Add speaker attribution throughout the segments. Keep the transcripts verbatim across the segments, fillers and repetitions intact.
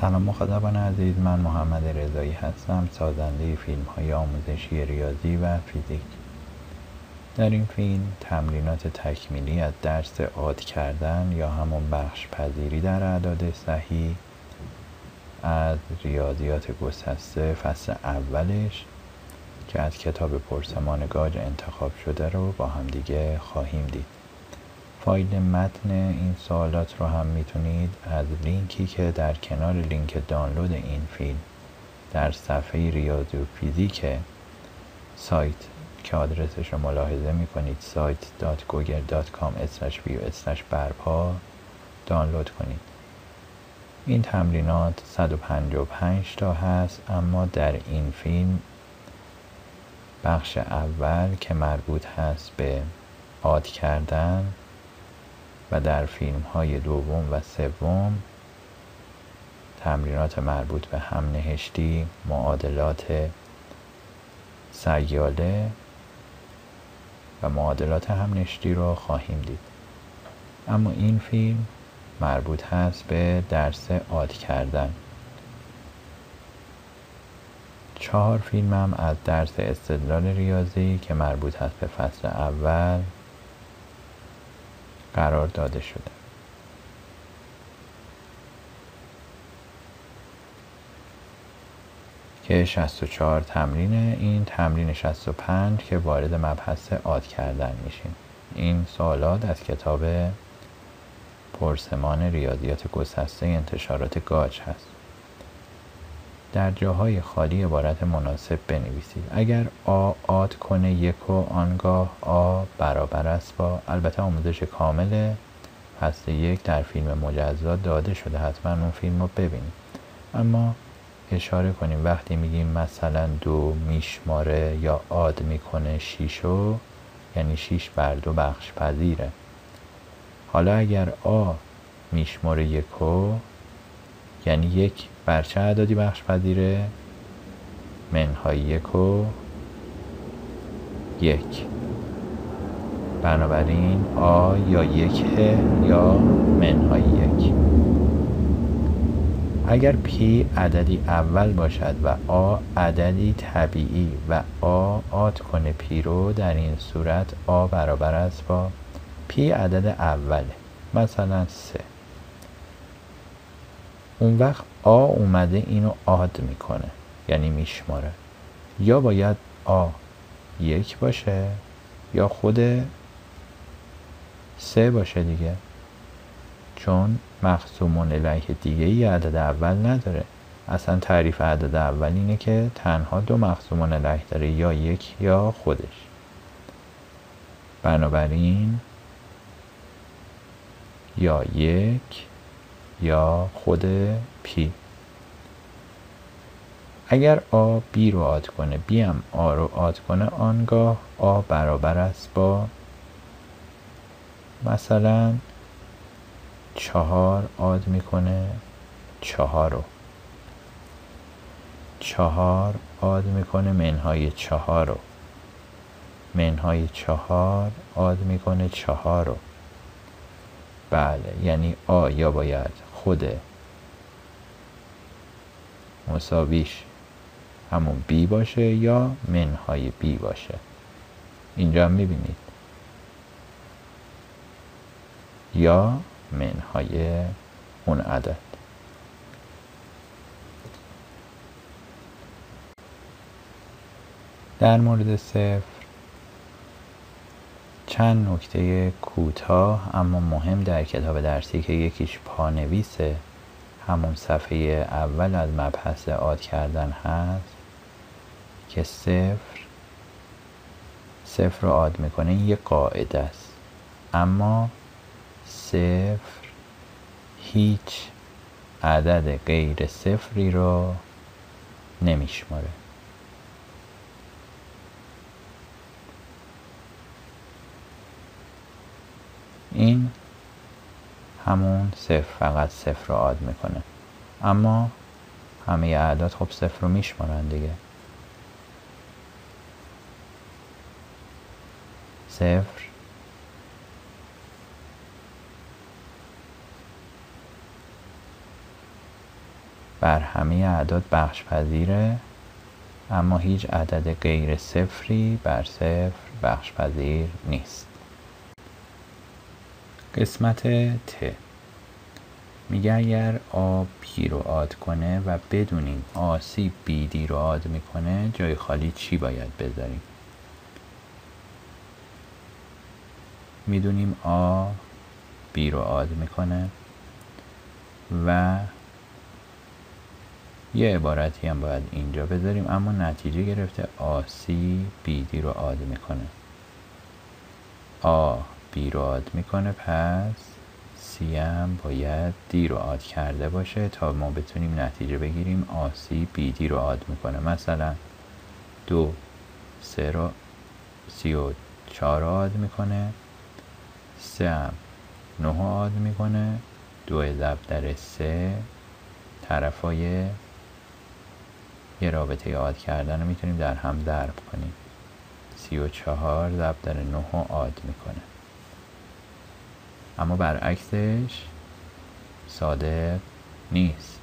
Speaker 1: سلام مخاطبان عزیز، من محمد رضایی هستم، سازنده فیلم های آموزشی ریاضی و فیزیک. در این فیلم تمرینات تکمیلی از درس عاد کردن یا همون بخش پذیری در اعداد صحیح از ریاضیات گسسته فصل اولش که از کتاب پرسمان گاج انتخاب شده رو با هم دیگه خواهیم دید. فایل متن این سوالات رو هم میتونید از لینکی که در کنار لینک دانلود این فیلم در صفحه ریاضی و فیزیک سایت که آدرسش رو ملاحظه میکنید سایت دات گوگل دات کام اسلش ویو اسلش برپا دانلود کنید. این تمرینات صد و پنجاه و پنج تا هست، اما در این فیلم بخش اول که مربوط هست به عاد کردن و در فیلم های دوم و سوم تمرینات مربوط به همنهشتی، معادلات سیاله و معادلات همنهشتی رو خواهیم دید. اما این فیلم مربوط هست به درس عاد کردن. چهار فیلم هم از درس استدلال ریاضی که مربوط هست به فصل اول قرار داده شده. که شصت و چهار تمرین، این تمرین شصت و پنج که وارد مبحث عاد کردن میشیم. این سوالات از کتاب پرسمان ریاضیات گسسته انتشارات گاج هست. در جاهای خالی عبارت مناسب بنویسید. اگر آ عاد کنه یک و آنگاه آ برابر است با، البته آموزش کامل فصل یک در فیلم مجزا داده شده، حتما اون فیلم رو ببینید. اما اشاره کنیم وقتی میگیم مثلا دو میشماره یا عاد میکنه شیشو، یعنی شیش بر دو بخش پذیره. حالا اگر آ میشماره یکو، یعنی یک بر چه عددی بخش پذیره؟ منهای یکو یک. بنابراین آ یا یک یا منهای یک. اگر پی عددی اول باشد و آ عددی طبیعی و آ عاد کنه پی رو، در این صورت آ برابر است با پی عدد اوله، مثلا سه. اون وقت آ اومده اینو عاد میکنه، یعنی میشماره. یا باید آ یک باشه یا خود سه باشه دیگه، چون مقسومون الیه دیگه ای عدد اول نداره. اصلا تعریف عدد اول اینه که تنها دو مقسومون الیه داره، یا یک یا خودش. بنابراین یا یک یا خود پی. اگر آ بی رو عاد کنه، بی هم آ رو عاد کنه، آنگاه آ برابر است با مثلا چهار عاد میکنه چهار رو، چهار عاد میکنه منهای چهار رو، منهای چهار عاد میکنه چهار رو. بله، یعنی آ یا باید خود مساویش همون بی باشه یا منهای بی باشه. اینجا میبینید یا منهای اون عدد. در مورد صفر چند نکته کوتاه اما مهم در کتاب درسی که یکیش پانویسه همون صفحه اول از مبحث عاد کردن هست که صفر صفر رو عاد میکنه. این یه قاعده است، اما صفر هیچ عدد غیر صفری رو نمیشماره. این همون صفر فقط صفر رو عاد میکنه، اما همه اعداد خب صفر رو میشمارن دیگه. صفر بر همه اعداد بخش پذیره، اما هیچ عدد غیر صفری بر صفر بخش پذیر نیست. قسمت ت میگه اگر آ بی رو عاد کنه و بدونیم آ سی بی دی رو عاد میکنه، جای خالی چی باید بذاریم؟ میدونیم آ بی رو عاد میکنه و یه عبارتی هم باید اینجا بذاریم، اما نتیجه گرفته آ سی بی دی رو عاد میکنه. آ بی رو عاد میکنه، پس سی هم باید دی رو عاد کرده باشه تا ما بتونیم نتیجه بگیریم آ سی بی دی رو عاد میکنه. مثلا دو سه رو سی و چهار رو عاد میکنه، سه هم نه رو عاد میکنه، دو ضرب در سه طرفای یه رابطه عاد کردن رو میتونیم در هم ضرب کنیم. سی و چهار ضرب در نه رو عاد میکنه، اما برعکسش صادق نیست.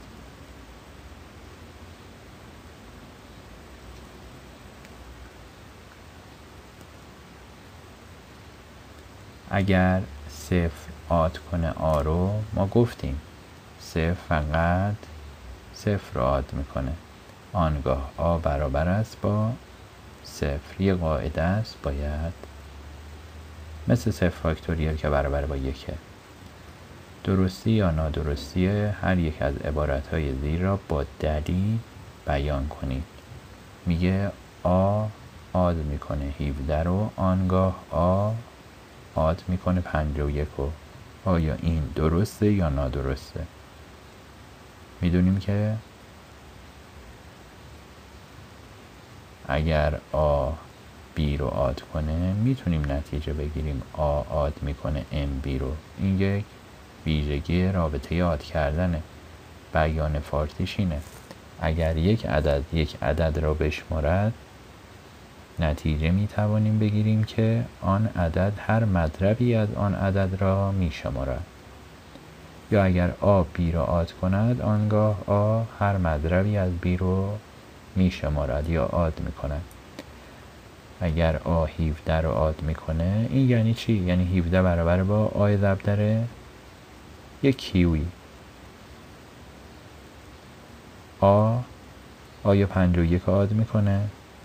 Speaker 1: اگر صفر عاد کنه آ رو، ما گفتیم صفر فقط صفر رو عاد میکنه، آنگاه آ برابر است با صفر. یه قاعده است، باید مثل صفر فاکتوریال که برابر با یکه. درستی یا نادرستی هر یک از عبارتهای زیر را با دلیل بیان کنید. میگه آ عاد میکنه هفده رو، آنگاه آ عاد میکنه پنجاه و یک رو. آیا این درسته یا نادرسته؟ میدونیم که اگر آ بی رو عاد کنه میتونیم نتیجه بگیریم آ عاد میکنه ام بی رو. این یک ویژگی رابطه عاد کردنه. بیان فارسیش اینه: اگر یک عدد یک عدد را بشمارد، نتیجه می توانیم بگیریم که آن عدد هر مضربی از آن عدد را می شمارد. یا اگر آ بی را عاد کند، آنگاه آ هر مضربی از بی رو می شمارد یا عاد می کند. اگر آ هفده رو عاد میکنه، این یعنی چی؟ یعنی هفده برابر با آ ضرب در یک کیوی. آ آیا پنجاه و یک عاد میکنه؟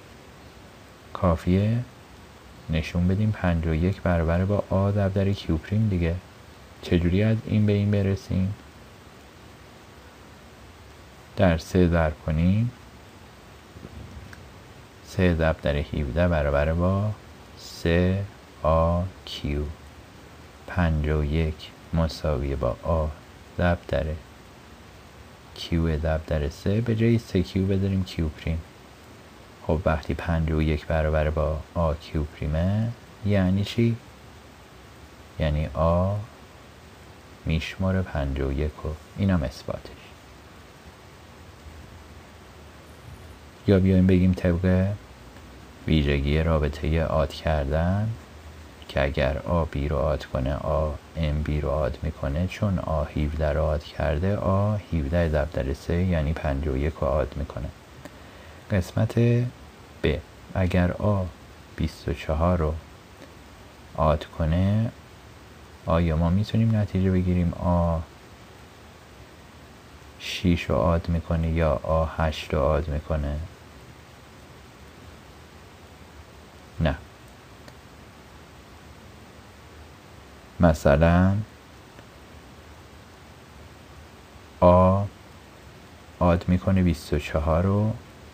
Speaker 1: کافیه نشون بدیم پنجاه و یک برابر با آ ضرب در کیو پریم دیگه. چجوری از این به این برسیم؟ در سه ضرب کنیم، سه ضرب در هفده برابر با سه آ کیو. پنجاه و یک مساوی با آ ضرب در کیو ضرب در سه، به جای سه کیو بذاریم کیو پریم. خب وقتی پنجاه و یک برابر با آ کیو پریمه، یعنی چی؟ یعنی آ میشماره پنجاه و یک رو. اینم اثباتش. یا بیایم بگیم طبق ویژگی رابطه عاد کردن که اگر آ بی رو عاد کنه آ ام بی رو عاد میکنه، چون آ هفده رو عاد کرده آ هفده ضرب در سه یعنی پنجاه و یک رو عاد میکنه. قسمت ب، اگر آ بیست و چهار رو عاد کنه، آیا ما میتونیم نتیجه بگیریم آ شش رو عاد میکنه یا آ هشت رو عاد میکنه؟ نه. مثلا آ عاد میکنه بیست و چهار رو،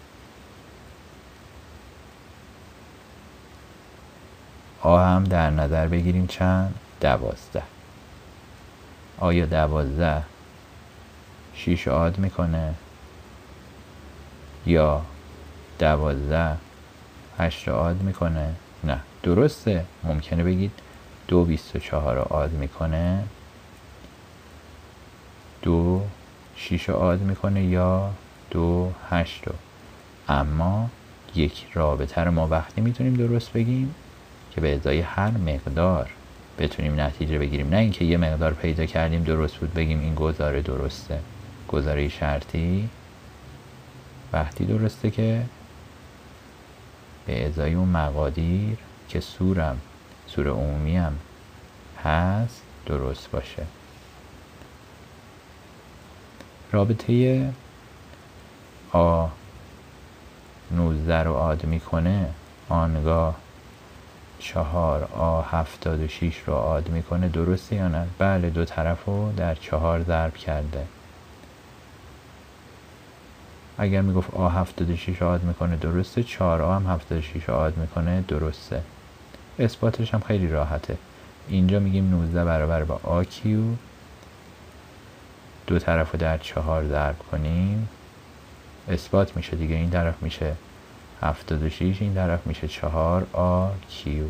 Speaker 1: آ هم در نظر بگیریم چند؟ دوازده. آیا دوازده شیش عاد میکنه یا دوازده هشت عاد میکنه؟ نه. درسته ممکنه بگید دو بیست و چهار رو عاد میکنه، دو شیش رو عاد میکنه یا دو هشت رو. اما یک رابطه رو ما وقتی میتونیم درست بگیم که به ازای هر مقدار بتونیم نتیجه بگیریم، نه اینکه یه مقدار پیدا کردیم درست بود بگیم این گزاره درسته. گذاره شرطی وقتی درسته که به ازای اون مقادیر که سورم سور عمومی هم هست درست باشه. رابطه آ نوزده رو عاد میکنه آنگاه چهار آ هفتاد و شیش رو عاد میکنه درسته یا نه؟ بله، دو طرف رو در چهار ضرب کرده. اگر میگفت آ هفتاد و شیش رو عاد میکنه درسته، چهار آ هم هفتاد و شیش رو عاد میکنه درسته. اثباتش هم خیلی راحته. اینجا میگیم نوزده برابر با آ کیو، دو طرف رو در چهار ضرب کنیم اثبات میشه دیگه. این طرف میشه هفتاد و شیش، این طرف میشه چهار آ کیو.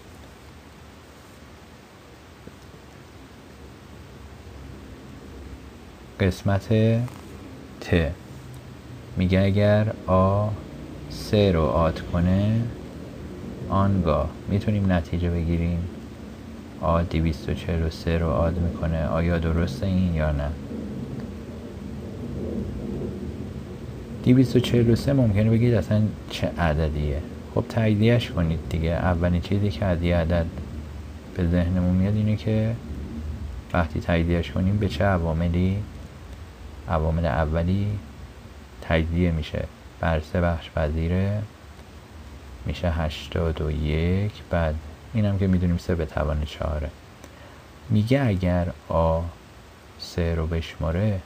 Speaker 1: قسمت ت میگه اگر آ سه رو عاد کنه آنگاه میتونیم نتیجه بگیریم آ دویست و چهل و سه رو عاد میکنه. آیا درسته این یا نه؟ دویست و چهل و سه ممکنه بگید اصلا چه عددیه. خب تاییدیش کنید دیگه. اولین چیزی که از یه عدد به ذهنمون میاد اینه که وقتی تاییدیش کنیم به چه عواملی؟ عوامل اولی تجزیه میشه، بر سه بخش پذیره، میشه هشتاد و یک. بعد اینم که میدونیم سه به توان چهاره. میگه اگر آ سه رو بشماره،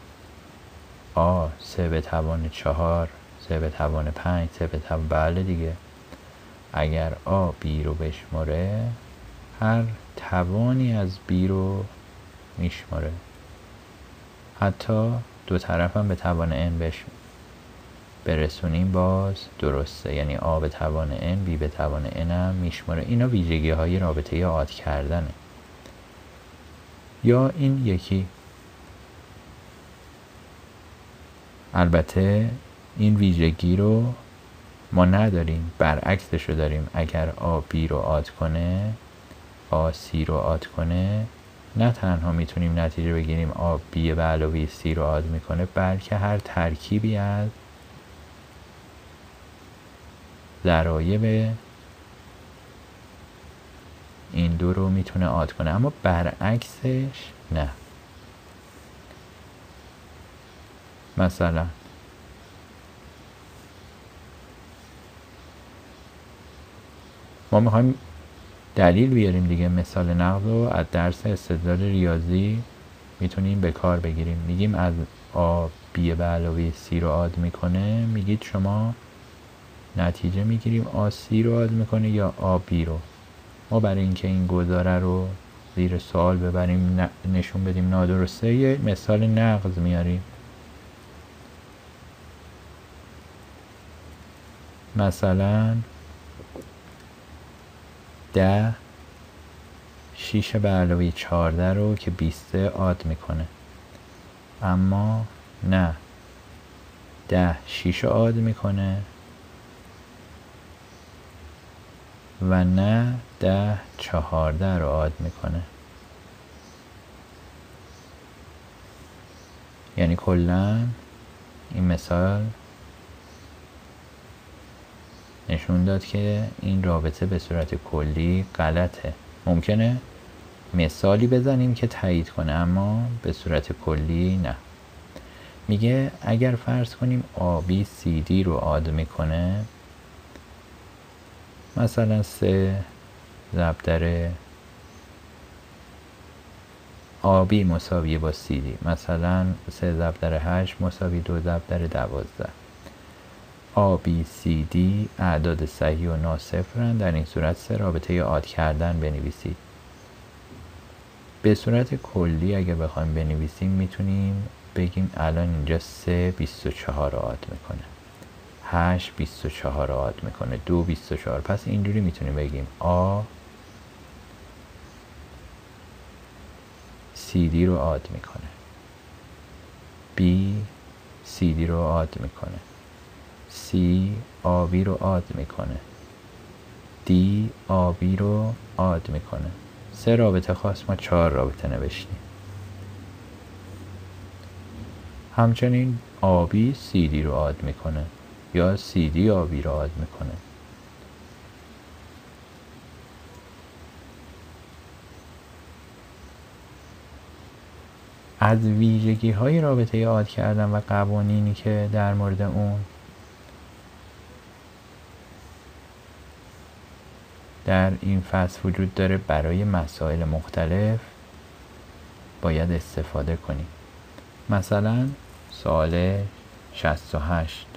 Speaker 1: آ سه به توان چهار، سه به توان پنج، سه به توان بله دیگه. اگر آ بی رو بشماره، هر توانی از بی رو میشماره، حتی دو طرف هم به توان n بش برسونیم باز درسته. یعنی آ به توان n، بی به توان n هم میشماره. اینا ویژگی های رابطه عاد کردنه. یا این یکی، البته این ویژگی رو ما نداریم، برعکسش رو داریم. اگر آ بی رو عاد کنه، آ سی رو عاد کنه، نه تنها میتونیم نتیجه بگیریم آ بی به علاوه سی رو عاد میکنه، بلکه هر ترکیبی از ضرایب این دو رو میتونه عاد کنه. اما برعکسش نه. مثلا ما میخوایم دلیل بیاریم دیگه. مثال نقض رو از درس استدلال ریاضی میتونیم به کار بگیریم. میگیم از آ بی به علاوه سی رو عاد میکنه، میگید شما نتیجه میگیریم آ سی رو عاد میکنه یا آ بی رو. ما برای اینکه این گزاره رو زیر سوال ببریم، نشون بدیم نادرسته، یه مثال نقض میاریم. مثلا ده شیش به علاوه چهارده رو که بیست عاد میکنه، اما نه ده شیش رو عاد میکنه و نه ده چهارده رو عاد میکنه. یعنی کلا این مثال نشون داد که این رابطه به صورت کلی غلطه. ممکنه مثالی بزنیم که تایید کنه، اما به صورت کلی نه. میگه اگر فرض کنیم آ بی سی دی رو عاد میکنه، مثلا سه ضرب در آ بی مساویه با سی دی، مثلا سه ضرب در هشت مساوی دو ضرب در دوازده. آ بی سی دی اعداد صحیح و ناصفرن. در این صورت سه رابطه عاد کردن بنویسید. به صورت کلی اگه بخوایم بنویسیم میتونیم بگیم الان اینجا سه بیست و چهار رو عاد میکنه، هشت بیست و چهار رو عاد میکنه، دو بیست و چهار. پس اینجوری میتونیم بگیم آ سی دی رو عاد میکنه، بی سی دی رو عاد میکنه، سی آبی رو عاد میکنه، دی آبی رو عاد میکنه. سه رابطه خاص، ما چهار رابطه نوشتیم. همچنین آبی سیدی رو آد میکنه یا سیدی آبی رو آد میکنه. از ویژگی های رابطه آد کردن و قوانینی که در مورد اون در این فصل وجود داره برای مسائل مختلف باید استفاده کنیم. مثلا سوال شصت و هشت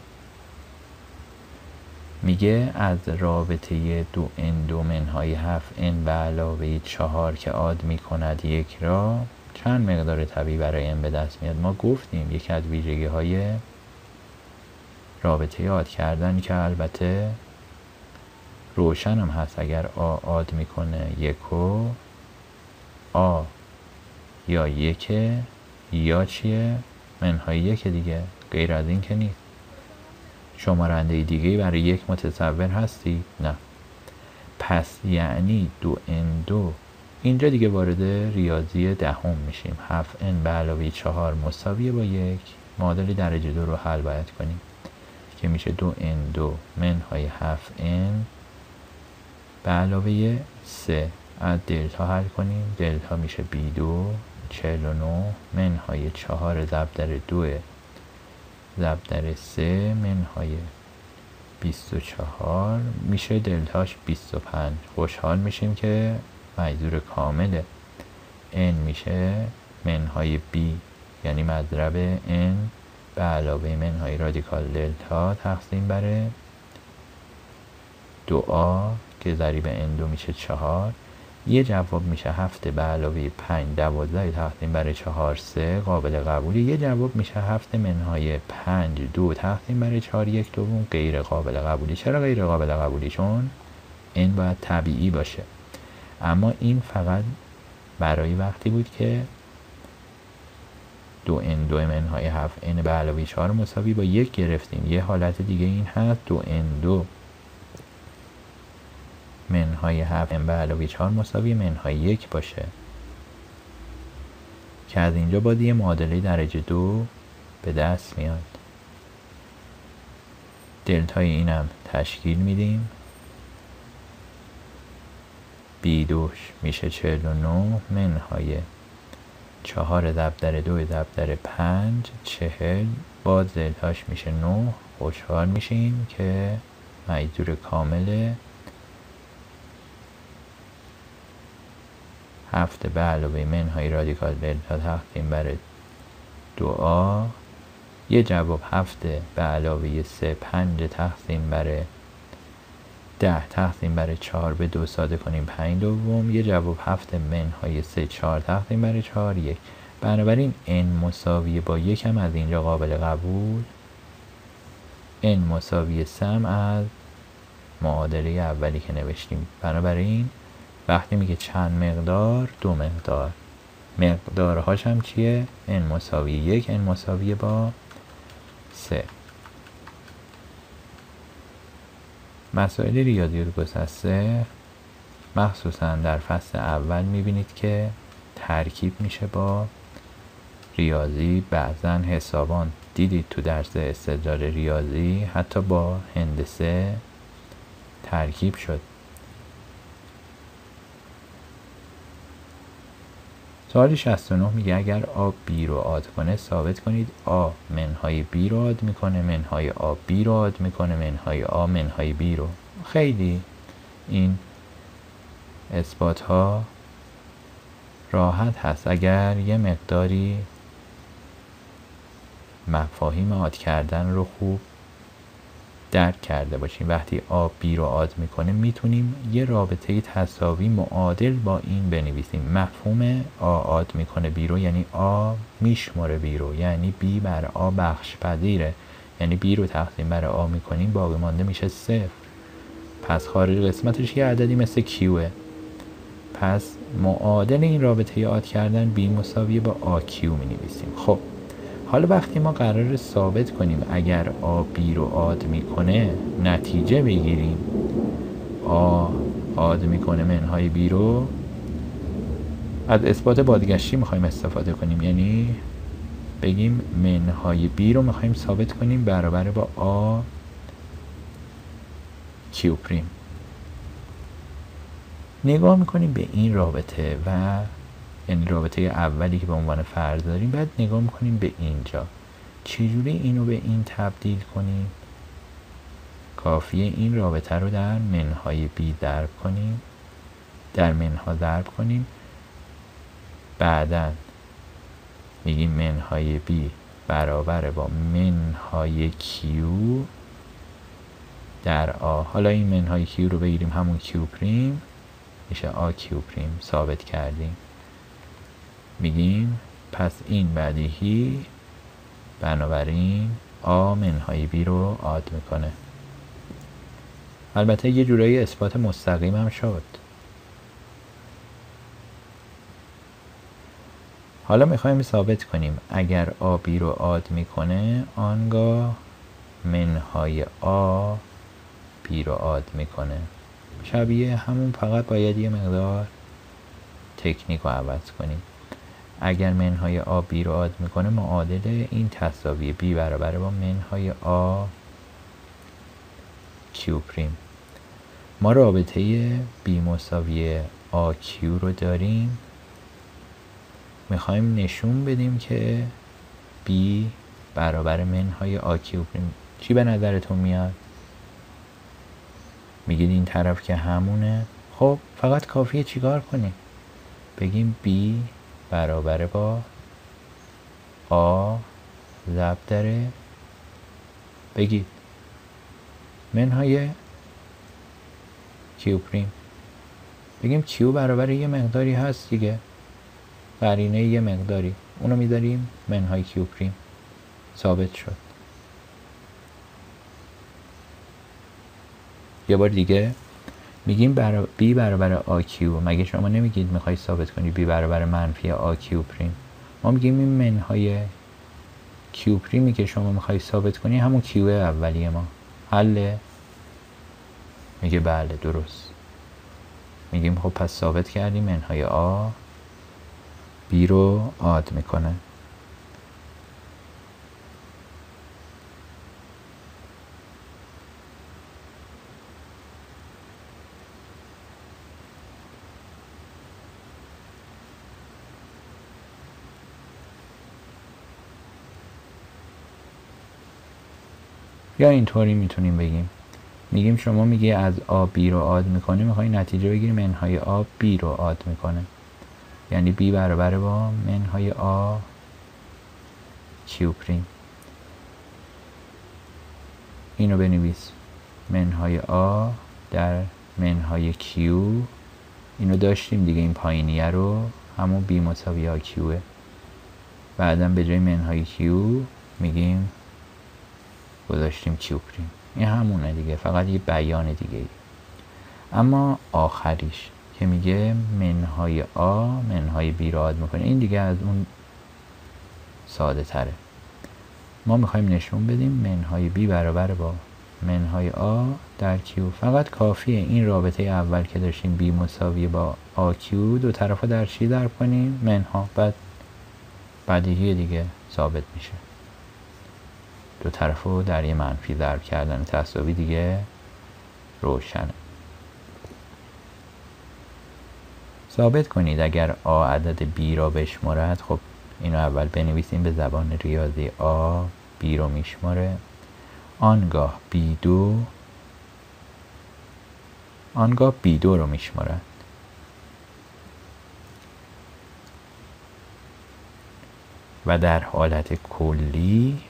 Speaker 1: میگه از رابطه دو ان دو منهای هفت ان به علاوه چهار که آد میکند یک را چند مقدار طبیعی برای ان به دست میاد. ما گفتیم یکی از ویژگی های رابطه آد کردن که البته روشن هم هست، اگر آ آد میکنه یکو آ یا یکه یا چیه منهای یک دیگه، غیر از این که نیست. شمارنده دیگه برای یک متصور هستی؟ نه. پس یعنی دو ان دو اینجا دیگه وارد ریاضی دهم میشیم. هفت ان به علاوه چهار مساویه با یک. معادل درجه دو رو حل باید کنیم که میشه دو ان دو منهای هفت ان به علاوه سه. از دلتا حل کنیم، دلتا میشه بی دو چهل و نه منهای چهار ضرب در دو ضرب در سه منهای بیست و چهار میشه دلتاش بیست و پنج. خوشحال میشیم که مجذور کامله. n میشه منهای b یعنی مضرب n به علاوه منهای رادیکال دلتا تقسیم بر دو آ که ضریب n دو میشه چهار. یه جواب میشه هفت به علاوه پنج دوازده تقسیم بر چهار سه قابل قبولی. یه جواب میشه هفت منهای پنج دو تقسیم بر چهار یک دوم غیر قابل قبولی. چرا غیر قابل قبولی؟ چون n باید طبیعی باشه. اما این فقط برای وقتی بود که دو ان دو منهای هفت n به علاوه چهار مساوی با یک گرفتیم. یه حالت دیگه این هست دو ان دو منهای هفت n به علاوه چهار مساوی منهای یک باشه که از اینجا باید یه معادله درجه دو به دست میاد. دلتای اینم تشکیل میدیم. بی دوش میشه چهل و نه منهای چهار ضرب در دو ضرب در پنج چهل باز دلتاش میشه نه. خوشحال میشیم که مجذور کامله. هفت به علاوه منهای رادیکال دلتا تقسیم بر دو آ. یه جواب هفت به علاوه سه پنج تقسیم بر ده تقسیم بر چهار به دو ساده کنیم پنج دوم. یه جواب هفت منهای سه چهار تقسیم بر چهار یک. بنابراین n مساوی با یک هم از اینجا قابل قبول. n مساوی سه هم از معادله اولی که نوشتیم. بنابراین وقتی میگه چند مقدار، دو مقدار. مقدارهاش هم چیه؟ n مساوی یک n مساوی با سه. مسائل ریاضی گسسته مخصوصا در فصل اول میبینید که ترکیب میشه با ریاضی، بعضا حسابان. دیدید تو درس استدلال ریاضی حتی با هندسه ترکیب شد. سوال شصت و نه میگه اگر آ بی رو آد کنه ثابت کنید آ منهای بی رو آد میکنه منهای آ بی رو آد میکنه منهای آ منهای بی رو. خیلی این اثبات ها راحت هست اگر یه مقداری مفاهیم آد کردن رو خوب درک کرده باشیم. وقتی آ بی رو آد میکنه میتونیم یه رابطه تساوی معادل با این بنویسیم. مفهوم آ آد میکنه بی رو یعنی آ میشماره بی رو، یعنی بی بر آ بخش پذیره. یعنی بی رو تقسیم بر آ میکنیم باقی مانده میشه صفر. پس خارج قسمتش یه عددی مثل کیوه. پس معادل این رابطه آد کردن بی مساوی با آ کیو مینویسیم. خب حالا وقتی ما قرار ثابت کنیم اگر آ بی رو آد میکنه نتیجه بگیریم آ آد میکنه منهای بی رو، از اثبات بازگشتی میخوایم استفاده کنیم. یعنی بگیم منهای بی رو میخوایم ثابت کنیم برابر با آ کیو پریم. نگاه میکنیم به این رابطه و یعنی رابطه اولی که به عنوان فرض داریم، بعد نگاه میکنیم به اینجا چجوری اینو به این تبدیل کنیم. کافیه این رابطه رو در منهای بی ضرب کنیم، در منها ضرب کنیم، بعدا میگیم منهای بی برابر با منهای کیو در آ. حالا این منهای کیو رو بگیریم همون کیو پریم میشه آ کیو پریم، ثابت کردیم. میگیم پس این بدیهی بنابراین آ منهای بی رو عاد میکنه. البته یه جورایی اثبات مستقیم هم شد. حالا میخوایم ثابت کنیم اگر آ بی رو عاد میکنه آنگاه منهای آ بی رو عاد میکنه. شبیه همون، فقط باید یه مقدار تکنیک رو عوض کنیم. اگر منهای آ بی رو عاد میکنه معادل این تساوی بی برابر با منهای آ کیو پریم. ما رابطه بی مساوی آ کیو رو داریم، میخوایم نشون بدیم که بی برابر منهای آ کیو پریم. چی به نظرتون میاد؟ میگید این طرف که همونه. خب فقط کافیه چیکار کنیم؟ بگیم بی برابر با آ ضرب داره، بگید منهای کیو پریم. بگیم کیو برابر یه مقداری هست دیگه، قرینه یه مقداری، اونو میذاریم منهای کیو پریم، ثابت شد. یه بار دیگه میگیم برا... بی برابر آ کیو. مگه شما نمیگید میخوای ثابت کنی بی برابر منفی آ کیو پریم؟ ما میگیم این منهای کیو پریمی که شما میخوای ثابت کنی همون کیو اولیه ما. حله؟ میگه بله درست. میگیم خب پس ثابت کردیم منهای آ بی رو عاد میکنه. یا اینطوری میتونیم بگیم، میگیم شما میگی از آ بی رو عاد میکنه، میخوای نتیجه بگیری منهای آ بی رو عاد میکنه، یعنی بی برابر با منهای آ کیو پریم. اینو بنویس منهای آ در منهای کیو. اینو داشتیم دیگه، این پایینیه رو، همون بی مساوی آ کیوه. بعدم به جای منهای کیو میگیم گذاشتیم کیو پریم. این همونه دیگه، فقط یه بیان دیگه ای. اما آخریش که میگه منهای آ منهای بی رو عاد میکنه، این دیگه از اون ساده تره. ما میخوایم نشون بدیم منهای بی برابر با منهای آ در کیو. فقط کافیه این رابطه اول که داشتیم بی مساوی با آ کیو، دو طرفا در چی ضرب کنیم؟ منها. بعد بدیهی دیگه ثابت میشه. دو طرفو در یه منفی ضرب کردن تساوی دیگه روشنه. ثابت کنید اگر آ عدد بی را بشمارد. خب اینو اول بنویسیم به زبان ریاضی. آ بی رو میشماره، آنگاه بی دو آنگاه بی دو رو میشمارد. و در حالت کلی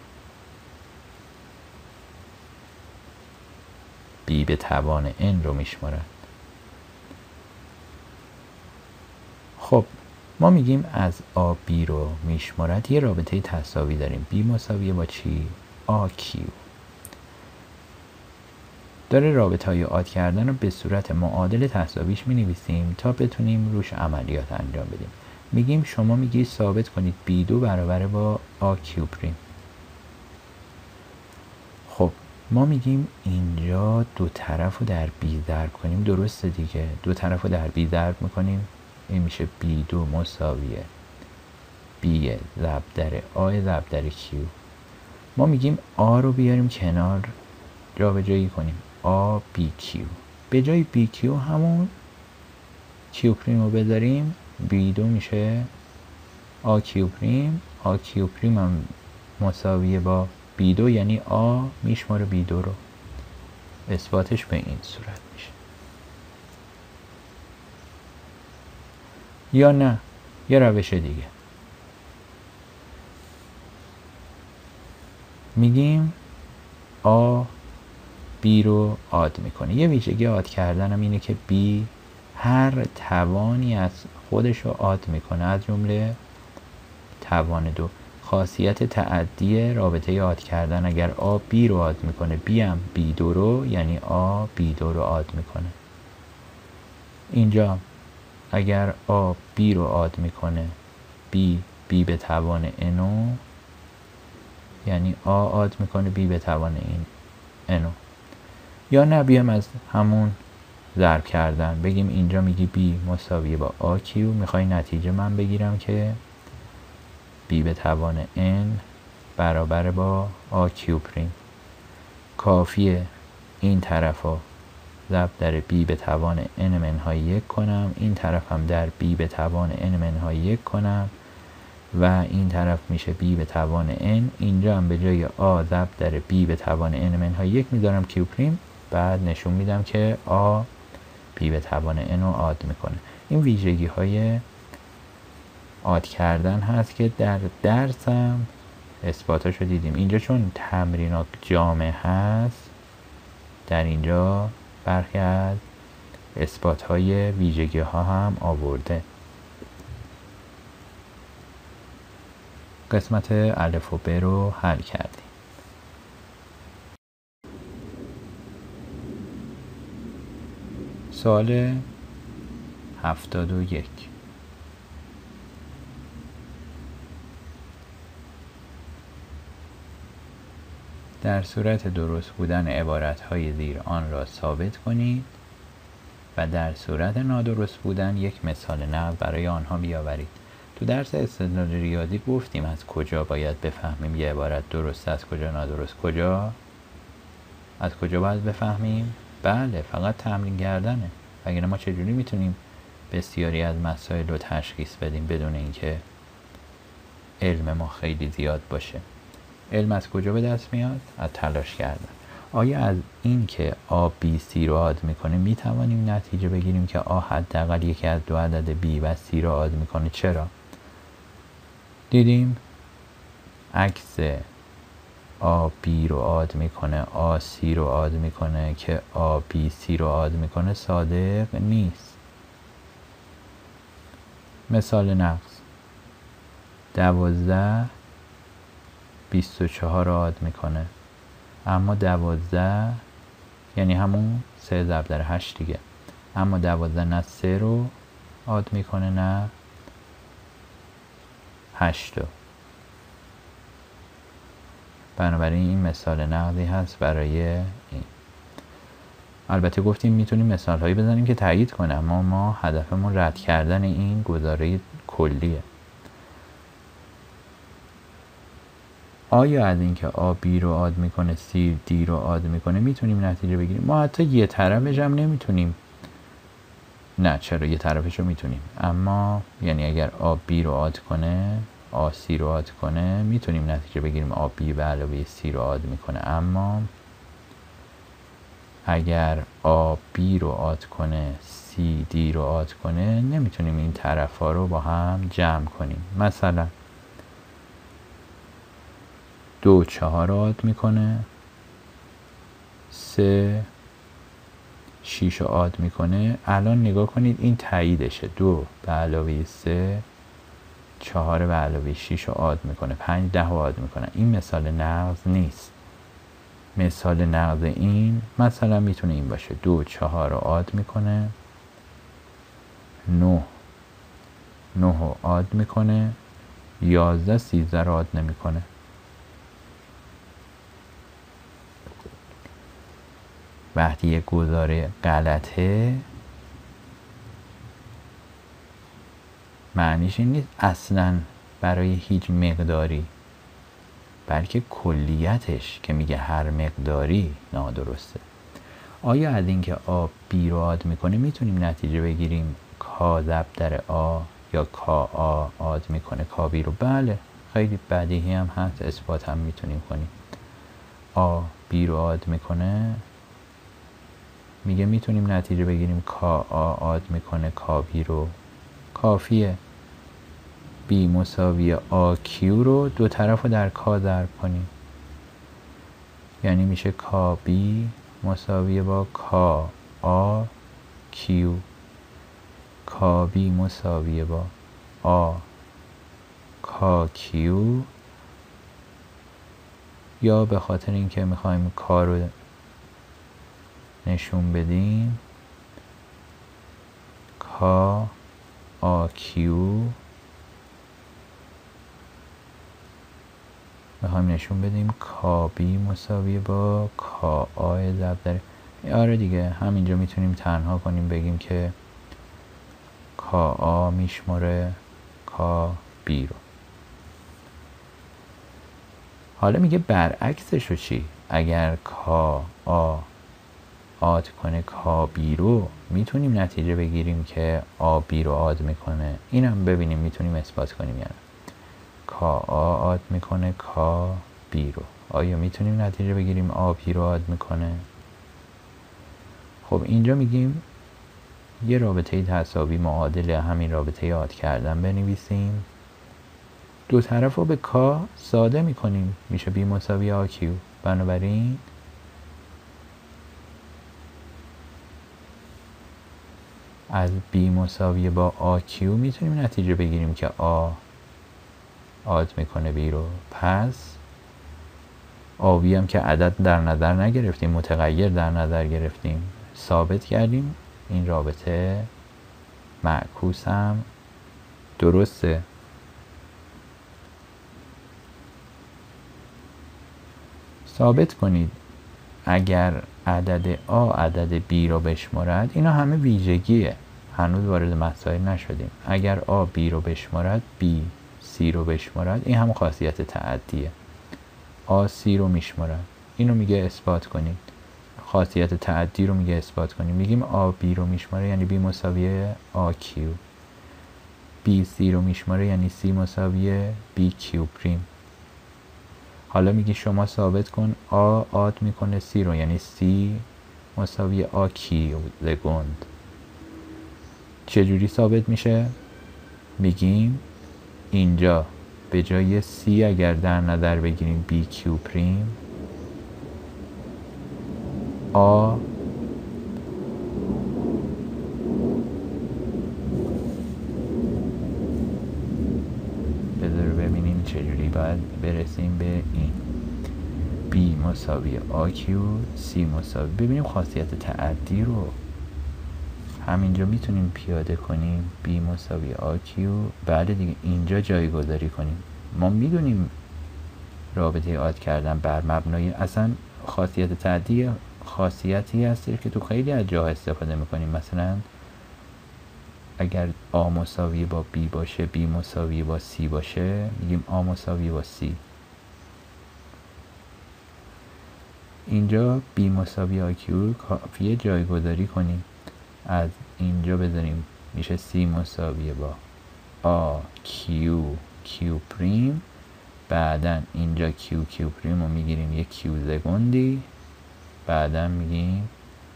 Speaker 1: بی به توان n رو میشمارد. خب ما میگیم از آ بی رو میشمارد، یه رابطه تساوی داریم. بی مساویه با چی؟ آ کیو. داره رابطه های عاد کردن رو به صورت معادل تساویش می نویسیم تا بتونیم روش عملیات انجام بدیم. میگیم شما میگی ثابت کنید بی دو برابر با آ کیو پریم. خب ما میگیم اینجا دو طرف رو در بی ضرب کنیم، درسته دیگه. دو طرف رو در بی ضرب میکنیم، این میشه بی دو مساویه بی ضرب در آ ضرب در کیو. ما میگیم آ رو بیاریم کنار جا به جایی کنیم آ بی کیو، به جای بی کیو همون کیو پریم رو بذاریم، بی دو میشه آ کیو پریم، آ کیو پریم هم مساویه با بی دو، یعنی آ میشماره بی دو رو. اثباتش به این صورت میشه. یا نه یه روش دیگه میگیم آ بی رو عاد میکنه. یه ویژگی عاد کردن هم اینه که بی هر توانی از خودش رو عاد میکنه، از جمله توان دو. خاصیت تعدی رابطه عاد کردن، اگر آ بی رو عاد میکنه بی هم بی دو رو، یعنی آ بی دو رو عاد میکنه. اینجا اگر آ بی رو عاد میکنه بی بی به توان انو، یعنی آ عاد میکنه بی به توان این انو. یا نه بیام از همون ضرب کردن بگیم اینجا میگی بی مساویه با آ کیو، میخوای نتیجه من بگیرم که بی به توان n برابر با آ کیو پریم. کافیه این طرف رو ضرب در بی به توان n منهای یک کنم، این طرف هم در بی به توان n منهای یک کنم و این طرف میشه بی به توان n. اینجا هم به جای آ ضرب در بی به توان n منهای یک میذارم کیو پریم، بعد نشون میدم که آ بی به توان n رو عاد میکنه. این ویژگی های عاد کردن هست که در درس هم اثباتاشو دیدیم. اینجا چون تمرینات جامع هست، در اینجا برخی از اثبات های ویژگی ها هم آورده. قسمت الف و ب رو حل کردیم. سوال هفتاد و یک. در صورت درست بودن عبارتهای زیر آن را ثابت کنید و در صورت نادرست بودن یک مثال نقل برای آنها بیاورید. تو درس استدلال ریاضی گفتیم از کجا باید بفهمیم یه عبارت درست از کجا نادرست. کجا؟ از کجا باید بفهمیم؟ بله، فقط تمرین کردنه. وگرنه ما چجوری میتونیم بسیاری از مسائل رو تشخیص بدیم بدون اینکه علم ما خیلی زیاد باشه؟ علم از کجا به دست میاد؟ از تلاش کردن. آیا از این که آ بی سی رو عاد میکنه میتوانیم نتیجه بگیریم که آ حداقل یکی از دو عدد بی و سی رو عاد میکنه؟ چرا؟ دیدیم عکس آ بی رو عاد میکنه آ سی رو عاد میکنه که آ بی سی رو عاد میکنه صادق نیست. مثال نقص: دوازده بیست و چهار رو عاد میکنه، اما دوازده یعنی همون سه ضرب در هشت دیگه، اما دوازده نه سه رو عاد میکنه نه هشت رو. بنابراین این مثال نقضی هست برای این. البته گفتیم میتونیم مثال هایی بزنیم که تایید کنه، اما ما هدفمون رد کردن این گزاره کلیه. آیا از اینکه آ بی رو عاد میکنه سی دی رو عاد میکنه میتونیم نتیجه بگیریم؟ ما حتی یه طرفش هم نمیتونیم. نه، چرا؟ یه طرفش رو میتونیم، اما یعنی اگر آ بی رو عاد کنه آ سی رو عاد کنه میتونیم نتیجه بگیریم آ بی به علاوه سی رو عاد میکنه. اما اگر آ بی رو عاد کنه سی دی رو عاد کنه نمیتونیم این طرف ها رو با هم جمع کنیم. مثلا دو چهار رو عاد میکنه، سه شیش رو عاد میکنه. الان نگاه کنید این تاییدشه، دو به علاوه سه چهار به علاوه شیش رو عاد میکنه، پنج ده رو عاد میکنه. این مثال نقض نیست. مثال نقض این مثلا میتونه این باشه: دو چهار رو عاد میکنه، نه نه رو عاد میکنه، یازده سیزده رو عاد نمیکنه. وقتی یک گزاره غلطه معنیش این نیست اصلا برای هیچ مقداری، بلکه کلیتش که میگه هر مقداری نادرسته. آیا از اینکه آ بی رو آد میکنه میتونیم نتیجه بگیریم کا ضرب در آ یا کا آ آد میکنه کا بی رو؟ بله، خیلی بدیهی هم هست، اثبات هم میتونیم کنیم. آ بی رو آد میکنه، میگه میتونیم نتیجه بگیریم کا آ آد میکنه کا بی رو. کافیه بی مساوی آ کیو رو دو طرف رو در کا ضرب کنیم، یعنی میشه کا بی مساوی با کا آ کیو. کا بی مساوی با آ کا کیو، یا به خاطر اینکه میخوایم کا رو نشون بدیم کا آ کیو، میخوایم نشون بدیم کا بی مساوی با کا آ ضرب در. آره دیگه، همینجا میتونیم تنها کنیم بگیم که کا آ میشماره کا بی رو. حالا میگه برعکسش رو چی؟ اگر کا آ آد کنه کا بی رو، میتونیم نتیجه بگیریم که آ بی رو آد میکنه. اینم ببینیم میتونیم اثبات کنیم یا نه. کا آ آد میکنه کا بی رو، آیا میتونیم نتیجه بگیریم آ بی رو آد میکنه؟ خب اینجا میگیم یه رابطه تساوی معادل همین رابطه آد کردن بنویسیم. دو طرف رو به کا ساده میکنیم، میشه بی مساوی آ کیو. بنابراین از بی مساوی با آ کیو میتونیم نتیجه بگیریم که آ آد میکنه بی رو. پس آوی هم که عدد در نظر نگرفتیم، متغیر در نظر گرفتیم، ثابت کردیم این رابطه معکوس هم درسته. ثابت کنید اگر عدد آ عدد بی رو بشمارد، اینا همه ویژگیه، هنوز وارد مسائل نشدیم. اگر آ بی رو بشمارد، بی سی رو بشمارد، این هم خاصیت تعدیه. آ سی رو میشمارد، اینو میگه اثبات کنید. خاصیت تعدی رو میگه اثبات کنید. میگیم آ بی رو میشماره یعنی بی مساوی آ کیو. بی سی رو میشماره یعنی سی مساوی بی کیو پریم. حالا میگی شما ثابت کن آ آد میکنه سی رو، یعنی سی مساوی آ کیو زگند. چجوری ثابت میشه؟ میگیم اینجا به جای سی اگر در نظر بگیریم بی کیو پریم، آ بذار ببینیم چجوری باید برسیم به این بی مساوی آ کیو سی مساوی. ببینیم خاصیت تعدی رو همینجا میتونیم پیاده کنیم. بی مساوی آ کیو، بعد دیگه اینجا جایگذاری کنیم. ما میدونیم رابطه آد کردن بر مبنای اصلا خاصیت تعدی خاصیتی هست که تو خیلی از جاها استفاده میکنیم. مثلا اگر آ مساوی با بی باشه، بی مساوی با سی باشه، میگیم آ مساوی با سی. اینجا بی مساوی آ کیو کافیه جایگذاری کنیم، از اینجا بذاریم میشه سی مساوی با آ کیو کیو پریم. بعدا اینجا کیو کیو پریم رو میگیریم یک کیو زگندی، بعدا میگیم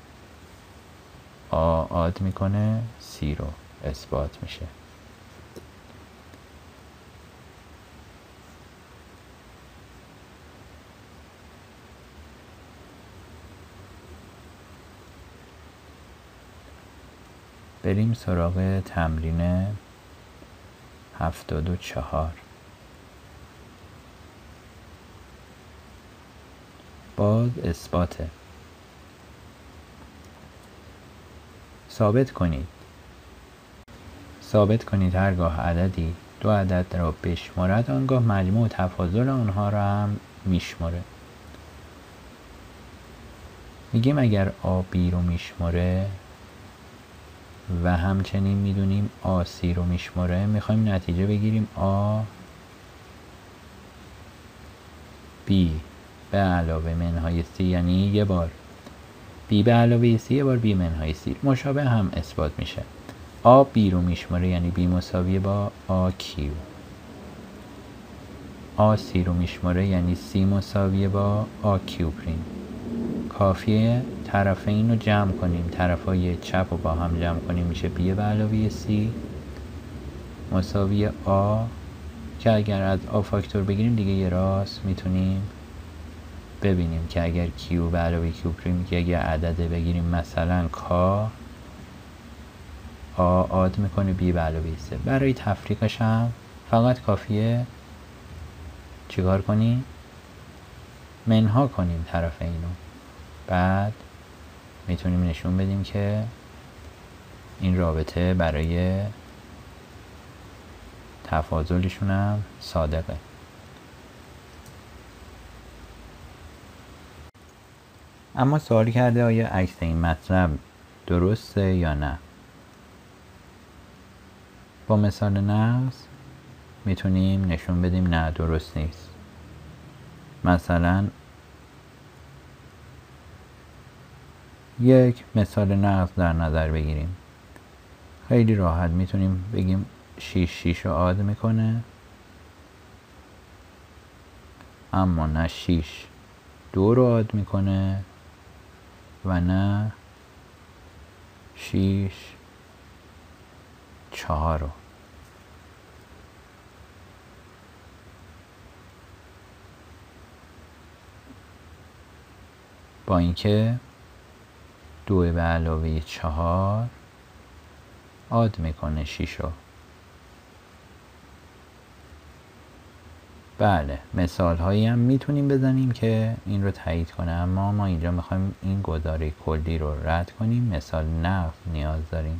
Speaker 1: آ آد میکنه سی رو، اثبات میشه. بریم سراغ تمرین هفتاد و چهار. باز اثباته. ثابت کنید ثابت کنید هرگاه عددی دو عدد را بشمارد، آنگاه مجموع تفاضل آنها را هم میشماره. میگیم اگر آ بی رو میشماره و همچنین میدونیم آ سی رو میشماره، میخوایم نتیجه بگیریم آ b به علاوه منهای c یعنی یه بار b به علاوه c یه بار b منهای c مشابه هم اثبات میشه. a b رو میشماره یعنی b مساویه با a q. a c رو میشماره یعنی c مساویه با a q پریم. کافیه طرفین رو جمع کنیم، طرفای چپ رو با هم جمع کنیم میشه b به علاوه c مساوی a که اگر از a فاکتور بگیریم دیگه یه راست میتونیم ببینیم که اگر q به علاوه q پریم که یه عدده بگیریم مثلا k a آد میکنه b به علاوه c. برای تفریقش هم فقط کافیه چیکار کنیم؟ منها کنیم طرف اینو، بعد میتونیم نشون بدیم که این رابطه برای تفاضلشون هم صادقه. اما سوال کرده آیا عکس این مطلب درسته یا نه. با مثال نقض میتونیم نشون بدیم نه درست نیست. مثلا یک مثال نقض در نظر بگیریم. خیلی راحت میتونیم بگیم شیش شیش رو عاد میکنه، اما نه شیش دو رو عاد میکنه و نه شیش چهار رو. با اینکه دو به علاوه چهار عاد میکنه شیش رو. بله مثال هایی هم میتونیم بزنیم که این رو تایید کنه، اما ما اینجا میخوایم این گزاره کلی رو رد کنیم، مثال نقض نیاز داریم.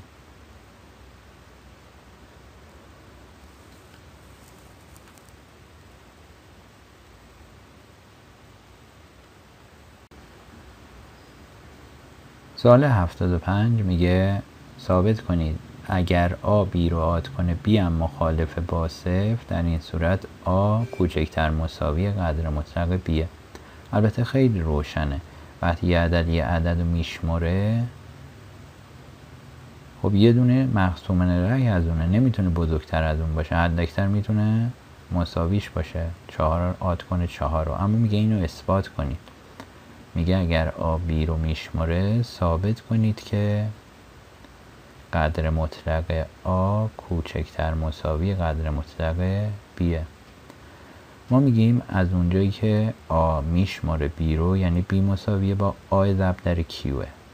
Speaker 1: سوال هفتاد و پنج میگه ثابت کنید اگر a b رو عاد کنه b هم مخالف با صفر، در این صورت a کوچکتر مساوی قدر مطلق b. البته خیلی روشنه، وقتی یه عدد یه عدد رو میشماره خب یه دونه مقسوم رأی از اونه، نمیتونه بزرگتر از اون باشه، حداکثر میتونه مساویش باشه. چهار عاد کنه چهار رو، اما میگه اینو اثبات کنید. میگه اگر a b رو میشماره ثابت کنید که قدر مطلق a کوچکتر مساوی قدر مطلق b. ما میگیم از اونجایی که a میشماره b رو یعنی b مساویه با a ضرب در q.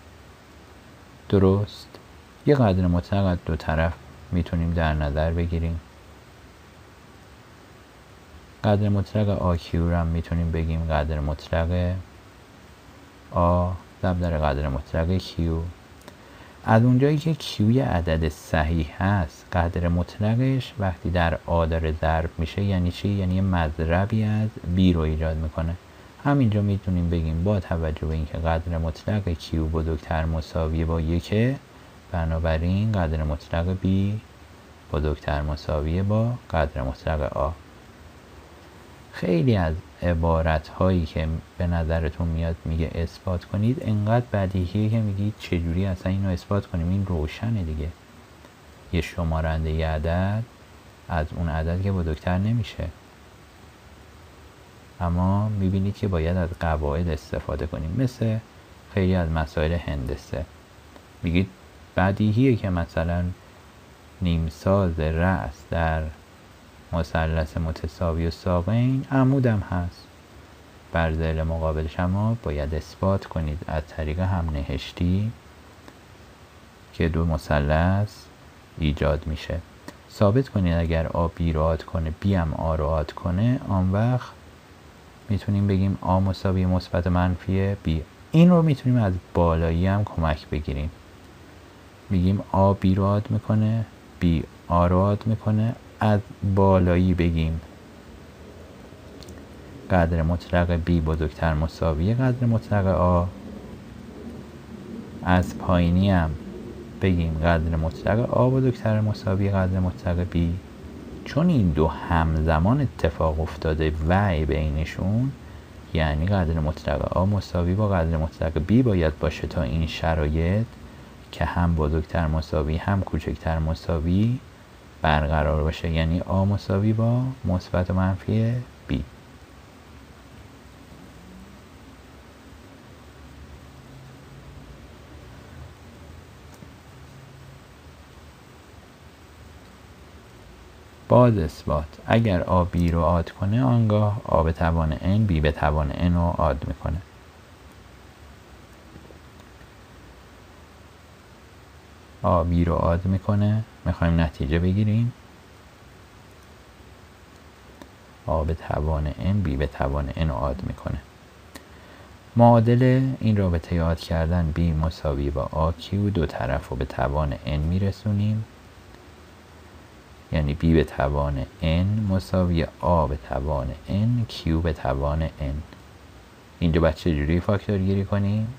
Speaker 1: درست؟ یه قدر مطلق از دو طرف میتونیم در نظر بگیریم. قدر مطلق a q رو هم میتونیم بگیم قدر مطلق a ضرب در قدر مطلق q. از اونجایی که q یه عدد صحیح هست، قدر مطلقش وقتی در a داره ضرب میشه یعنی چی؟ یعنی یه مضربی از b رو ایجاد میکنه. همینجا میتونیم بگیم با توجه به اینکه قدر مطلق q بزرگتر مساوی با یک، بنابراین قدر مطلق b بزرگتر مساوی با قدر مطلق a. خیلی از عبارت هایی که به نظرتون میاد میگه اثبات کنید انقدر بدیهیه که میگید چجوری اصلا اینو اثبات کنیم، این روشنه دیگه. یه شمارنده یه عدد از اون عدد که بزرگتر نمیشه، اما میبینید که باید از قواعد استفاده کنیم، مثل خیلی از مسائل هندسه. میگید بدیهیه که مثلا نیمساز رأس در مثلث متساوی و ساقین عمودم هست، بر ضلع مقابلش اما باید اثبات کنید از طریق هم نهشتی که دو مثلث ایجاد میشه. ثابت کنید اگر a b رو عاد کنه b هم a رو عاد کنه، آن وقت میتونیم بگیم a مساوی مثبت منفی b. این رو میتونیم از بالایی هم کمک بگیریم. میگیم a b رو عاد میکنه b a رو عاد میکنه، از بالایی بگیم قدر مطلق b بزرگتر مساوی قدر مطلق a، از پایینی هم بگیم قدر مطلق a بزرگتر مساوی قدر مطلق b. چون این دو همزمان اتفاق افتاده و بینشون، یعنی قدر مطلق آ مساوی با قدر مطلق بی باید باشه تا این شرایط که هم بزرگتر مساوی هم کوچکتر مساوی برقرار باشه، یعنی آ مساوی با مثبت و منفی بی. باز اثبات: اگر آ بی رو آد کنه آنگاه آ به توان n بی به توان n رو آد میکنه. آ بی رو آد میکنه، میخوایم نتیجه بگیریم. آ به توان n بی به توان n رو آد میکنه. معادل این رابطه یاد کردن بی مساوی با آ کیو دو طرف رو به توان n میرسونیم، یعنی بی به توان n مساوی آ به توان n کیو به توان n. اینجا باید چجوری فاکتور گیری کنیم؟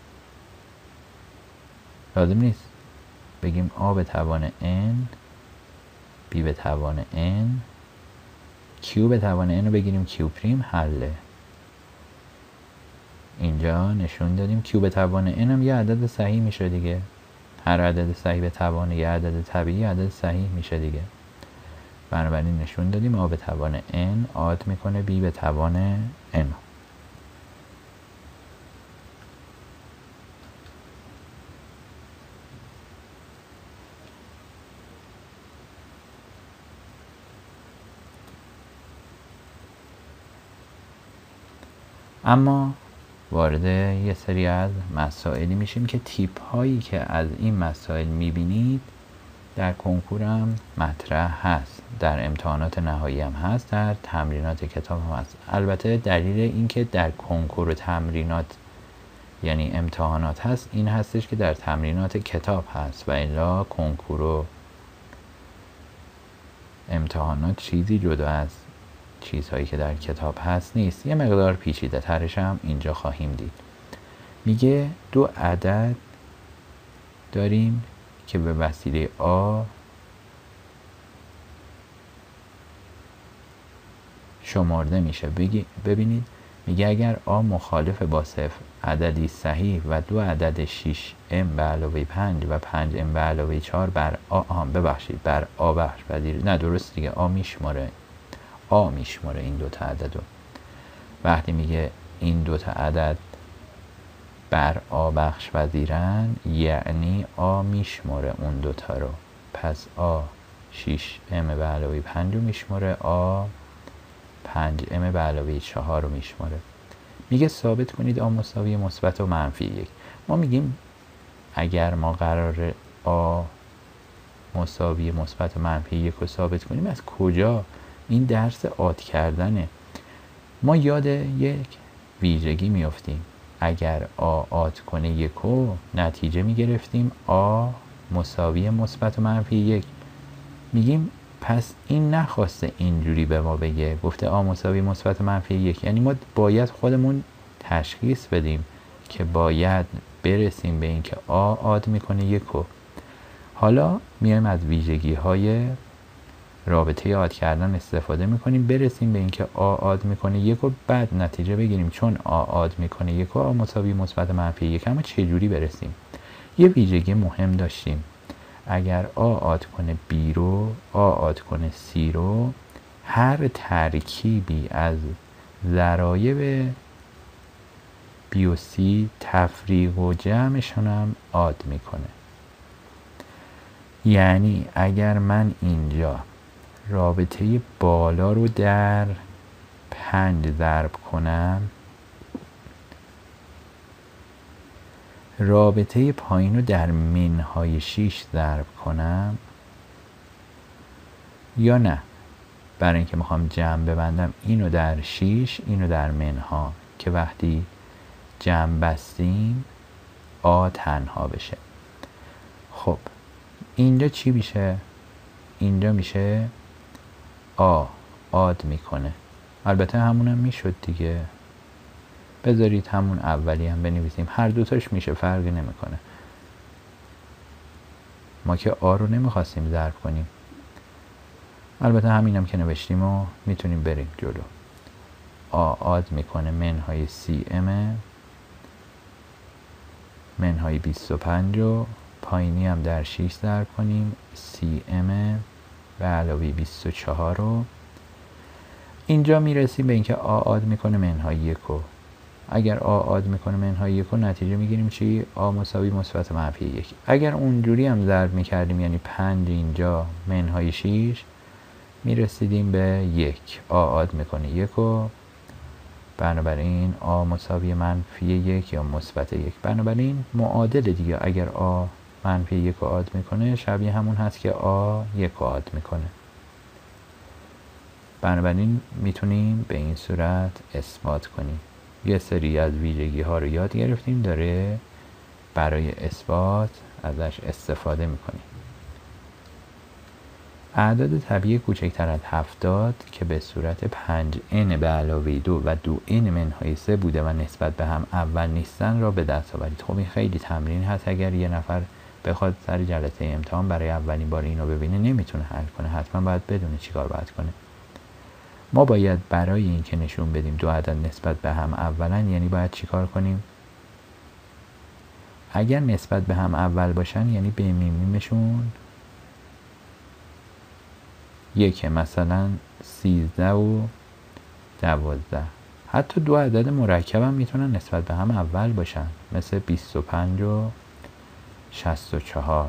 Speaker 1: لازم نیست بگیم آ به توان n بی به توان n کیو به توان n رو بگیریم کیو پریم حله. اینجا نشون دادیم کیو به توان n هم یه عدد صحیح میشه دیگه. هر عدد صحیح به توان یه عدد طبیعی عدد صحیح میشه دیگه. بنابراین نشون دادیم آ به توان n آد میکنه بی به توان n. اما وارد یه سری از مسائلی میشیم که تیپ هایی که از این مسائل میبینید در کنکور هم مطرح هست، در امتحانات نهایی هم هست، در تمرینات کتاب هم هست. البته دلیل این که در کنکور و تمرینات یعنی امتحانات هست این هستش که در تمرینات کتاب هست و الا کنکور و امتحانات چیزی جدا از چیزهایی که در کتاب هست نیست. یه مقدار پیچیده ترش هم اینجا خواهیم دید. میگه دو عدد داریم که به وسیله آ شمرده میشه. ببینید میگه اگر آ مخالف با صفر عددی صحیح و دو عدد شش ام به علاوه پنج و پنج ام به علاوه چهار بر آ آم ببخشید بر آ بخش پذیر، نه درست دیگه، آ میشماره آ میشماره این دوتا عدد رو. وقتی میگه این دوتا عدد بر آ بخش پذیرن یعنی آ میشماره اون دوتا رو. پس آ شش ام به علاوه پنج رو میشماره، آ پنج ام به علاوه چهار رو میشماره. میگه ثابت کنید آ مساوی مثبت و منفی یک. ما میگیم اگر ما قرار آ مساوی مثبت و منفی یک رو ثابت کنیم از کجا؟ این درس آد کردنه. ما یاد یک ویژگی میافتیم. اگر آ آد کنه یکو نتیجه میگرفتیم آ مساوی مثبت و منفی یک. میگیم پس این نخواسته اینجوری به ما بگه، گفته آ مساوی مثبت و منفی یک، یعنی ما باید خودمون تشخیص بدیم که باید برسیم به اینکه آ آد میکنه یکو. حالا میایم از ویژگی های رابطه آد کردن استفاده میکنیم برسیم به اینکه آ آد میکنه یک و بعد نتیجه بگیریم چون آ آد میکنه یک و آ مساوی مثبت منفی یک. اما چه جوری برسیم؟ یه ویژگی مهم داشتیم. اگر آ آد کنه بی رو، آ آد کنه سی رو، هر ترکیبی از ضرایب بی و سی تفریق و جمعشون هم آد میکنه. یعنی اگر من اینجا رابطه بالا رو در پنج ضرب کنم، رابطه پایین رو در منهای شیش ضرب کنم، یا نه برای اینکه میخوام جمع ببندم اینو در شیش اینو در منها که وقتی جمع بستیم آ تنها بشه. خب اینجا چی میشه؟ اینجا میشه آ آد میکنه. البته همونم میشد دیگه، بذارید همون اولی هم بنویسیم، هر دوتاش میشه، فرقی نمیکنه. ما که آ رو نمیخواستیم ضرب کنیم. البته همینم که نوشتیم و میتونیم بریم جلو. آ میکنه منهای سی ام منهای بیست و پنج و پایینی هم در شیش ضرب کنیم سی ام به علاوه بیست و چهار رو اینجا میرسیم به اینکه آ آد میکنه منهای یک و اگر آ آد میکنه منهای یک و نتیجه میگیریم چی؟ آ مساوی مثبت منفی یک. اگر اونجوری هم ضرب میکردیم یعنی پنج اینجا منهای شیش میرسیدیم به یک. آ آد میکنه یک و بنابراین آ مساوی منفی یک یا مثبت یک. بنابراین معادل دیگه اگر آ منفی یک و آد میکنه شبیه همون هست که آ یک و آد میکنه. بنابراین میتونیم به این صورت اثبات کنیم. یه سری از ویژگی ها رو یاد گرفتیم داره برای اثبات ازش استفاده میکنیم. اعداد طبیعی کوچکتر از هفتاد که به صورت پنج ان به علاوه دو و دو ان منهای سه بوده و نسبت به هم اول نیستن را به دست آورید. خب این خیلی تمرین هست. اگر یه نفر بخواد سر جلسه امتحان برای اولین بار اینو ببینه نمیتونه حل کنه، حتما باید بدونه چیکار باید کنه. ما باید برای این که نشون بدیم دو عدد نسبت به هم اولن یعنی باید چیکار کنیم؟ اگر نسبت به هم اول باشن یعنی به میمیمشون یک، مثلا سیزده و دوازده. حتی دو عدد مرکب هم میتونن نسبت به هم اول باشن مثل بیست و پنج و شصت و چهار.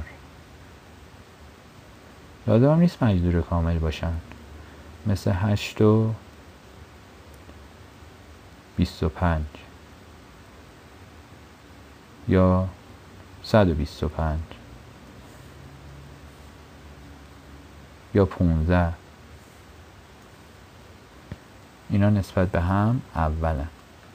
Speaker 1: لازم هم نیست مجذور کامل باشن مثل هشت و بیست و پنج یا صد و بیست و پنج یا پونزده. اینا نسبت به هم اولن.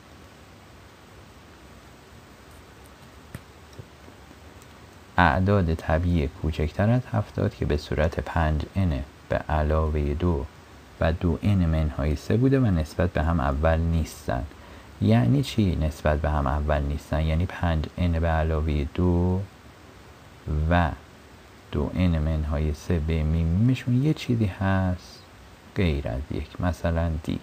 Speaker 1: اعداد طبیعی کوچکتر از هفتاد که به صورت پنج ان به علاوه دو و دو ان منهای سه بوده و نسبت به هم اول نیستن. یعنی چی نسبت به هم اول نیستن؟ یعنی پنج ان به علاوه دو و دو ان منهای سه به میمیمشون یه چیزی هست غیر از یک، مثلا دی.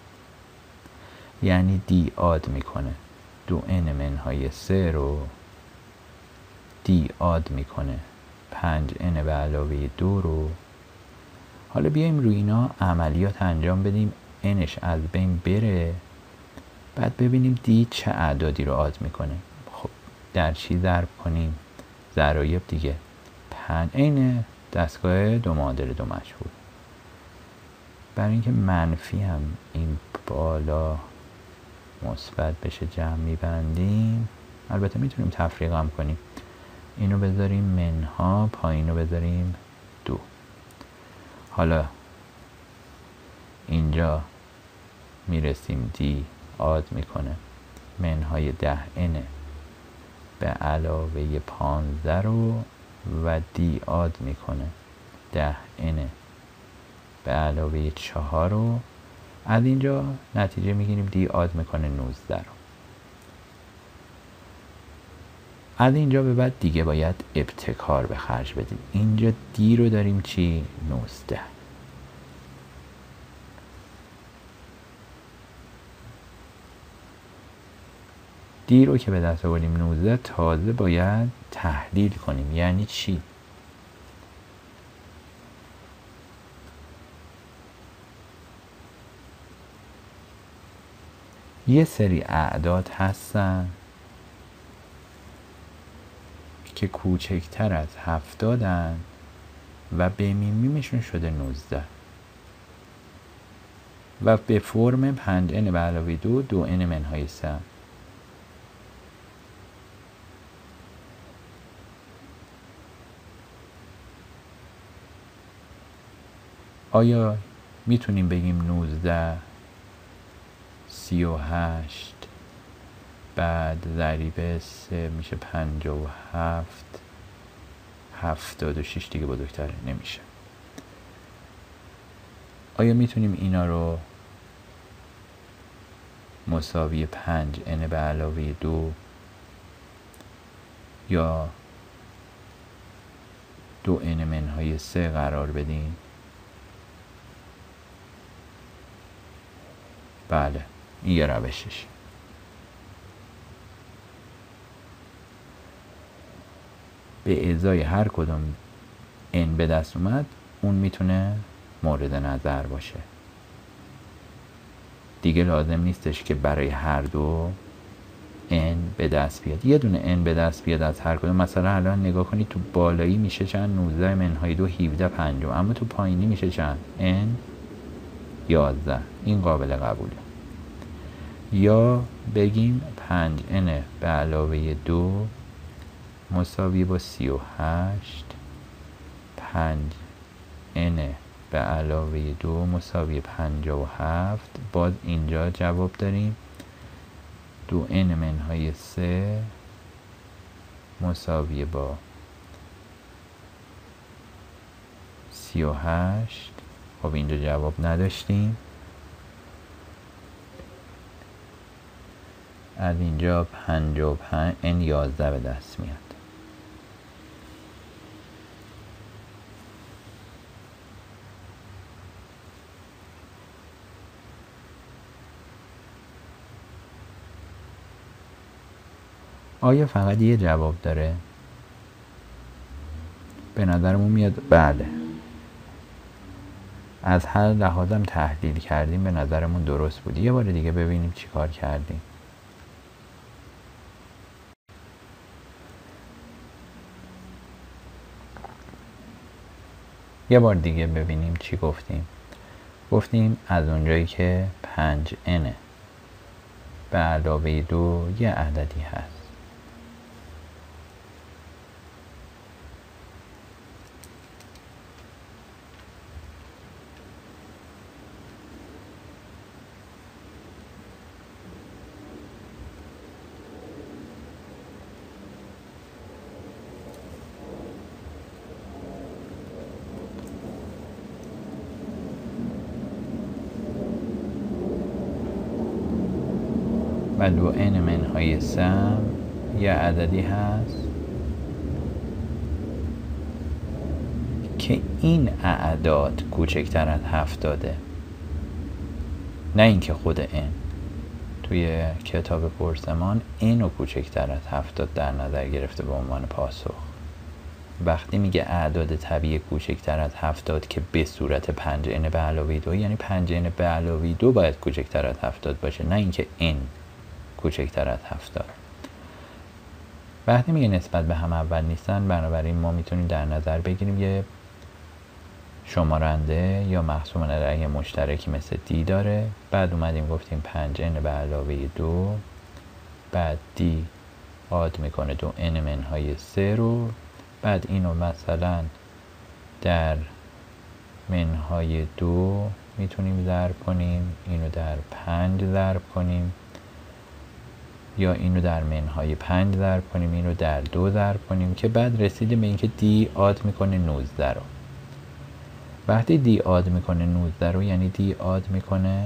Speaker 1: یعنی دی آد میکنه دو ان منهای سه رو دی آد میکنه پنج ان به علاوه دو رو. حالا بیایم روی اینا عملیات انجام بدیم انش از بین بره، بعد ببینیم دی چه اعدادی رو آد میکنه. خب در چی ضرب کنیم؟ ضرایب دیگه. پنج عین دستگاه دو معادل دو مجهول. برای اینکه منفی هم این بالا مثبت بشه جمع میبندیم. البته میتونیم تفریق هم کنیم. اینو بذاریم منها، پایینو بذاریم دو. حالا اینجا میرسیم دی آد میکنه منهای ده ان به علاوه پانزده رو و دی آد میکنه ده ان به علاوه چهار رو. از اینجا نتیجه میگیریم دی آد میکنه نوزده رو. از اینجا به بعد دیگه باید ابتکار به خرج بدیم. اینجا دی رو داریم چی؟ نوزده. دی رو که به دست آوردیم نوزده، تازه باید تحلیل کنیم. یعنی چی؟ یه سری اعداد هستن که کوچکتر از هفتادن و به میمیمشون شده نوزده و به فرم پنج ان به علاوه دو دو ان منهای سه. آیا میتونیم بگیم نوزده سی و هشت بعد ضریب سه میشه پنجاه و هفت هفتاد و شش دیگه بزرگتره؟ نمیشه. آیا میتونیم اینا رو مساوی پنج ان به علاوه دو یا دو ان منهای سه قرار بدیم؟ بله. این یه روشش. به ازای هر کدوم n به دست اومد اون میتونه مورد نظر باشه. دیگه لازم نیستش که برای هر دو n به دست بیاد. یه دونه n به دست بیاد از هر کدوم. مثلا الان نگاه کنید تو بالایی میشه چند؟ نوزده منهای دو هفده پنجم. اما تو پایینی میشه چند؟ n یازده. این قابل قبوله. یا بگیم پنج n به علاوه دو مساوی با سی و هشت. پنج n به علاوه دو مساوی پنجاه و هفت. باز اینجا جواب داریم دو n منهای سه مساوی با سی و هشت. خب اینجا جواب نداشتیم. از اینجا پنجاه و پنج n یازده به دست میاد. آیا فقط یه جواب داره؟ به نظرمون میاد بله. از هر لحاظم تحلیل کردیم به نظرمون درست بود. یه بار دیگه ببینیم چی کار کردیم. یه بار دیگه ببینیم چی گفتیم. گفتیم از اونجایی که پنج n به علاوه دو یه عددی هست. و دو n منهای سه یه عددی هست که این اعداد کوچکتر از هفتاده. نه اینکه خود n. توی کتاب پرسمان n رو کوچکتر از هفتاد در نظر گرفته به عنوان پاسخ. وقتی میگه اعداد طبیعی کوچکتر از هفتاد که به صورت پنج n به علاوه دو، یعنی پنج n به علاوه دو باید کوچکتر از هفتاد باشه، نه اینکه n کوچکتر از هفتاد. وقتی میگه نسبت به هم اول نیستن، بنابراین ما میتونیم در نظر بگیریم یه شمارنده یا مقسوم رأی مشترکی مثل دی داره. بعد اومدیم گفتیم پنج n به علاوه دو، بعد دی آد میکنه دو n منهای سه رو، بعد اینو مثلا در منهای دو میتونیم ضرب کنیم، اینو در پنج ضرب کنیم، یا اینو در منهای پنج ضرب کنیم، اینو در دو ضرب کنیم، که بعد رسیدیم به اینکه دی آد میکنه نوزده رو. وقتی دی آد میکنه نوزده رو یعنی دی آد میکنه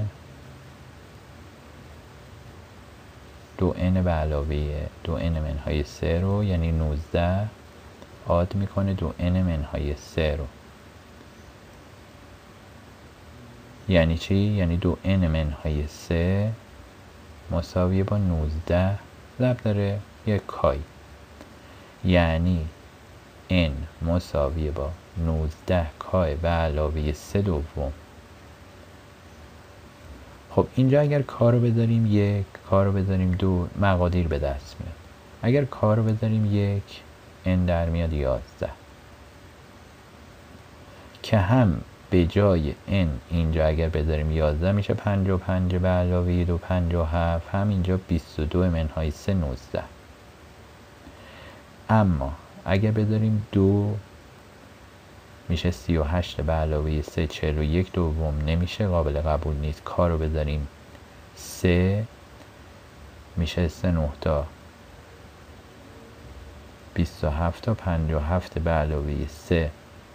Speaker 1: دو n به علاوه دو n منهای سه رو، یعنی نوزده آد میکنه دو n منهای سه رو. یعنی چی؟ یعنی دو n منهای سه مساویه با نوزده ضرب داره یک کای، یعنی n مساویه با نوزده کای به علاوه سه دوم. خب اینجا اگر کار رو بذاریم یک، کار رو بذاریم دو، مقادیر به دست میاد. اگر کار رو بذاریم یک، n در میاد یازده، که هم به جای n اینجا اگر بذاریم یازده میشه پنجاه و پنج به علاوه دو پنجاه و هفت، هم اینجا بیست و دو منهای سه نوزده. اما اگر بذاریم دو میشه سی و هشت به علاوه سه چهل و یک دوم، نمیشه، قابل قبول نیست. کار رو بذاریم سه میشه سه نهتا بیست و هفت تا پنجاه و هفت به علاوه سه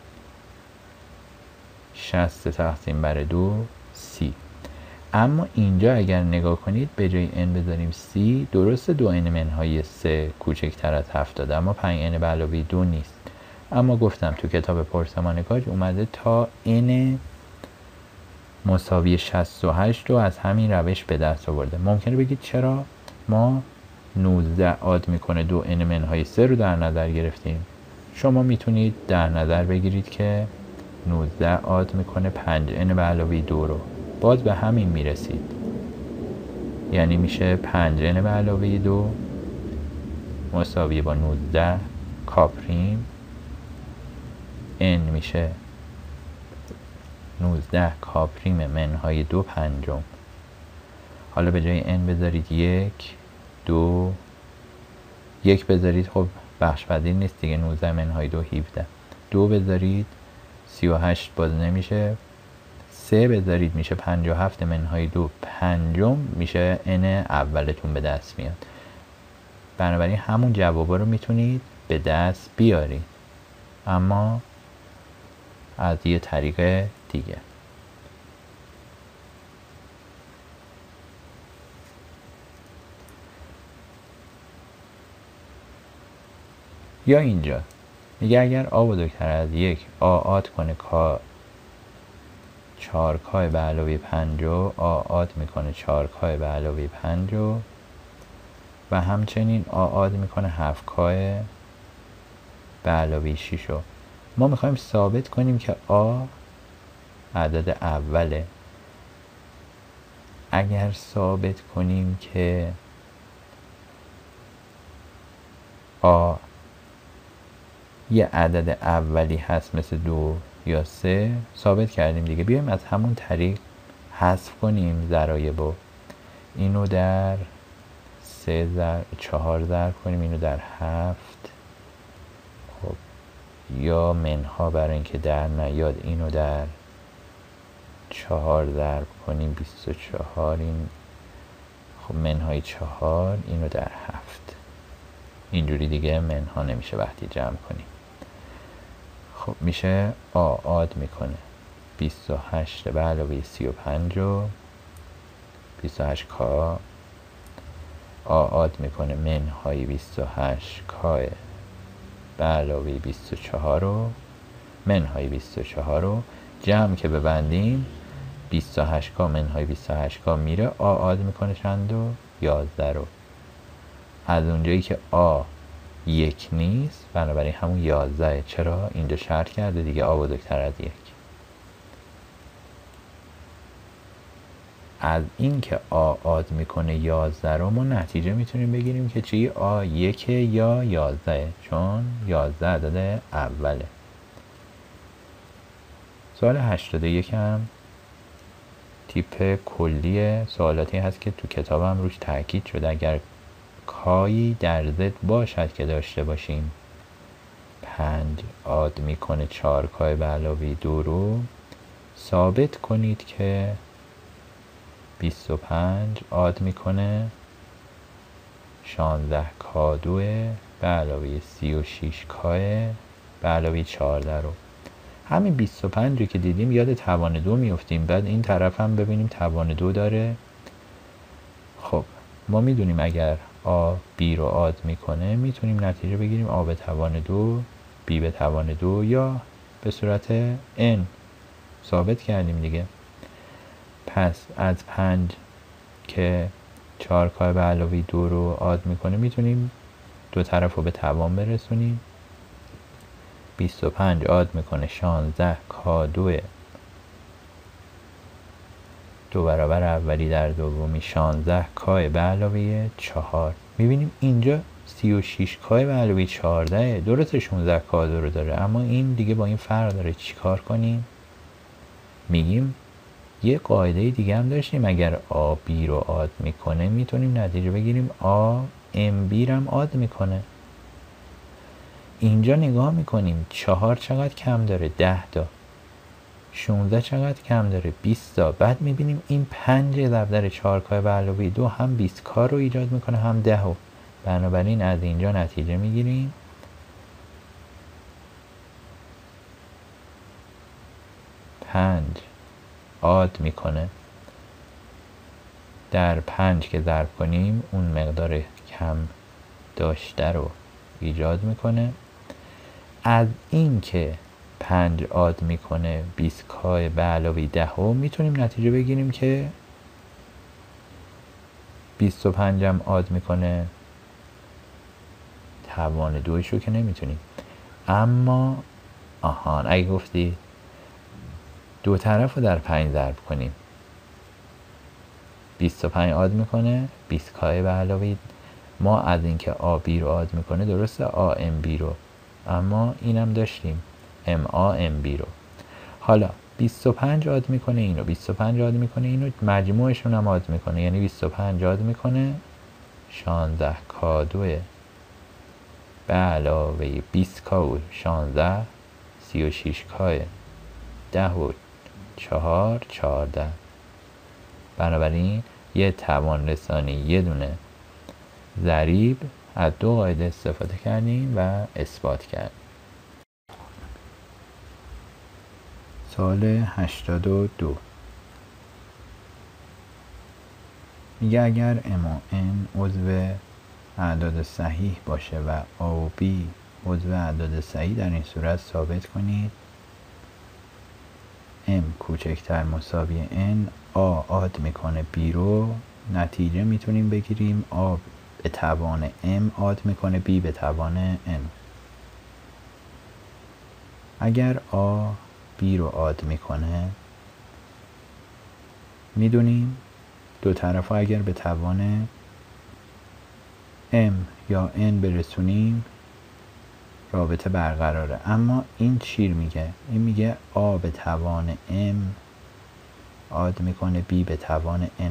Speaker 1: شصت تقسیم بر دو سی. اما اینجا اگر نگاه کنید به جای n بذاریم سی، درسته دو n منهای سه کوچکتر از هفتاد، اما پنج n به علاوه دو نیست. اما گفتم تو کتاب پرسمان کاج اومده تا n مساوی شصت و هشت رو از همین روش به دست آورده. ممکنه بگید چرا ما نوزده عاد میکنه دو ان منهای سه رو در نظر گرفتیم. شما میتونید در نظر بگیرید که نوزده عاد میکنه پنج ان به علاوه دو رو، باز به همین میرسید. یعنی میشه پنج ان به علاوه دو مساوی با نوزده کاپریم n میشه نوزده کاپریم منهای دو پنجم. حالا به جای n بذارید یک، دو، یک بذارید، خب بخش پذیر نیست دیگه، نوزده منهای دو هفده. دو بذارید سی و هشت باز نمیشه. سه بذارید میشه پنجاه و هفت منهای دو پنجم، میشه n اولتون به دست میاد. بنابراین همون جوابا رو میتونید به دست بیارید، اما از یه طریق دیگه. یا اینجا میگه اگر آ بزرگتر از یک آ عاد کنه کا چهار کا به علاوه پنج و آ عاد میکنه چهار کا به علاوه پنج و و همچنین آ عاد میکنه هفت کا به علاوه شش و ما میخوایم ثابت کنیم که آ عدد اوله. اگر ثابت کنیم که آ یه عدد اولی هست مثل دو یا سه، ثابت کردیم دیگه. بیایم از همون طریق حذف کنیم ضرایبو. اینو در سه ضرب چهار ضرب کنیم، اینو در هفت. خب یا منها برای اینکه در نیاد اینو در چهار ضرب کنیم بیست و چهار، این خب منهای چهار، اینو در هفت. اینجوری دیگه منها نمیشه وقتی جمع کنیم. خب میشه آ عاد میکنه بیست و هشت به علاوه سی و پنج و بیست و هشت کا. آ عاد میکنه منهای بیست و هشت کا به علاوه بیست و چهار و منهای بیست و چهار رو جمع که ببندیم بیست و هشت کا منهای بیست و هشت کا میره، آ عاد میکنه چند و یازده رو. از اونجایی که آ یک نیست بنابراین همون یازده. چرا؟ اینجا شرط کرده دیگه آ بزرگتر از یک. از این که آ عاد میکنه یازده رو ما نتیجه میتونیم بگیریم که چی؟ آ یک یا یازده، چون یازده عدد اوله. سوال هشتاد و یک هم تیپ کلیه، سوالاتی هست که تو کتابم روش تاکید شده. اگر کایی در ضد باشد که داشته باشیم پنج عاد میکنه چهار کا به علاوه دو رو، ثابت کنید که بیست و پنج عاد میکنه شانزده کا دو به علاوه سی و شش کا به علاوه چهارده رو. همین بیست و پنج رو که دیدیم یاد توان دو میفتیم. بعد این طرف هم ببینیم توان دو داره. خب ما میدونیم اگر آ بی رو عاد میکنه میتونیم نتیجه بگیریم آ به توان دو بی به توان دو، یا به صورت n ثابت کردیم دیگه. پس از پنج که چهار کا به علاوه دو رو عاد میکنه میتونیم دو طرف رو به توان برسونیم. بیست و پنج عاد میکنه شانزده کا دو دو برابر اولی در دومی شانزده کا به علاوه چهار. میبینیم اینجا سی و شش کا به علاوه چهارده، درسته شانزده کا دو رو داره اما این دیگه با این فرق داره. چی کار کنیم؟ میگیم یه قاعده دیگه هم داشتیم، اگر آ بی رو عاد میکنه میتونیم نتیجه بگیریم آ ام بی رو هم عاد میکنه. اینجا نگاه میکنیم چهار چقدر کم داره؟ ده تا. شانزده چقدر کم داره؟ بیست تا. بعد میبینیم این پنج ضرب در چهار کا به علاوه دو هم بیست کا رو ایجاد میکنه هم ده و بنابراین از اینجا نتیجه میگیریم پنج عاد میکنه در پنج که ضرب کنیم اون مقدار کم داشته رو ایجاد میکنه. از این که پنج آد میکنه بیست کا به علاوه ده و میتونیم نتیجه بگیریم که بیست و پنج هم آد میکنه توان دویش رو که نمیتونیم. اما آهان اگه گفتی دو طرف رو در پنج ضرب کنیم بیست و پنج آد میکنه بیست کا به علاوه ما از اینکه آ بی رو آد میکنه درسته آ ام بی رو، اما اینم داشتیم ام آ ام بی رو. حالا بیست و پنج آد میکنه اینو بیست و پنج آد میکنه اینو مجموعشون هم آد میکنه، یعنی بیست و پنج آد میکنه شانزده کا دو به علاوه بیست کا و شانزده سی و شش کا ده و چهار چهارده. بنابراین یه توان رسانی یه دونه ضریب از دو قاعده استفاده کردیم و اثبات کردیم. سوال هشتاد و دو میگه اگر ام و ان عضو اعداد صحیح باشه و آ و بی عضو اعداد صحیح، در این صورت ثابت کنید ام کوچکتر مساوی n آ آد میکنه بی رو، نتیجه میتونیم بگیریم آ به توان m آد میکنه بی به توان n. اگر آ بی رو آد میکنه میدونیم دو طرف اگر به توان m یا n برسونیم رابطه برقراره. اما این چی میگه؟ این میگه آ به توان m آد میکنه بی به توان n.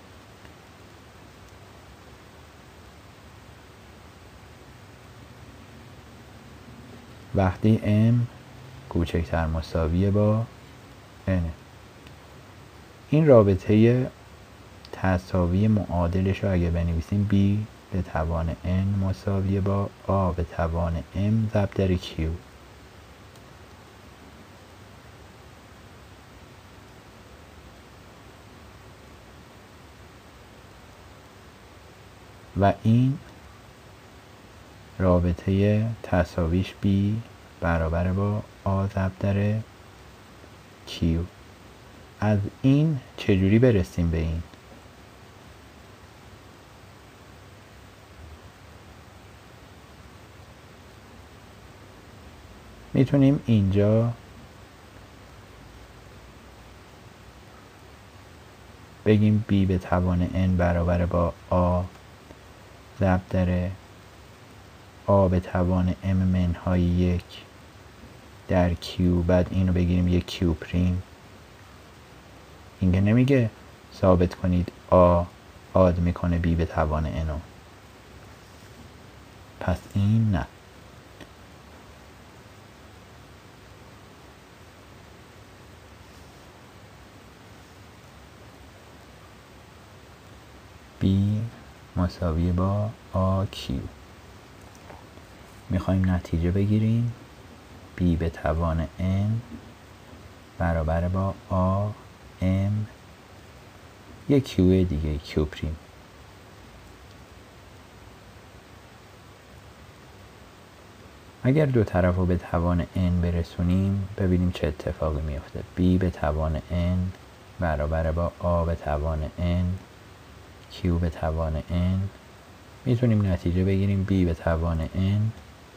Speaker 1: وقتی m کوچکتر مساویه با n، این رابطه تساوی معادلش رو اگه بنویسیم b به توان n مساویه با آ به توان m ضرب در q. و این رابطه تساویش b برابر با آ ضرب در q. از این چجوری برسیم به این؟ میتونیم اینجا بگیم b به توان n برابر با آ ضرب در آ به توان m منهای یک در q، بعد اینو بگیریم یک q پریم. این که نمیگه ثابت کنید آ آد میکنه b به توان n، پس این نه. b مساوی با آ کیو. میخوایم نتیجه بگیریم b به توان n برابر با آ m یک کیو دیگه کیو پریم. اگر دو طرف رو به توان n برسونیم ببینیم چه اتفاقی میفته. b به توان n برابر با آ به توان n q به توان n. میتونیم نتیجه بگیریم b به توان n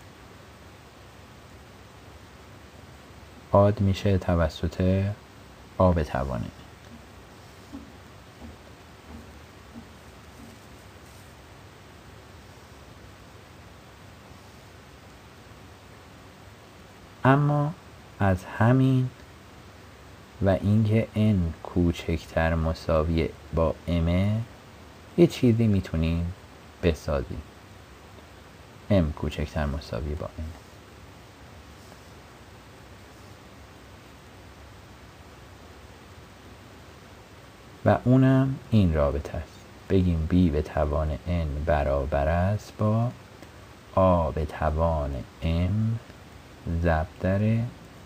Speaker 1: آد میشه توسط آ به توان n. اما از همین و اینکه n کوچکتر مساوی با m یه چیزی میتونیم بسازیم. m کوچکتر مساوی با n و اونم این رابطه است. بگیم b به توان n برابر است با آ به توان m ضرب در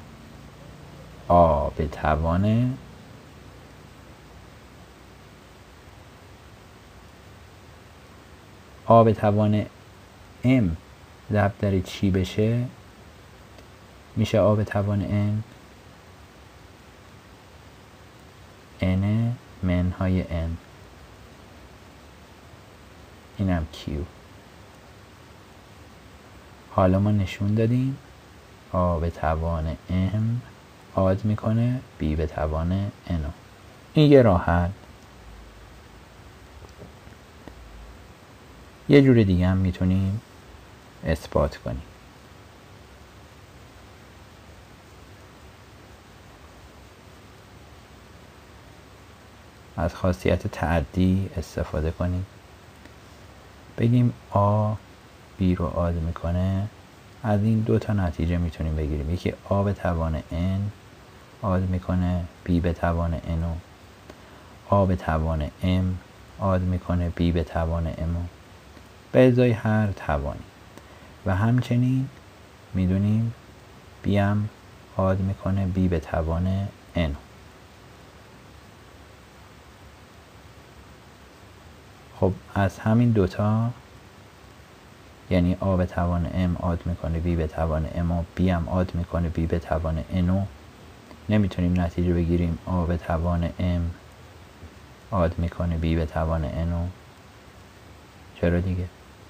Speaker 1: آ به توان آ به توان m ضرب در چی بشه؟ میشه آ به توان n n منهای n، اینم q. حالا ما نشون دادیم آ به توان m آد میکنه b به توان n. این یه راه حل. یه جور دیگه هم میتونیم اثبات کنیم. از خاصیت تعدی استفاده کنیم. بگیم آ بی رو آد میکنه، از این دو تا نتیجه میتونیم بگیریم. یکی آ به توان n آد میکنه b به توان n و آ به توان m آد میکنه b به توان m به ازای هر توانی. و همچنین میدونیم b هم آد میکنه b به توان n. خب از همین دوتا، یعنی آ به توان m آد میکنه b به توان m و b هم آد میکنه b به توان n، نمیتونیم نتیجه بگیریم آ به توان m آد میکنه b به توان n. چرا دیگه؟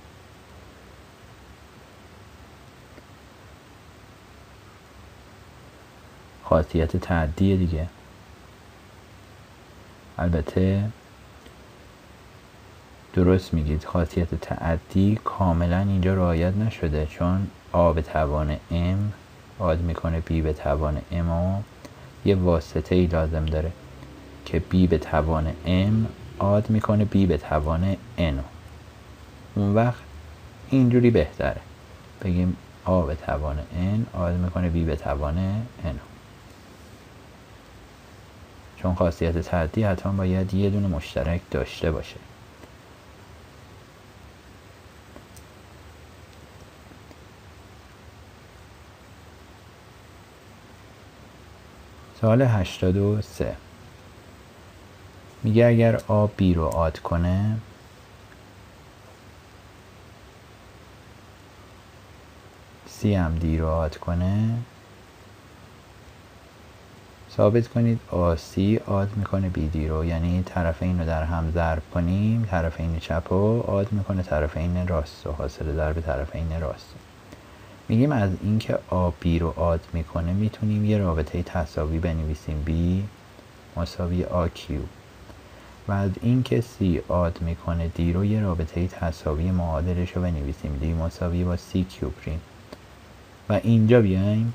Speaker 1: خاصیت تعدیه دیگه. البته درست میگید، خاصیت تعدی کاملا اینجا رعایت نشده، چون آ به توان m آد میکنه b به توان m و یه واسطه ای لازم داره که b به توان m آد میکنه b به توان n. اون وقت اینجوری بهتره بگیم آ به توان n آد میکنه b به توان n، چون خاصیت تعدی حتما باید یه دونه مشترک داشته باشه. سوال هشتاد و سه میگه اگر آ بی رو آد کنه، سی هم دی رو آد کنه، ثابت کنید آ سی آد میکنه بی دی رو. یعنی طرفین رو در هم ضرب کنیم، طرفین چپ رو آد میکنه طرفین راست رو، حاصل ضرب طرفین راست. میگیم از اینکه آ بی رو آد میکنه میتونیم یه رابطه تساوی بنویسیم بی مساوی آ کیو، و از اینکه سی آد میکنه دی رو یه رابطه تساوی معادلش رو بنویسیم دی مساوی با سی کیو پریم، و اینجا بیایم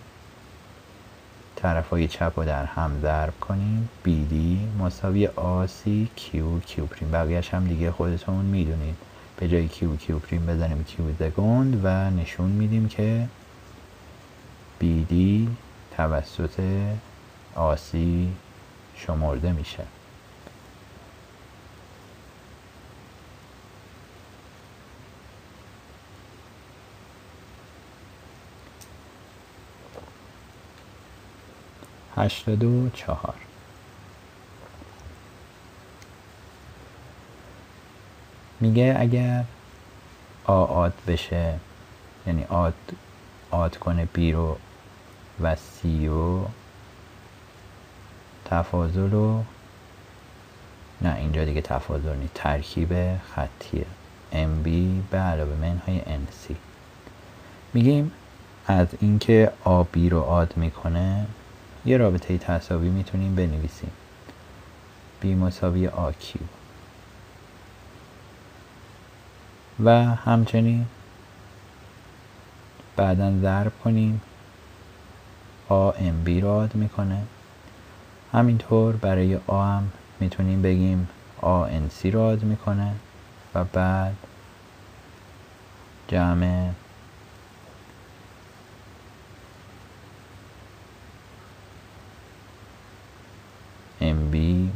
Speaker 1: طرفای چپ رو در هم ضرب کنیم، بی دی مساوی آ سی کیو کیو پریم. بقیهش هم دیگه خودتون میدونید، به جای کیو کیو پریم بزنیم کیو سگند و نشون میدیم که بی دی توسط آ سی شمرده میشه. هشتاد و چهار میگه اگر آ آد بشه، یعنی آد آد کنه بی رو و سی رو، تفاضل رو، نه اینجا دیگه تفاضل نیست، ترکیب خطیه ام بی به علاوه منهای ان سی. میگیم از اینکه آ بی رو آد میکنه یه رابطه تساوی میتونیم بنویسیم، بی مساوی آ کیو، و همچنین بعداً ضرب کنیم آ ام بی رو آد میکنه. همینطور برای آ هم میتونیم بگیم آ ان سی رو آد میکنه و بعد جمع ام بی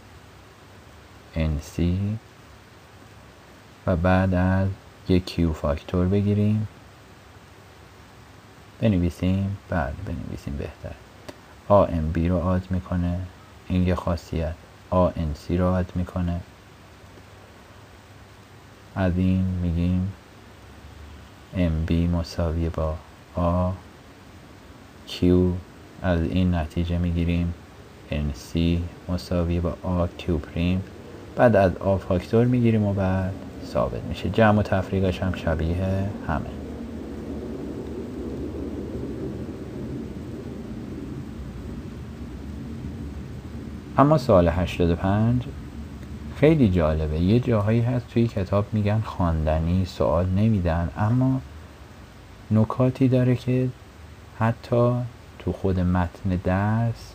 Speaker 1: ان سی و بعد از یک کیو فاکتور بگیریم بنویسیم، بعد بنویسیم بهتر. آ ام بی رو آد میکنه، این یه خاصیت، آ ان سی رو آد میکنه، از این میگیم ام بی مساوی با آ Q از این نتیجه میگیریم ان سی مساوی با آ کیو پریم، بعد از آ فاکتور میگیریم و بعد ثابت میشه. جمع و تفریقش هم شبیه همه. اما سوال هشتاد و پنج خیلی جالبه. یه جاهایی هست توی کتاب میگن خواندنی، سوال نمیدن، اما نکاتی داره که حتی تو خود متن درس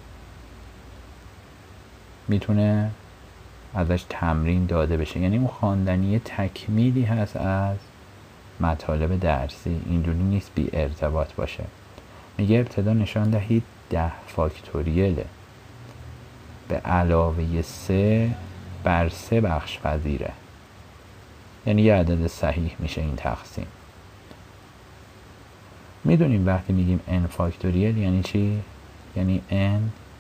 Speaker 1: میتونه ازش تمرین داده بشه. یعنی اون خواندنی تکمیلی هست از مطالب درسی، اینجوری نیست بی ارتباط باشه. میگه ابتدا نشان دهید ده فاکتوریله به علاوه سه بر سه بخش پذیره. یعنی یه عدد صحیح میشه این تقسیم. میدونیم وقتی میگیم n فاکتوریل یعنی چی؟ یعنی n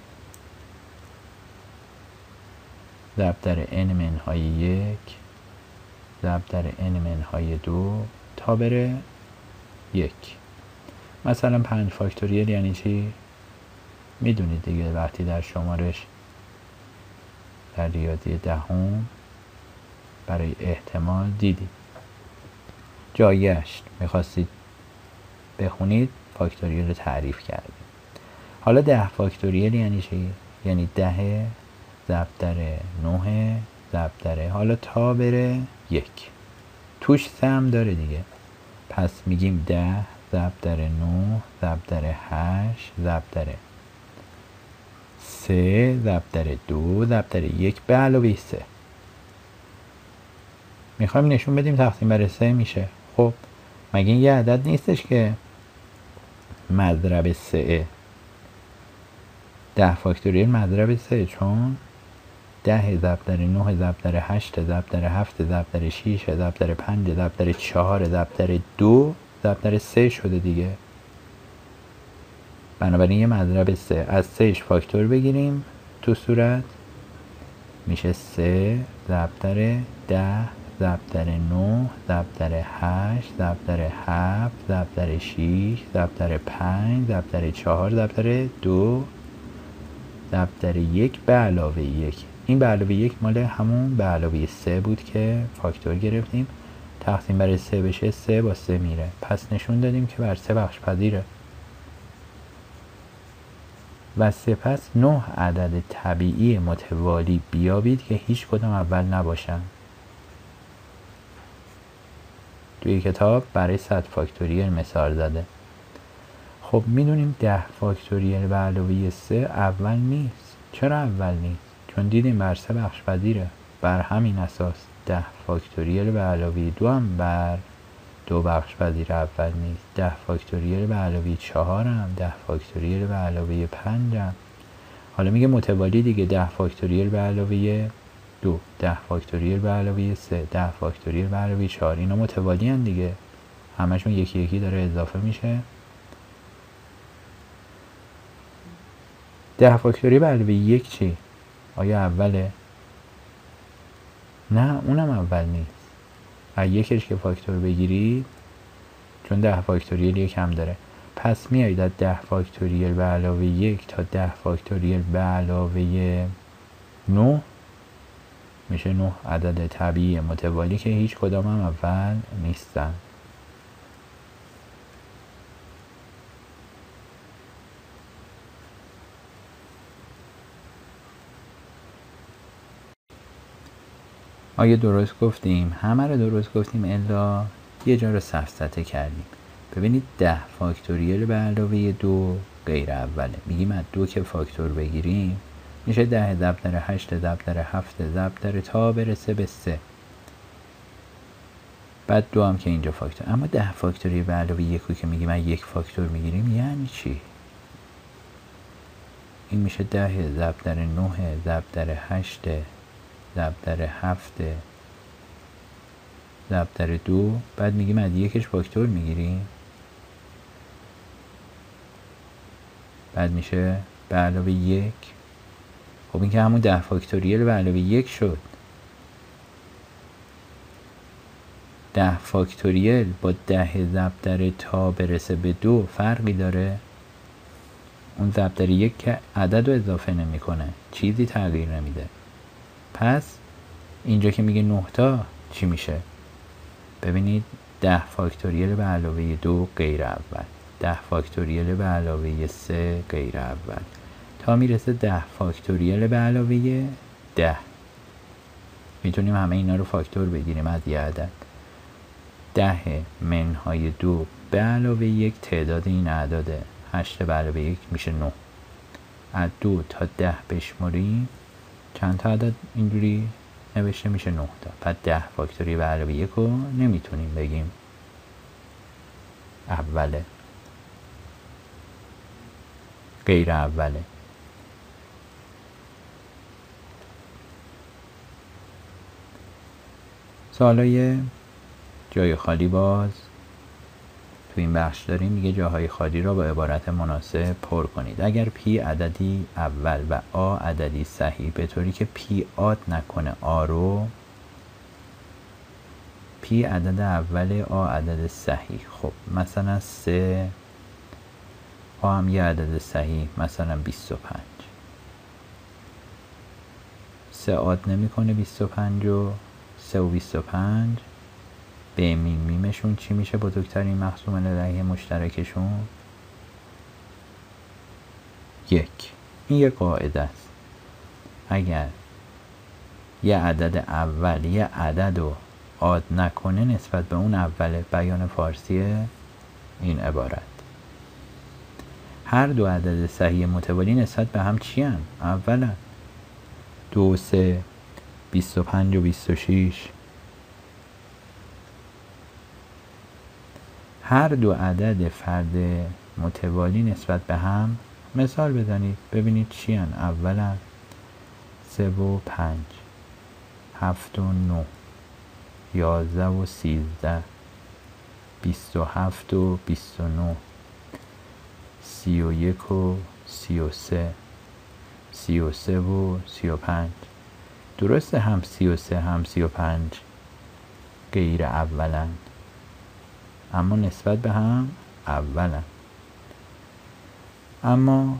Speaker 1: ضرب در n منهای یک ضرب در n منهای دو تا بره یک. مثلا پنج فاکتوریل یعنی چی؟ میدونید دیگه، وقتی در شمارش در ریاضی دهم برای احتمال دیدید جایگشت میخواستید بخونید فاکتوریل رو تعریف کردیم. حالا ده فاکتوریل یعنی چی؟ یعنی ده ضرب در نه ضرب در حالا تا بره یک. توش سه هم داره دیگه، پس میگیم ده ضرب در نه ضرب در هشت ضرب در سه ضرب در دو ضرب در یک به علاوه سه. میخوایم نشون بدیم تقسیم بر سه میشه. خب مگه این یه عدد نیستش که مضرب سه؟ ده فاکتوریل مضرب سه، چون ده ضرب در نه ضرب در هشت ضرب در هفت ضرب در شیش ضرب در پنج ضرب در چهار ضرب در دو ضرب در سه شده دیگه. بنابراین یه مضرب سه، از سهش فاکتور بگیریم تو صورت میشه سه ضرب در ده ضرب در نه ضرب در هشت ضرب در هفت ضرب در شیش ضرب در پنج ضرب در چهار ضرب در دو ضرب در یک به علاوه یک. این به علاوه یک مال همون به علاوه سه بود که فاکتور گرفتیم. تقسیم بر سه بشه سه با سه میره، پس نشون دادیم که بر سه بخش پذیره. و سپس نه عدد طبیعی متوالی بیابید که هیچ کدام اول نباشن. توی کتاب برای صد فاکتوریل مثال زده. خب میدونیم ده فاکتوریل به علاوه سه اول نیست. چرا اول نیست؟ چون دیدیم بر سه بخش پذیره. بر همین اساس ده فاکتوریل به علاوه دو هم بر دو بخش پذیره اول نیست. ده فاکتوریل به علاوه چهار هم، ده فاکتوریل به علاوه پنج هم. حالا میگه متوالی دیگه، ده فاکتوریل به علاوه دو، ده فاکتوریل به علاوه سه، ده فاکتوریل به علاوه چهار. اینا متوالی هن دیگه، همشون یکی یکی داره اضافه میشه. ده فاکتوریل به علاوه یک چی؟ آیا اوله؟ نه، اونم اول نیست. از یکش که فاکتور بگیرید، چون ده فاکتوریل یک هم داره، پس میایید از ده فاکتوریل به علاوه یک تا ده فاکتوریل به علاوه نه میشه نه عدد طبیعی متوالی که هیچ کدام هم اول نیستن. آیا درست گفتیم؟ همه رو درست گفتیم الا یه جا رو سفسطه کردیم. ببینید ده فاکتوریل به علاوه دو غیر اوله. میگیم از دو که فاکتور بگیریم میشه ده ضرب در هشت ضرب در هفت ضرب در تا برسه به سه. بعد دو هم که اینجا فاکتور. اما ده فاکتوریل به علاوه یکو که میگیم از یک فاکتور میگیریم یعنی چی؟ این میشه ده ضرب در نه ضرب در هشت ضرب در هفت ضرب در دو. بعد میگیم از یکش فاکتور میگیریم، بعد میشه به علاوه یک. خب این که همون ده فاکتوریل به علاوه یک شد. ده فاکتوریل با ده ضرب در تا برسه به دو فرقی داره؟ اون ضرب در یک که عدد رو اضافه نمیکنه، چیزی تغییر نمیده. پس اینجا که میگه نه تا چی میشه؟ ببینید ده فاکتوریل به علاوه دو غیر اول، ده فاکتوریل به علاوه سه غیر اول، تا میرسه ده فاکتوریل به علاوه ده. میتونیم همه اینا رو فاکتور بگیریم از یه عدد. ده منهای دو به علاوه یک تعداد این اعداده، هشت به علاوه یک میشه نه. از دو تا ده بشماریم چند تا عدد اینجوری نوشته میشه نه تا. پس ده فاکتوری به علاوه یک رو نمیتونیم بگیم اوله، غیر اوله. سوالای جای خالی باز تو این بخش داریم. میگه جاهای خالی را با عبارت مناسب پر کنید. اگر پی عددی اول و آ عددی صحیح به طوری که پی آد نکنه آ رو، پی عدد اول آ عدد صحیح، خب مثلا سه، آ هم یه عدد صحیح مثلا بیست و پنج. سه آد نمیکنه بیست و پنج و سه و بیست و پنج، به میم میمشون چی میشه بزرگترین مقسوم الهی مشترکشون؟ یک. این یه قاعده است. اگر یه عدد اول یه عدد رو عاد نکنه نسبت به اون اوله، بیان فارسی این عبارت. هر دو عدد صحیح متوالی نسبت به هم چی هن؟ اولا دو و سه، بیست و پنج و بیست و شیش. هر دو عدد فرد متوالی نسبت به هم مثال بزنید ببینید چی هن. اولا سه و پنج، هفت و نو، یازده و سیزده، بیست و هفت و بیست و نو، سی و یک و سی و سه، سی و سه و سی و پنج. درسته هم سی و سه هم سی و پنج غیر اولن، اما نسبت به هم اولن. اما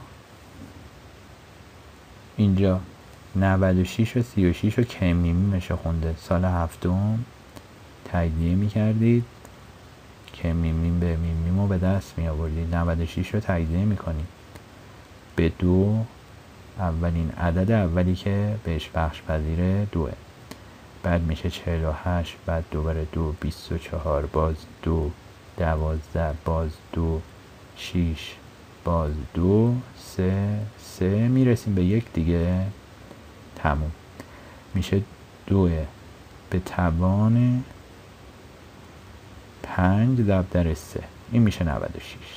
Speaker 1: اینجا نود و شیش و سی و شیش رو که میمی میشه خونده. سال هفتم تجزیه میکردید که میمیم به میمیم رو به دست می آوردید. نود و شیش رو تجزیه میکنید به دو، اولین عدد اولی که بهش بخش پذیره دوه، بعد میشه چهل و هشت، بعد دوباره دو، بیست و چهار، باز دو، دوازده، باز دو، شیش، باز دو، سه، سه، میرسیم به یک دیگه تموم. میشه دو به توان پنج ضرب در سه، این میشه نود و شیش.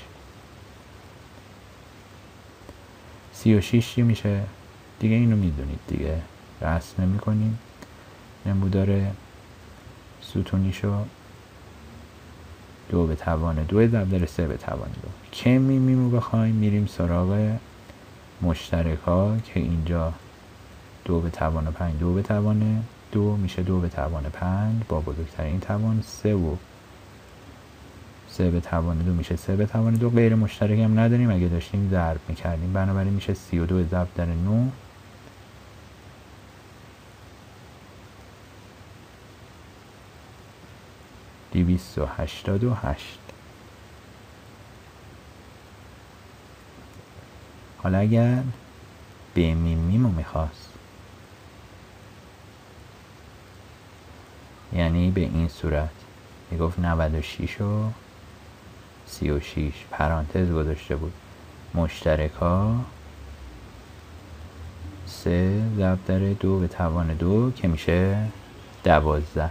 Speaker 1: سی و شیش چی میشه؟ دیگه اینو میدونید دیگه، رسم نمی کنیم. نمودار ستونیشو دو به توان دو ضرب در سه به توان دو. که میمیمو بخوایم میریم سراغ مشترک ها که اینجا دو به توان پنج، دو به توان دو میشه دو به توان پنج با بزرگترین توان سه و سه به توان دو میشه سه به توان دو. غیر مشترک هم نداریم، اگه داشتیم ضرب میکردیم، بنابراین میشه سی و دو ضرب در نه دویست و هشتاد و هشت. حالا اگر به میمیمو میخواست، یعنی به این صورت میگفت نود و شیش و سی و شیش، پرانتز گذاشته بود مشترک ها سه ضرب در دو به توان دو که میشه دوازده.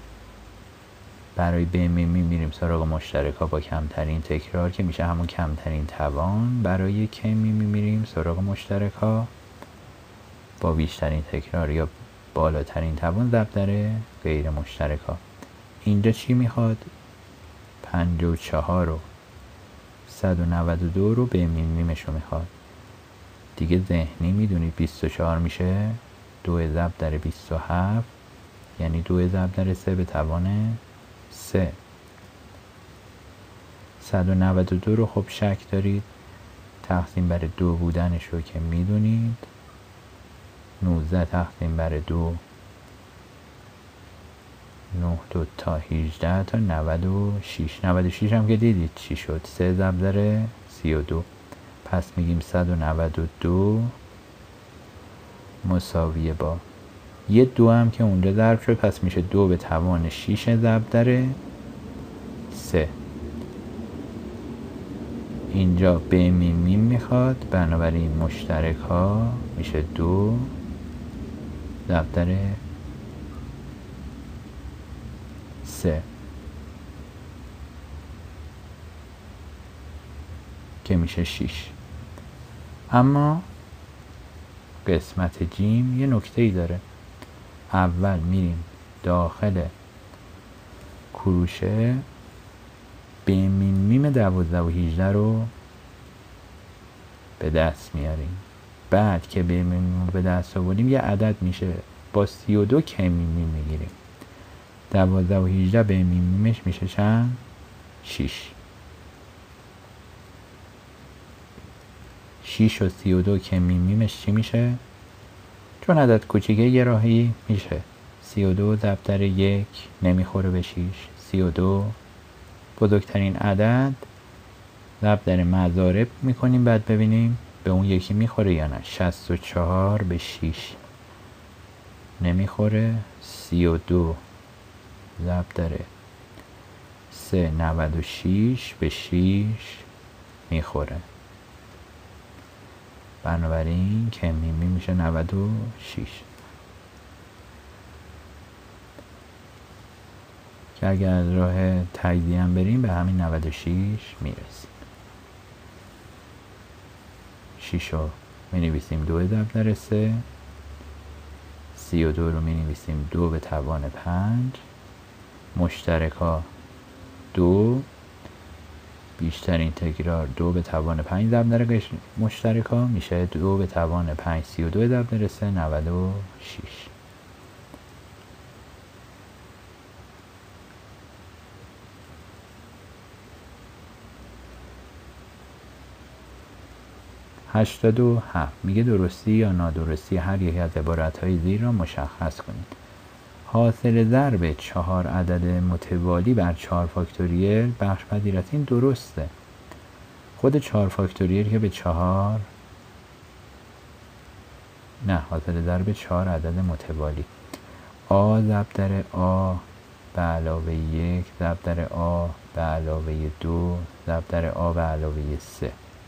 Speaker 1: برای به میمی میریم سراغ مشترک ها با کمترین تکرار که میشه همون کمترین توان. برای که میمی میریم سراغ مشترک ها با بیشترین تکرار یا بالاترین توان ضرب در غیر مشترک ها. اینجا چی میخواد؟ پنجاه و چهار و صد و نود و دو رو به میمیمشو میخواد. دیگه ذهنی میدونید بیست و چهار میشه دو ضرب در بیست و هفت، یعنی دو ضرب در سه به توان سه. صد و نود و دو رو خب شک دارید، تقسیم بر دو بودنش رو که میدونید، نوزده تقسیم بر دو نه دو تا هجده تا نود و شیش. نود و شیش هم که دیدید چی شد، سه ضرب در سی و دو. پس میگیم صد و نود و دو مساویه با یه دو هم که اونجا ضرب شد، پس میشه دو به توان شیش ضرب در سه. اینجا به میم میم میخواد، بنابراین مشترک ها میشه دو ضرب در سه که میشه شیش. اما قسمت جیم یه نکته ای داره. اول میریم داخل کروشه به میم میم دوازده و هجده رو به دست میاریم. بعد که به میم میم به دست آوریم یه عدد میشه با سی و دو که میم میم میگیریم. دوازده و هجده به میم میمش میشه چند؟ شیش. شیش و سی و دو که میم میمش چی میشه؟ چون عدد کوچیکه یه راهی میشه سی و دو ضرب در یک نمیخوره به شیش. سی و دو بزرگترین عدد ضرب در مضارب میکنیم، بعد ببینیم به اون یکی میخوره یا نه. شصت و چهار به شیش نمیخوره. سی و دو ضرب در سه نود و شیش به شیش میخوره. بنابراین که میمی میشه نود و شیش. که اگر از راه تجزیه هم بریم به همین نود و شیش میرسیم. شیش رو می نویسیم دو ضرب در سه. سی و دو رو می نویسیم دو به توان پنج. مشترک ها دو، بیشترین تکرار دو به توان پنج ضرب در مشترک ها میشه دو به توان پنج. سی و دو ضرب در سه نود و شیش. هشتاد و هفت میگه درستی یا نادرستی هر یکی از عبارتهای زیر را مشخص کنید. حاصل ضرب چهار عدد متوالی بر چهار فاکتوریل بخش پذیر است. این درسته. خود چهار فاکتوریل که به چهار، نه، حاصل ضرب چهار عدد متوالی آ ضرب در آ به علاوه یک ضرب در آ به علاوه دو ضرب در آ به علاوه سه.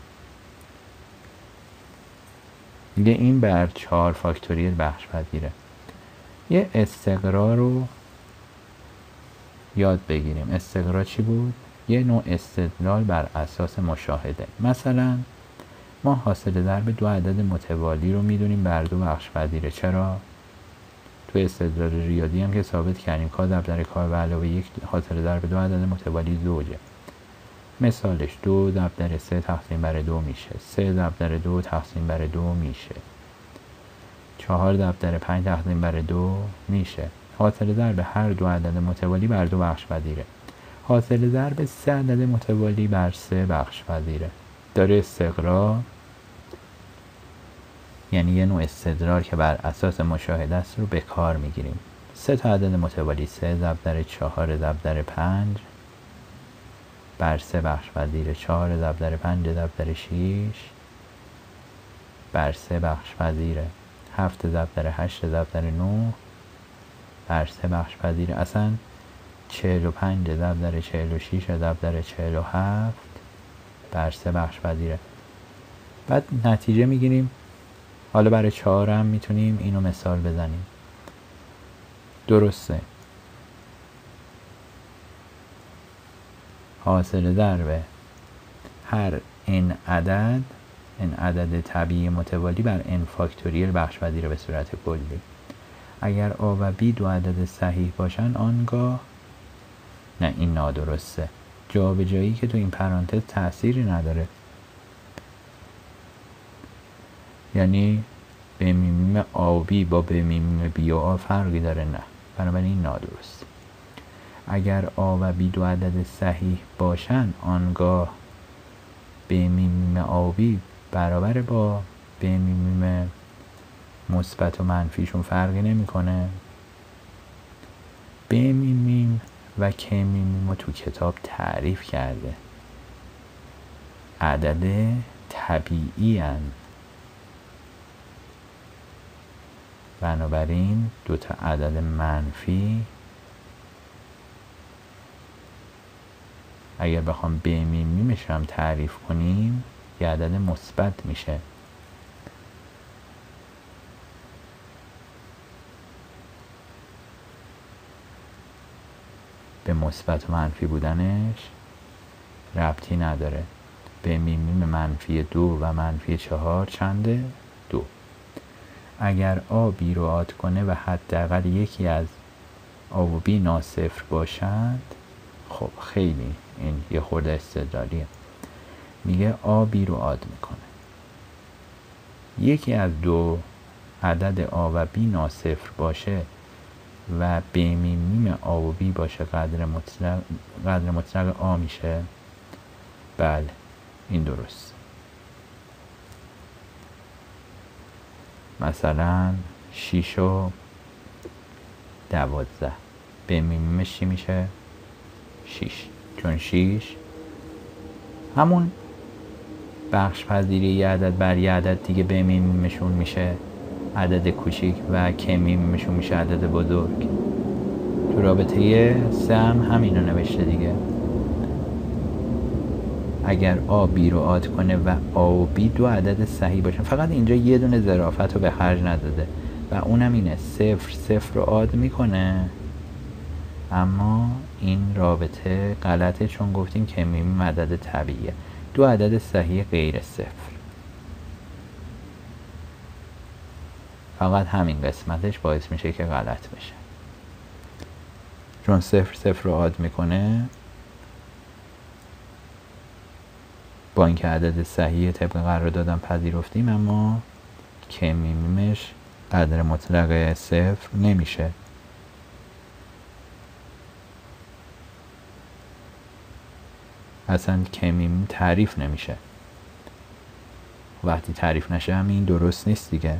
Speaker 1: میگه این بر چهار فاکتوریل بخش پذیره. یه استقرا رو یاد بگیریم. استقرا چی بود؟ یه نوع استدلال بر اساس مشاهده. مثلا ما حاصل ضرب دو عدد متوالی رو میدونیم بر دو بخش پذیره. چرا؟ تو استدلال ریاضی هم که ثابت کردیم کا ضرب در کا به علاوه یک حاصل ضرب دو عدد متوالی زوجه. مثالش دو ضرب در سه تقسیم بر دو میشه. سه ضرب در دو تقسیم بر دو میشه. چهار ضرب در پنج تقسیم بر دو میشه. حاصل ضرب هر دو عدد متوالی بر دو بخش پذیره. حاصل ضرب سه عدد متوالی بر سه بخش پذیره. داره استقرا، یعنی یه نوع استدلال که بر اساس مشاهده است رو به کار میگیریم. سه تا عدد متوالی سه ضرب در چهار ضرب در پنج بر سه بخش پذیره. چهار ضرب در پنج ضرب در شیش بر سه بخش پذیره. هفت ضرب در هشت ضرب در نه بر سه بخش پذیره. اصلا چهل و پنج ضرب در چهل و شیش ضرب در چهل و هفت بر سه بخش پذیره. بعد نتیجه میگیریم. حالا برای چهار هم میتونیم اینو مثال بزنیم. درسته. حاصل ضرب هر n عدد n عدد طبیعی متوالی بر n فاکتوریل بخش پذیره به صورت کلی. اگر a و b دو عدد صحیح باشن آنگاه، نه این نادرسته. جابجایی که تو این پرانتز تأثیری نداره. یعنی به میم a و b با به میم b و a فرقی داره؟ نه. بنابراین این نادرسته. اگر a و b دو عدد صحیح باشن آنگاه ب میم آبی برابر با ب میم مثبت و منفیشون فرقی نمیکنه. ب میم و ک میم تو کتاب تعریف کرده، عدد طبیعی هن. بنابراین دو تا عدد منفی اگر بخوام ب میم میمش هم تعریف کنیم یه عدد مثبت میشه. به مثبت و منفی بودنش ربطی نداره. به میم منفی دو و منفی چهار چنده؟ دو. اگر آ بی رو آد کنه و حداقل یکی از آ و بی ناصفر باشد، خب خیلی این یه خورده استدلالیه. میگه آ بی رو آد میکنه، یکی از دو عدد آ و بی ناصفر باشه و ب میم میم آ و بی باشه قدر مطلق قدر مطلق آ میشه. بله این درست. مثلا شیش و دوازده ب میم میمش چی میشه؟ شیش، چون شیش همون بخش پذیری یه عدد بر یه عدد دیگه ب میم میمشون میشه عدد کوچیک و ک میم میمشون میشه عدد بزرگ. تو رابطه سه هم همینو نوشته دیگه. اگر آ بی رو آد کنه و آ و بی دو عدد صحیح باشن، فقط اینجا یه دونه ظرافت رو به خرج نداده و اونم اینه صفر صفر رو آد میکنه، اما این رابطه غلطه چون گفتیم که میم عدد طبیعیه. دو عدد صحیح غیر صفر، فقط همین قسمتش باعث میشه که غلط بشه، چون صفر صفر رو آد میکنه با اینکه عدد صحیح طبق قراردادم پذیرفتیم، اما که میمیمش قدر مطلق صفر نمیشه. اصلا که میم تعریف نمیشه. وقتی تعریف نشه همین درست نیست دیگه.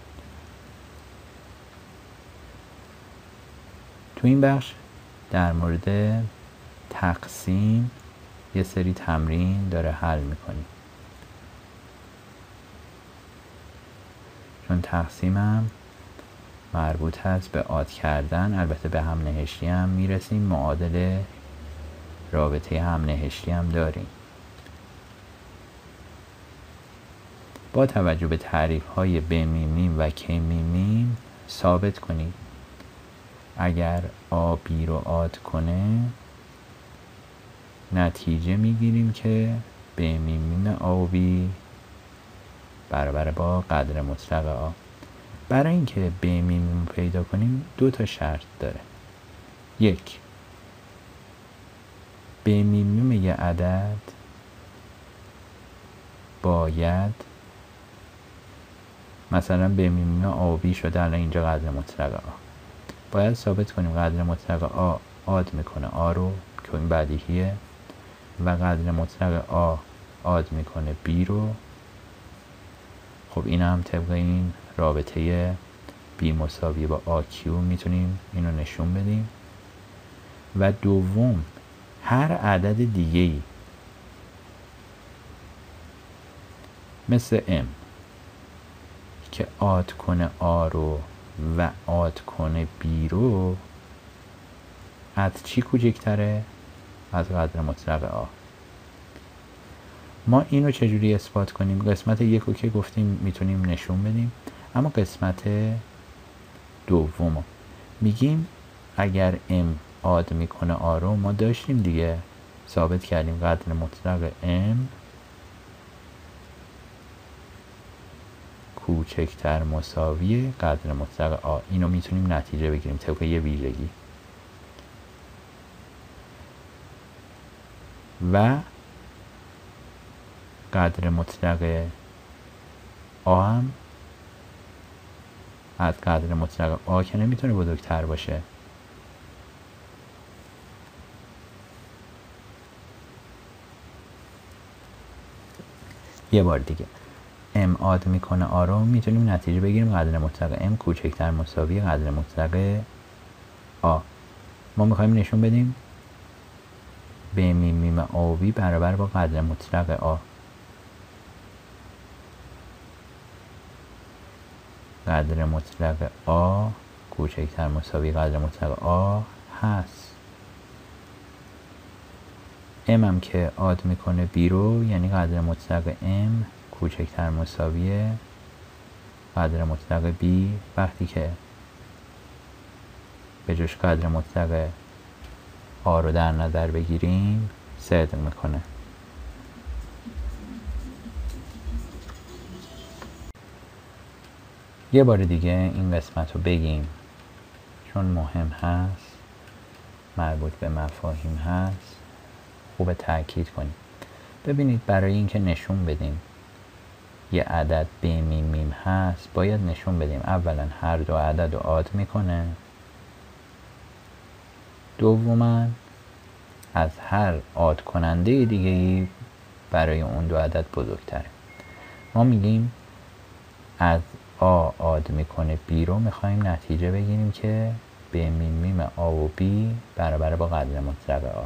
Speaker 1: تو این بخش در مورد تقسیم یه سری تمرین داره حل میکنیم، چون تقسیمم مربوط هست به آد کردن. البته به هم نهشتی هم میرسیم، معادل رابطه هم نهشتی هم داریم. با توجه به تعریف های ب میم و ک میم ثابت کنید اگر آ بی رو آد کنه نتیجه میگیریم که ب میم آ و بی برابر با قدر مطلق آ. برای اینکه ب میم پیدا کنیم دو تا شرط داره. یک، ب میم یه عدد باید مثلا ب میم آ و بی شده الان اینجا قدر مطلق آ، باید ثابت کنیم قدر مطلق آ آد میکنه آ رو که این بدیهیه و قدر مطلق آ آد میکنه بی رو. خب این هم طبق این رابطه بی مساوی با آ کیو میتونیم اینو نشون بدیم. و دوم، هر عدد دیگه‌ای مثل ام که آد کنه آ رو و آد کنه بی رو از چی کوچکتره؟ از قدر مطلق آ. ما اینو چجوری اثبات کنیم؟ قسمت یکو که گفتیم میتونیم نشون بدیم، اما قسمت دومو میگیم اگر ام آد میکنه آ رو ما داشتیم دیگه، ثابت کردیم قدر مطلق ام کوچکتر مساوی قدر مطلق آ. اینو میتونیم نتیجه بگیریم طبق یه ویژگی. و قدر مطلق آ هم از قدر مطلق آ که نمیتونه بزرگتر باشه. یه بار دیگه ام آد میکنه آ رو میتونیم نتیجه بگیریم قدر مطلق ام کوچکتر مساوی قدر مطلق آ. ما میخوایم نشون بدیم ب میم میم آ و بی برابر با قدر مطلق آ. قدر مطلق آ کوچکتر مساوی قدر مطلق آ هست. ام هم که آد میکنه بی رو یعنی قدر مطلق ام کوچکتر مساوی قدر مطلق بی وقتی که به جاش قدر مطلق آ رو در نظر بگیریم صدق میکنه. یه بار دیگه این قسمت رو بگیم چون مهم هست، مربوط به مفاهیم هست، خوب تأکید کنیم. ببینید برای اینکه نشون بدیم یه عدد ب میم میم هست باید نشون بدیم اولا هر دو عدد رو آد میکنه، دوما از هر آد کننده دیگه‌ای برای اون دو عدد بزرگتره. ما میگیم از آ آد میکنه بی رو میخوایم نتیجه بگیریم که ب میم میم آ و بی برابر با قدر مطلق آ.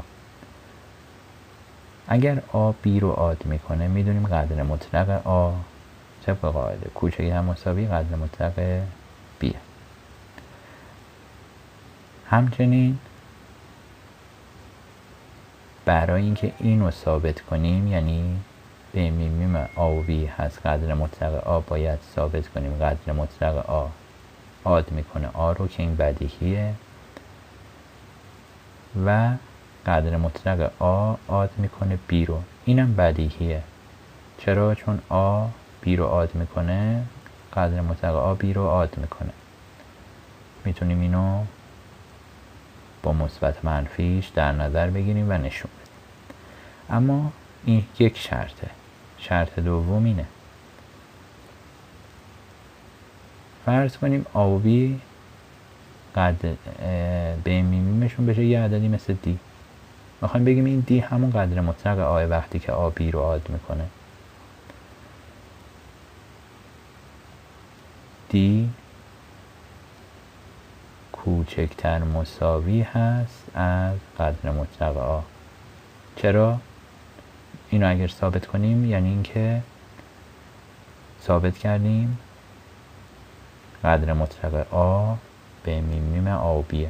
Speaker 1: اگر آ بی رو آد میکنه میدونیم قدر مطلق آ طبق قاعده کوچکتر مساوی قدر مطلق بیه. همچنین برای اینکه این رو ثابت کنیم یعنی ب میم میم آ و بی هست قدر مطلق آ باید ثابت کنیم قدر مطلق آ آد میکنه آ رو که این بدیهیه و قدر مطلق آ آد میکنه بی رو اینم بدیهیه. چرا؟ چون آ بی رو آد میکنه قدر مطلق آ بی رو آد میکنه. میتونیم اینو با مثبت منفیش در نظر بگیریم و نشون بدیم. اما این یک شرطه. شرط دوم اینه فرض کنیم آ و بی قدر ب میم میمشون بشه یه عددی مثل دی. میخوایم بگیم این دی همون قدر مطلق آ وقتی که آ بی رو آد میکنه. دی کوچکتر مساوی هست از قدر مطلق آ. چرا؟ اینو اگر ثابت کنیم یعنی اینکه ثابت کردیم قدر مطلق آ به میم میم آ و بیه.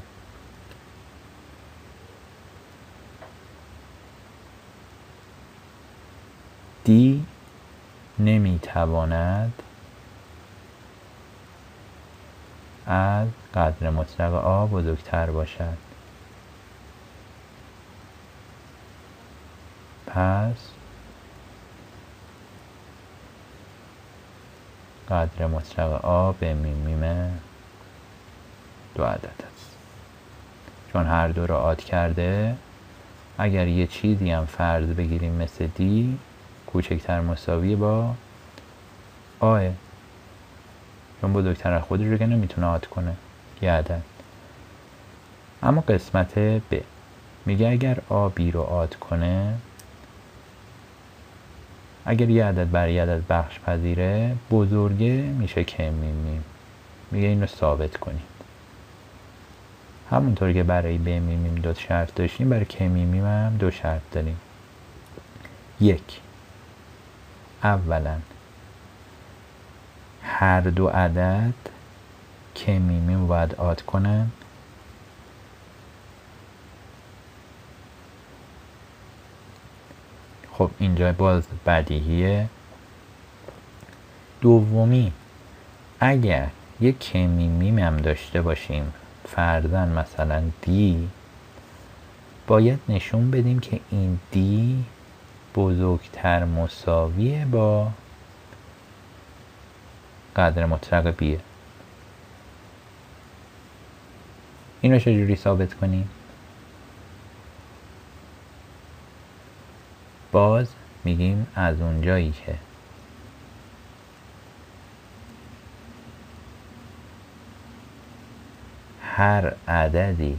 Speaker 1: دی نمیتواند از قدر مطلق آ بزرگتر باشد. پس قدر مطلق آ به میم میم دو عدد است. چون هر دو رو آد کرده اگر یه چیزی هم فرض بگیریم مثل دی کوچکتر مساوی با آه، چون بزرگتر از خودش رو که نمیتونه آد کنه یه عدد. اما قسمت ب میگه اگر آ بی رو آد کنه اگر یه عدد بر یه عدد بخش پذیره بزرگه میشه که میم میم. میگه اینو ثابت کنید. همونطور که برای ب میم میم دو شرط داشتیم برای که میم میم هم دو شرط داریم. یک، اولا هر دو عدد که میم میم باید آد کنن. خب اینجا باز بدیهیه. دومی اگر یک که میم میم هم داشته باشیم فرضاً مثلا دی باید نشون بدیم که این دی بزرگتر مساویه با قدر مطلق بیه. اینو چجوری ثابت کنیم؟ باز میگیم از اونجایی که هر عددی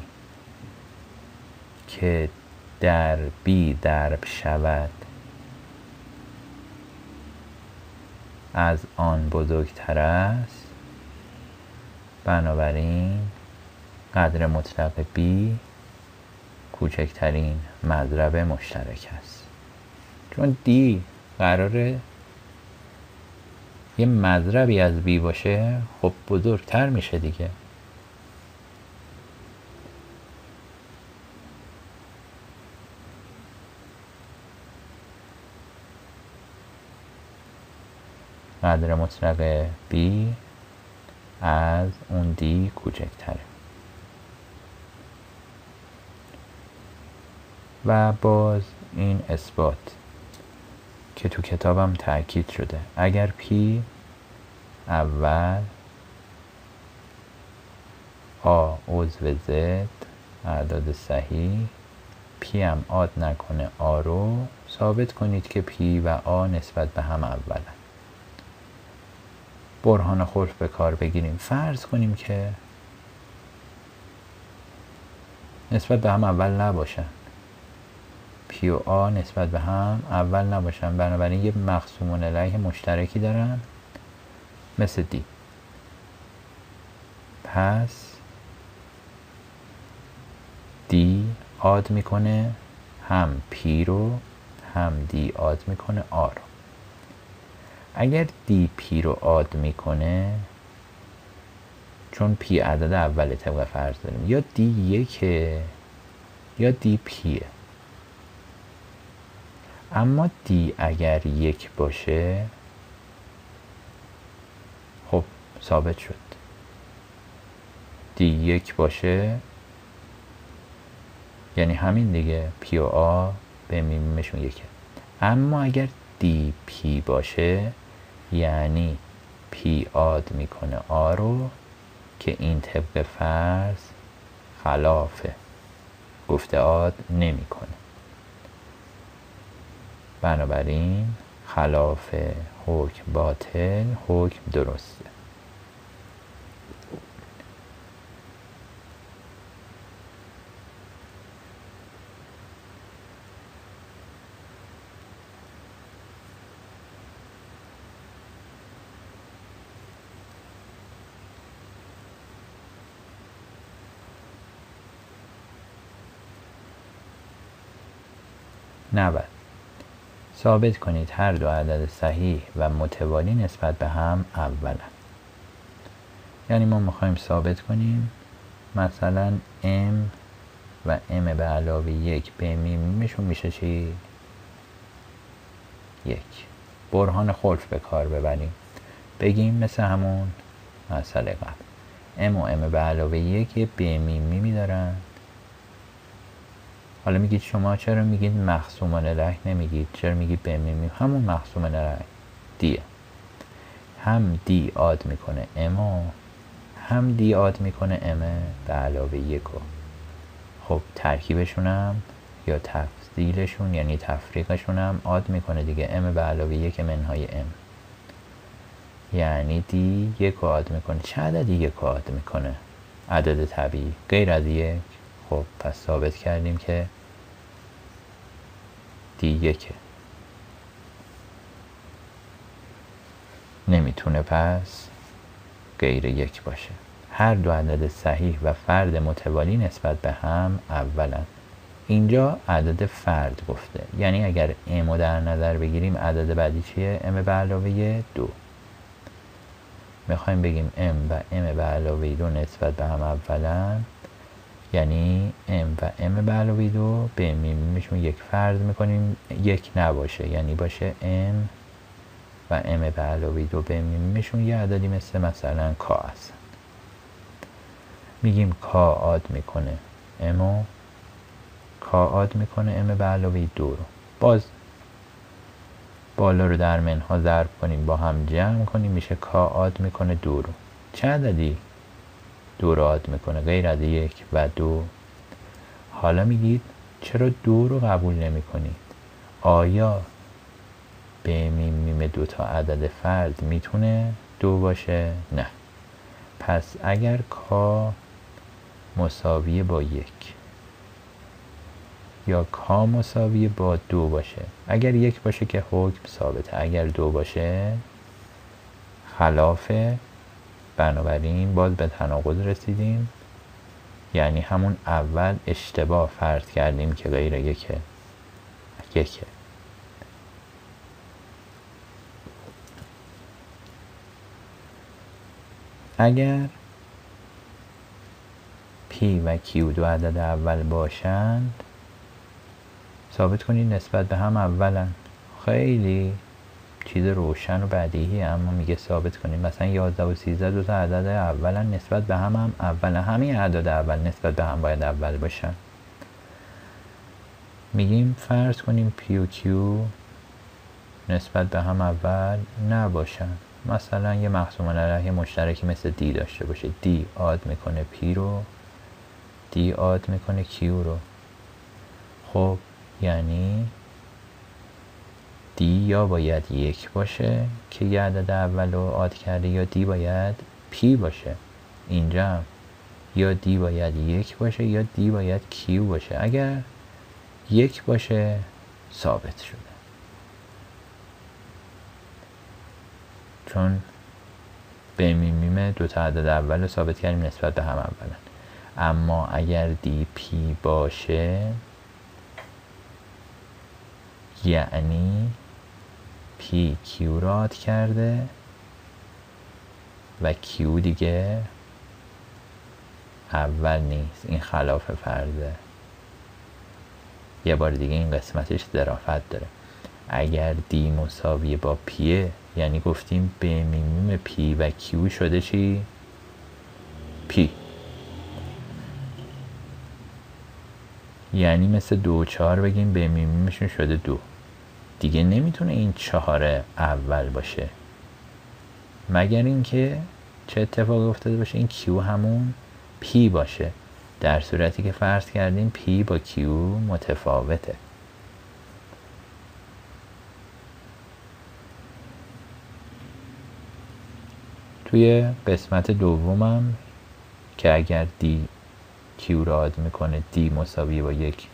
Speaker 1: که در بی ضرب شود از آن بزرگتر است، بنابراین قدر مطلق B کوچکترین مضرب مشترک است. چون D قراره یه مضربی از B باشه، خب بزرگتر میشه دیگه. قدر مطلق B از اون D کوچکتره. و باز این اثبات که تو کتابم تأکید شده، اگر P اول، A عضو Z اعداد صحیح، P هم عاد نکنه A رو، ثابت کنید که P و A نسبت به هم اولن. برهان خلف به کار بگیریم. فرض کنیم که نسبت به هم اول نباشن، P و A نسبت به هم اول نباشن، بنابراین یه مقسوم علیه مشترکی دارن مثل D. پس D عاد میکنه هم P رو، هم D عاد میکنه A رو. اگر D P رو عاد میکنه، چون P عدد اول طبق فرض داریم، یا D یکه یا D Pه. اما D اگر یک باشه، خب ثابت شد. D یک باشه یعنی همین دیگه، P و A به میمیمشون یکه. اما اگر D P باشه یعنی P عاد میکنه A رو، که این طبق فرض خلافه، گفته عاد نمیکنه. بنابراین خلاف حکم باطل، حکم درسته. نود. ثابت کنید هر دو عدد صحیح و متوالی نسبت به هم اولن. یعنی ما میخوایم ثابت کنیم مثلا M و M به علاوه یک به میمیمشون میشه چی؟ یک. برهان خلف به کار ببریم، بگیم مثل همون مسئله قبل M و M به علاوه یک یه به میمیمی دارن. حالا میگید شما چرا میگید مقسوم علیه نمیگید، چرا میگید به میمی؟ همون مقسوم علیه دیه، هم دی عاد میکنه امو، هم دی عاد میکنه امه به علاوه یکو. خب ترکیبشون هم یا تفضیلشون یعنی تفریقشون هم عاد میکنه دیگه، ام به علاوه یک منهای ام، یعنی دی یک عاد میکنه. چه عددی یک عاد میکنه؟ عدد طبیعی غیر از یک. خب پس ثابت کردیم که دی یکه، نمیتونه پس غیر یک باشه. هر دو عدد صحیح و فرد متوالی نسبت به هم اولن. اینجا عدد فرد گفته، یعنی اگر ام رو در نظر بگیریم عدد بعدی چیه؟ ام به علاوه دو. میخوایم بگیم ام و ام به علاوه دو نسبت به هم اولن، یعنی ام و ام به علاوه دو به میمیمشون یک فرض میکنیم یک نباشه، یعنی باشه ام و ام به علاوه دو به میمیمشون یه عددی مثل مثلا کا هستن. میگیم کا عاد میکنه امو، کا عاد میکنه ام به علاوه دو رو. باز بالا رو در منها ضرب کنیم با هم جمع کنیم میشه کا عاد میکنه دو رو. چه عددی دو رو عاد میکنه غیر از یک و دو؟ حالا میگید چرا دو رو قبول نمی کنید؟ آیا به میم دو تا عدد فرد میتونه دو باشه؟ نه. پس اگر کا مساوی با یک یا کا مساوی با دو باشه، اگر یک باشه که حکم ثابته، اگر دو باشه خلافه، بنابراین باز به تناقض رسیدیم، یعنی همون اول اشتباه فرض کردیم که غیر یکه یکه اگر P و Q دو عدد اول باشند ثابت کنید نسبت به هم اولن. خیلی چیز روشن و بدیهیه، اما میگه ثابت کنید مثلا یازده و سیزده دو تا عدد اولن، نسبت به هم هم اولن، همین اعداد اول نسبت به هم باید اول باشن. میگیم فرض کنیم P و Q نسبت به هم اول نباشن، مثلا یه مقسوم علیه مشترکی مثل D داشته باشه، D آد میکنه P رو، D آد میکنه Q رو. خب یعنی D یا باید یک باشه که یه عدد اول رو آد کرده، یا D باید P باشه. اینجا هم یا D باید یک باشه یا D باید Q باشه. اگر یک باشه ثابت شده، چون به میمیم دو تا عدد اول رو ثابت کردیم نسبت به هم اولن. اما اگر دی پی باشه یعنی پی کیو را آد کرده و کیو دیگه اول نیست. این خلاف فرضه. یه بار دیگه این قسمتش ظرافت داره. اگر دی مساوی با پیه یعنی گفتیم به میمیم پی و کیو شده چی؟ پی. یعنی مثل دو و چهار بگیم به میمیمشون شده دو. دیگه نمیتونه این چهار اول باشه مگر اینکه چه اتفاقی افتاده باشه این کیو همون پی باشه، در صورتی که فرض کردیم پی با کیو متفاوته. توی قسمت دومم که اگر دی کیو را آد میکنه دی مساوی با یک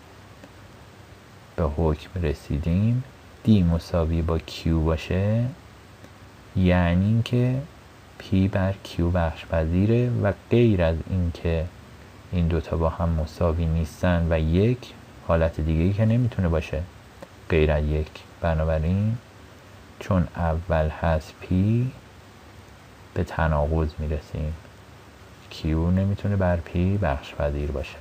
Speaker 1: به حکم رسیدیم، دی مساوی با کیو باشه یعنی اینکه پی بر کیو بخش پذیره و غیر از اینکه این دوتا با هم مساوی نیستن و یک حالت دیگه‌ای که نمیتونه باشه غیر از یک. بنابراین چون اول هست پی به تناقض میرسیم، کیو نمیتونه بر پی بخش پذیر باشه.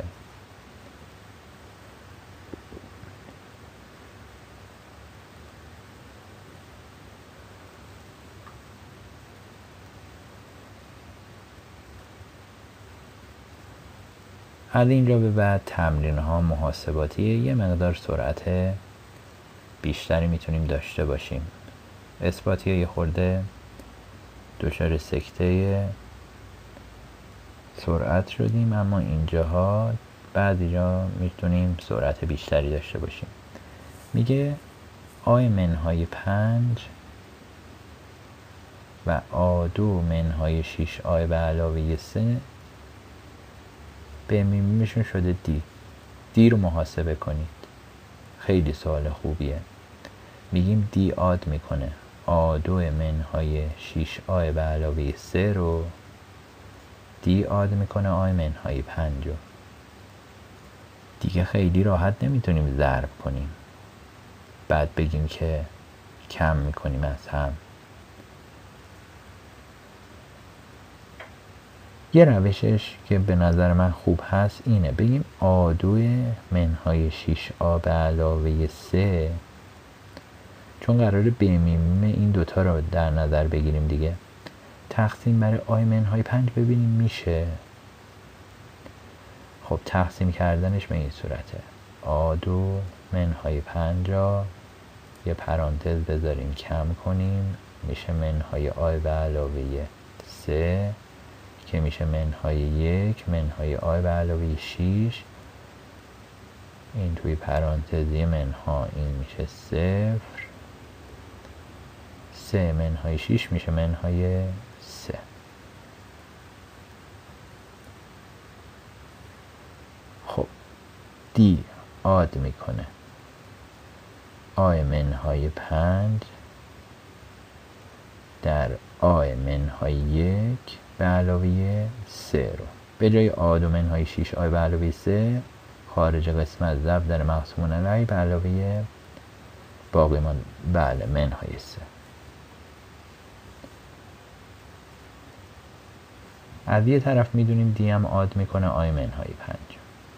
Speaker 1: از اینجا به بعد تمرین ها محاسباتیه، یه مقدار سرعت بیشتری میتونیم داشته باشیم. اثباتی ها یه خورده دچار سکته سرعت شدیم، اما اینجاها بعضی جا میتونیم سرعت بیشتری داشته باشیم. میگه آی منهای پنج و آ دو منهای شیش آی به علاوه سه به میمیمشون شده دی. دی رو محاسبه کنید. خیلی سوال خوبیه. میگیم دی آد میکنه آ دو منهای شیش آی به علاوه سه رو، دی آد میکنه آی منهای پنج رو. دیگه خیلی راحت نمیتونیم ضرب کنیم بعد بگیم که کم میکنیم از هم. یه روشش که به نظر من خوب هست اینه بگیم آ دو منهای شیش آ به علاوه سه، چون قراره بمیمیم این دوتا رو در نظر بگیریم دیگه، تقسیم بر آی منهای پنج ببینیم میشه. خب تقسیم کردنش به این صورته آ دو منهای پنج را یه پرانتز بذاریم کم کنیم میشه منهای آی به علاوه سه که میشه منهای یک منهای آی به علاوه شیش، این توی پرانتزی منها این میشه صفر، سه منهای شیش میشه منهای سه. خب دی آد میکنه آی منهای پنج در آ منهای یک به علاوه سه رو به جای آ دو منهای شیش آی به علاوه سه خارج قسمت ضرب در مقسوم علیه به علاوه باقی من بله منهای سه. از یه طرف میدونیم دی هم عاد میکنه آی منهای پنج.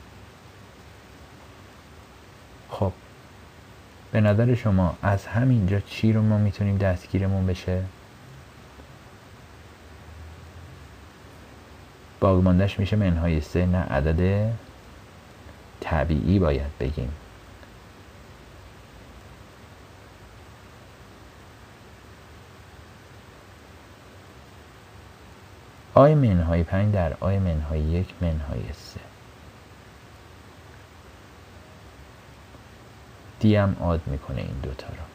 Speaker 1: خب به نظر شما از همینجا چی رو ما میتونیم دستگیرمون بشه؟ باقی ماندهش میشه منهای سه، نه عدد طبیعی باید بگیم. آی منهای پنج در آی منهای یک منهای سه. دی هم عاد میکنه این دوتا رو.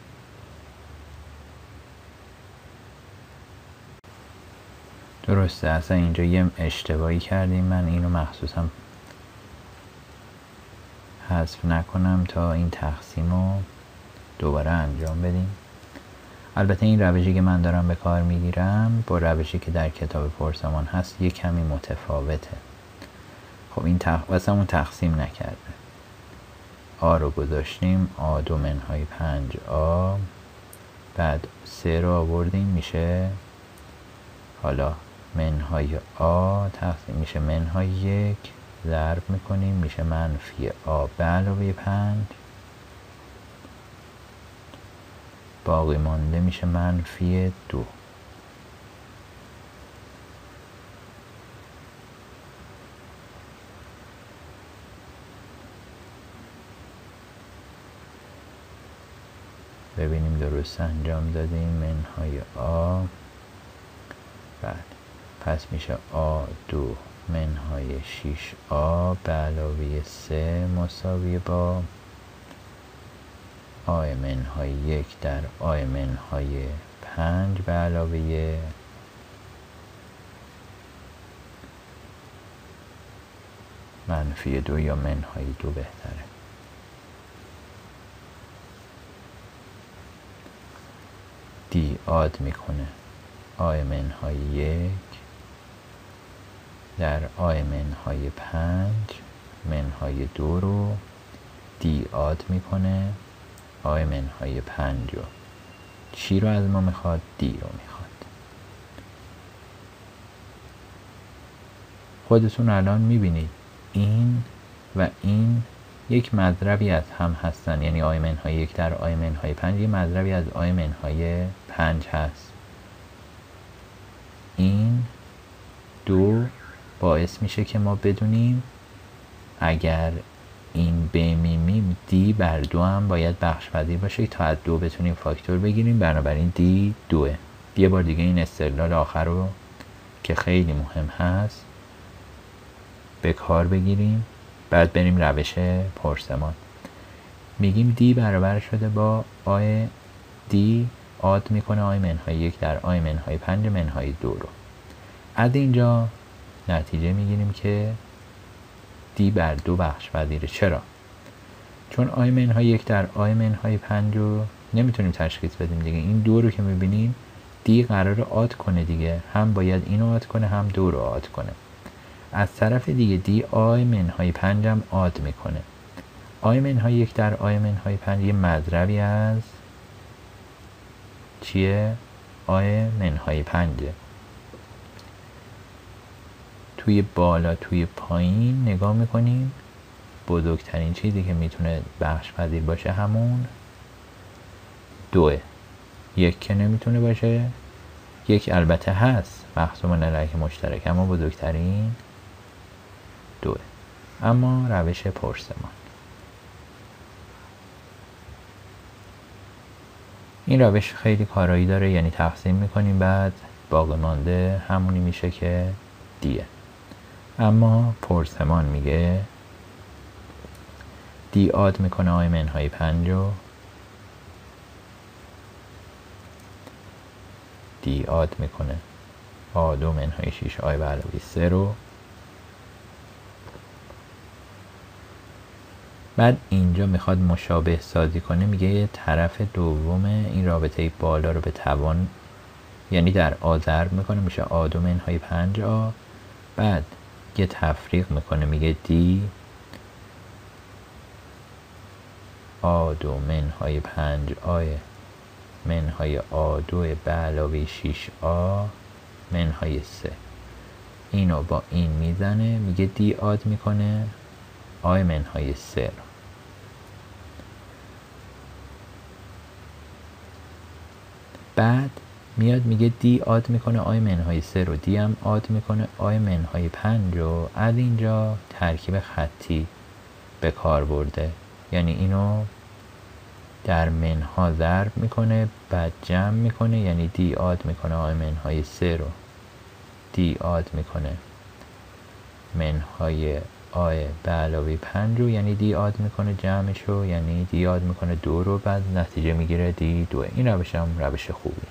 Speaker 1: درسته، اصلا اینجا یه اشتباهی کردیم. من اینو مخصوصا حذف نکنم تا این تقسیم رو دوباره انجام بدیم. البته این روشی که من دارم به کار میگیرم با روشی که در کتاب پرسمان هست یه کمی متفاوته. خب این تق... واسه اون تقسیم نکرده. آ رو گذاشتیم، آ دو منهای پنج آ، بعد سه رو آوردیم میشه حالا منهای آ تقسیم میشه منهای یک، ضرب میکنیم میشه منفی آ به علاوه پنج، باقی مانده میشه منفی دو. ببینیم درست انجام دادیم. منهای آ، بعد پس میشه آ دو منهای شیش آ به علاوه سه مساوی با آی منهای یک در آی منهای پنج به علاوه منفی دو یا منهای دو بهتره. دی عاد میکنه آی منهای یک در آی منهای پنج منهای دو رو دی عاد میکنه آی منهای پنج رو. چی رو از ما میخواد؟ دی رو میخواد. خودتون الان میبینید این و این یک مضربی از هم هستن، یعنی آی منهای یک در آی منهای پنج یه مضربی از آی منهای پنج هست. این دو باعث میشه که ما بدونیم اگر این بمیمیم دی بر دو هم باید بخش پذیر باشه تا از دو بتونیم فاکتور بگیریم، بنابراین دی دوه. یه بار دیگه این استدلال آخر رو که خیلی مهم هست به کار بگیریم، بعد بریم روش پرسمان. میگیم دی برابر شده با آی دی عاد میکنه آی منهای یک در آی منهای پنج منهای دو رو. از اینجا نتیجه میگیریم که دی بر دو بخش پذیره. چرا؟ چون آی منهای یک در آی منهای پنج رو نمیتونیم تشخیص بدیم دیگه. این دو رو که میبینیم دی قراره عاد کنه دیگه، هم باید اینو عاد کنه هم دو رو عاد کنه. از طرف دیگه دی آی منهای پنج هم عاد میکنه. آی منهای یک در آی منهای پنج یه مضربی از چیه؟ آی منهای پنجه. توی بالا توی پایین نگاه میکنیم، بزرگترین چیزی که میتونه بخش پذیر باشه همون دوه. یک که نمیتونه باشه، یک البته هست مقسوم علیه مشترک، اما بزرگترین دوه. اما روش پرسمان، این روش خیلی کارایی داره، یعنی تقسیم میکنیم بعد باقی مانده همونی میشه که دیه. اما پرسمان میگه دی عاد میکنه آی منهای پنج رو، دی عاد میکنه آ دو منهای شیش آی به علاوه سه رو، بعد اینجا میخواد مشابه سازی کنه. میگه یه طرف دوم این رابطه بالا رو به توان یعنی در آ ضرب میکنه میشه آ دو منهای پنج آ. بعد یه تفریق میکنه میگه دی آ دو منهای پنج آی منهای آ دو به علاوه شیش آ منهای سه. اینو با این میزنه میگه دی آد میکنه آی منهای سه رو. بعد میاد میگه دی آد میکنه آی منهای سه رو، دی هم آد میکنه آی منهای پنج رو. از اینجا ترکیب خطی به کار برده، یعنی اینو در منها ضرب میکنه بعد جمع میکنه، یعنی دی آد میکنه آی منهای سه رو، دی آد میکنه منهای آی به علاوه پنج رو، یعنی دی آد میکنه جمعش رو، یعنی دی آد میکنه دو رو، بعد نتیجه میگیره دی دو. این روش هم روش خوبیه.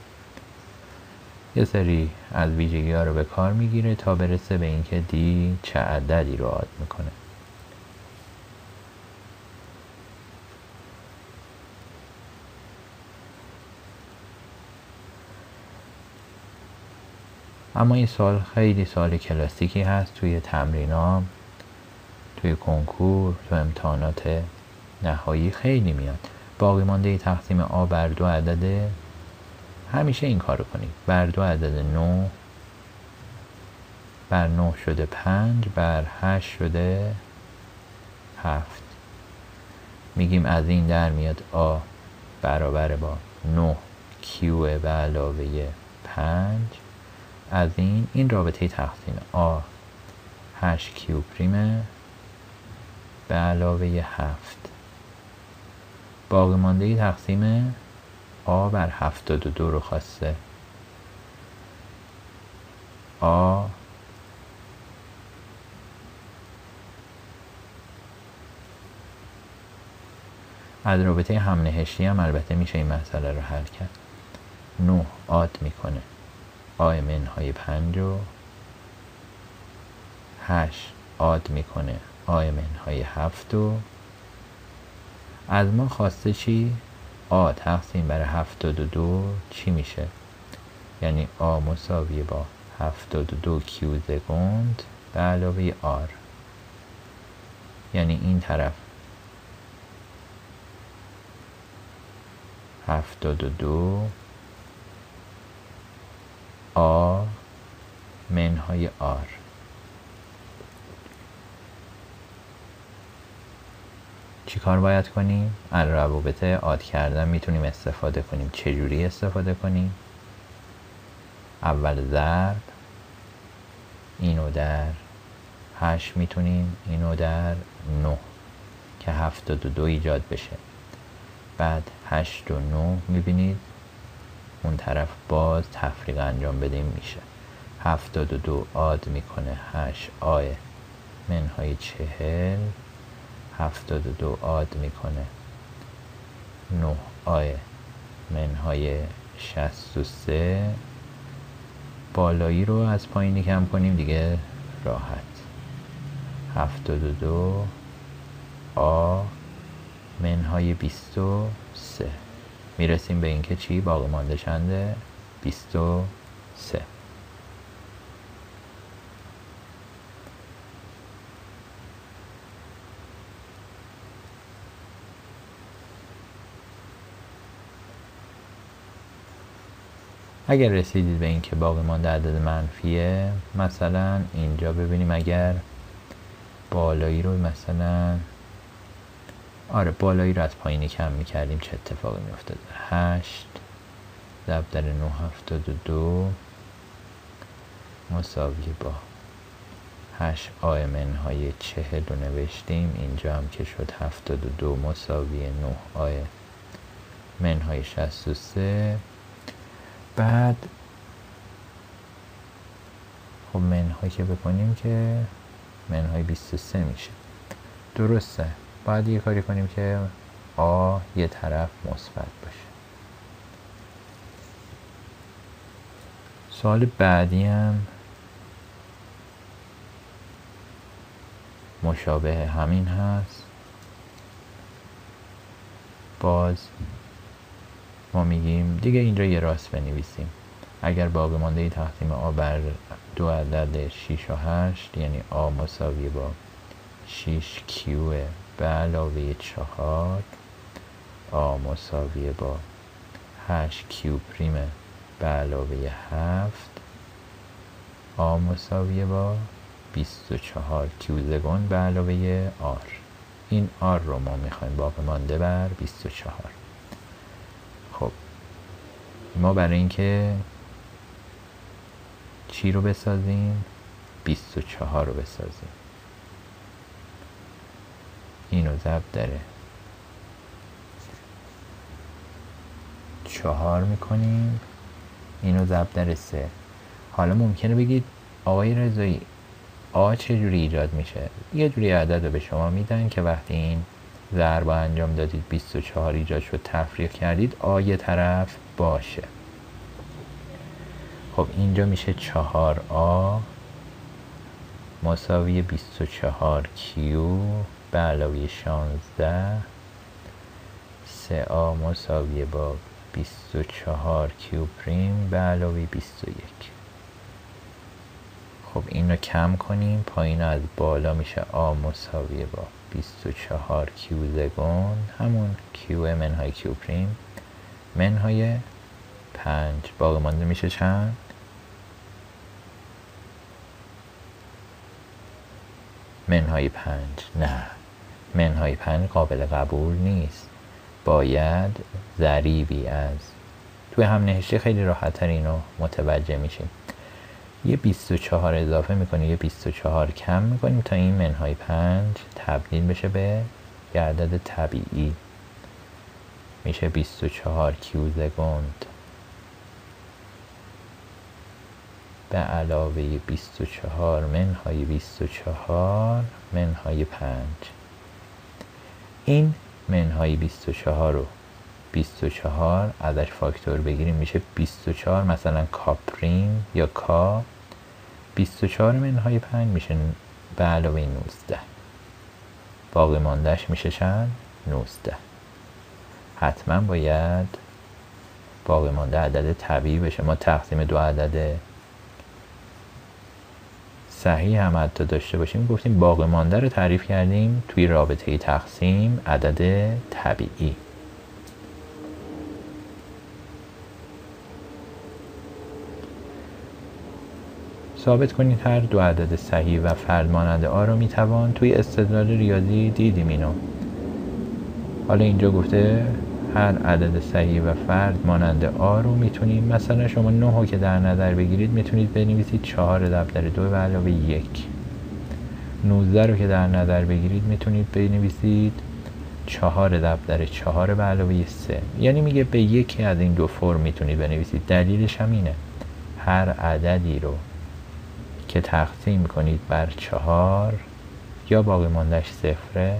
Speaker 1: یه سری از ویژگی ها رو به کار میگیره تا برسه به اینکه دی چه عددی رو آد میکنه. اما این سوال خیلی سوال کلاسیکی هست توی تمرینام، توی کنکور، تو امتحانات نهایی خیلی میاد. باقی مانده تقسیم آ بر دو عدده. همیشه این کارو کنید. بر دو عدد نه، بر نه شده پنج، بر هشت شده هفت. میگیم از این در میاد آ برابر با نه کیو به علاوه پنج. از این این رابطه تقسیم آ هشت کیو پریمه به علاوه هفت. باقی مانده تقسیم آ بر هفتاد و دو رو خواسته. آ از رابطه هم نهشتی هم البته میشه این مسئله رو حل کرد. نه آد میکنه آی منهای پنج رو، هشت آد میکنه آی منهای هفت رو. از ما خواسته چی؟ آ تقسیم بر هفتاد و دو چی میشه؟ یعنی آ مساوی با هفتاد و دو کیو سگوند به علاوه آر. یعنی این طرف هفتاد و دو آ منهای آر. چی کار باید کنیم؟ از روابط آد کردن میتونیم استفاده کنیم. چجوری استفاده کنیم؟ اول ضرب، اینو در هشت میتونیم اینو در نه که هفتاد و دو ایجاد بشه. بعد هشت و نه میبینید اون طرف باز تفریق انجام بدیم میشه هفتاد و دو آد میکنه هشت آی منهای چهل، هفتاد و دو آد میکنه نه آی منهای شصت و سه. بالایی رو از پایینی کم کنیم دیگه راحت. هفتاد و دو آ منهای بیست و سه. میرسیم به اینکه چی؟ باقی مانده چنده؟ بیست و سه. اگر رسیدید به اینکه باقی مانده عدد منفیه، مثلا اینجا ببینیم اگر بالایی رو مثلا آره بالایی رو از پایینی کم میکردیم چه اتفاقی میافتاد؟ هشت ضرب در نه هفتاد و دو مساوی با هشت آی منهای چهل رو نوشتیم. اینجا هم که شد هفتاد و دو مساوی نه آی منهای شصت و سه. بعد خب منهای که بکنیم که منهای بیست و سه میشه. درسته، باید یه کاری کنیم که آ یه طرف مثبت باشه. سوال بعدی هم مشابه همین هست. باز ما میگیم دیگه اینجا یه راست بنویسیم. اگر باقی مانده تقسیم آ بر دو عدد شش و هشت، یعنی آ مساوی با شش کیو به علاوه چهار، آ مساوی با هشت کیو پریم به علاوه هفت، آ مساوی با بیست و چهار کیو زگون به علاوه آر. این آر رو ما میخوایم باقی مانده بر بیست و چهار. خب ما برای اینکه چی رو بسازیم؟ بیست و چهار رو بسازیم. اینو ضرب داره چهار میکنیم، اینو ضرب در سه. حالا ممکنه بگید آقای رضایی آ چجوری ایجاد میشه؟ یه جوری عدد رو به شما میدن که وقتی این ضرب انجام دادید بیست و چهار ایجاد شد، تفریق کردید، آ یه طرف باشه. خب اینجا میشه چهار آ مساوی بیست و چهار کیو به علاوه شانزده، سه آ مساوی با بیست و چهار کیو پریم به علاوه بیست و یک. خب این رو کم کنیم، پایین از بالا میشه آ مساوی با بیست و چهار کیو زگون، همون کیو منهای کیو پریم منهای پنج. باقی مانده میشه چند؟ منهای پنج. نه، منهای پنج قابل قبول نیست، باید ضریبی از، توی هم نهشته خیلی راحت تر اینو متوجه میشیم. یه بیست و چهار اضافه میکنیم، یه بیست و چهار کم میکنیم تا این منهای پنج تبدیل بشه به یه عدد طبیعی. میشه بیست و چهار کیو زگوند به علاوه بیست و چهار منهای بیست و چهار منهای پنج. این منهای بیست و چهار رو بیست و چهار ازش فاکتور بگیریم میشه بیست و چهار مثلا کاپریم یا کا، بیست و چهار منهای پنج میشه به علاوه نوزده. باقی ماندهش میشه چند؟ نوزده. حتما باید باقی مانده عدد طبیعی بشه. ما تقسیم دو عدد صحیح هم حتی داشته باشیم، گفتیم باقی مانده رو تعریف کردیم توی رابطه تقسیم عدد طبیعی. ثابت کنید هر دو عدد صحیح و فرد مانند آ رو میتوان، توی استدلال ریاضی دیدیم اینو. حالا اینجا گفته هر عدد صحیح و فرد مانند آ رو میتونیم، مثلا شما نه رو که در نظر بگیرید میتونید بنویسید چهار ضرب در دو به علاوه یک. نوزده رو که در نظر بگیرید میتونید بنویسید چهار ضرب در چهار به علاوه سه. یعنی میگه به یکی از این دو فرم میتونید بنویسید. دلیلش هم اینه هر عددی رو که تقسیم کنید بر چهار، یا باقی ماندهش صفره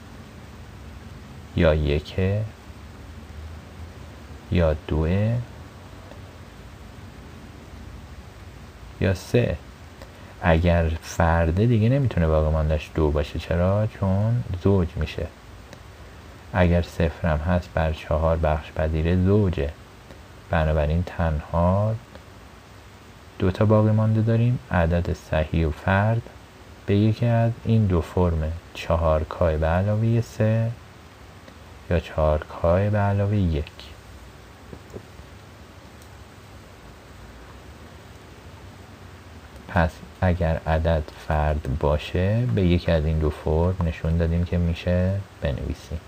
Speaker 1: یا یکه یا دوه یا سه. اگر فرده دیگه نمیتونه باقی ماندهش دو باشه. چرا؟ چون زوج میشه. اگر صفر هم هست بر چهار بخش پذیر زوجه. بنابراین تنها دو تا باقی مانده داریم، عدد صحیح و فرد به یکی از این دو فرمه، چهار کای به علاوه سه یا چهار کای به علاوه یک. پس اگر عدد فرد باشه به یکی از این دو فرم نشون دادیم که میشه بنویسیم.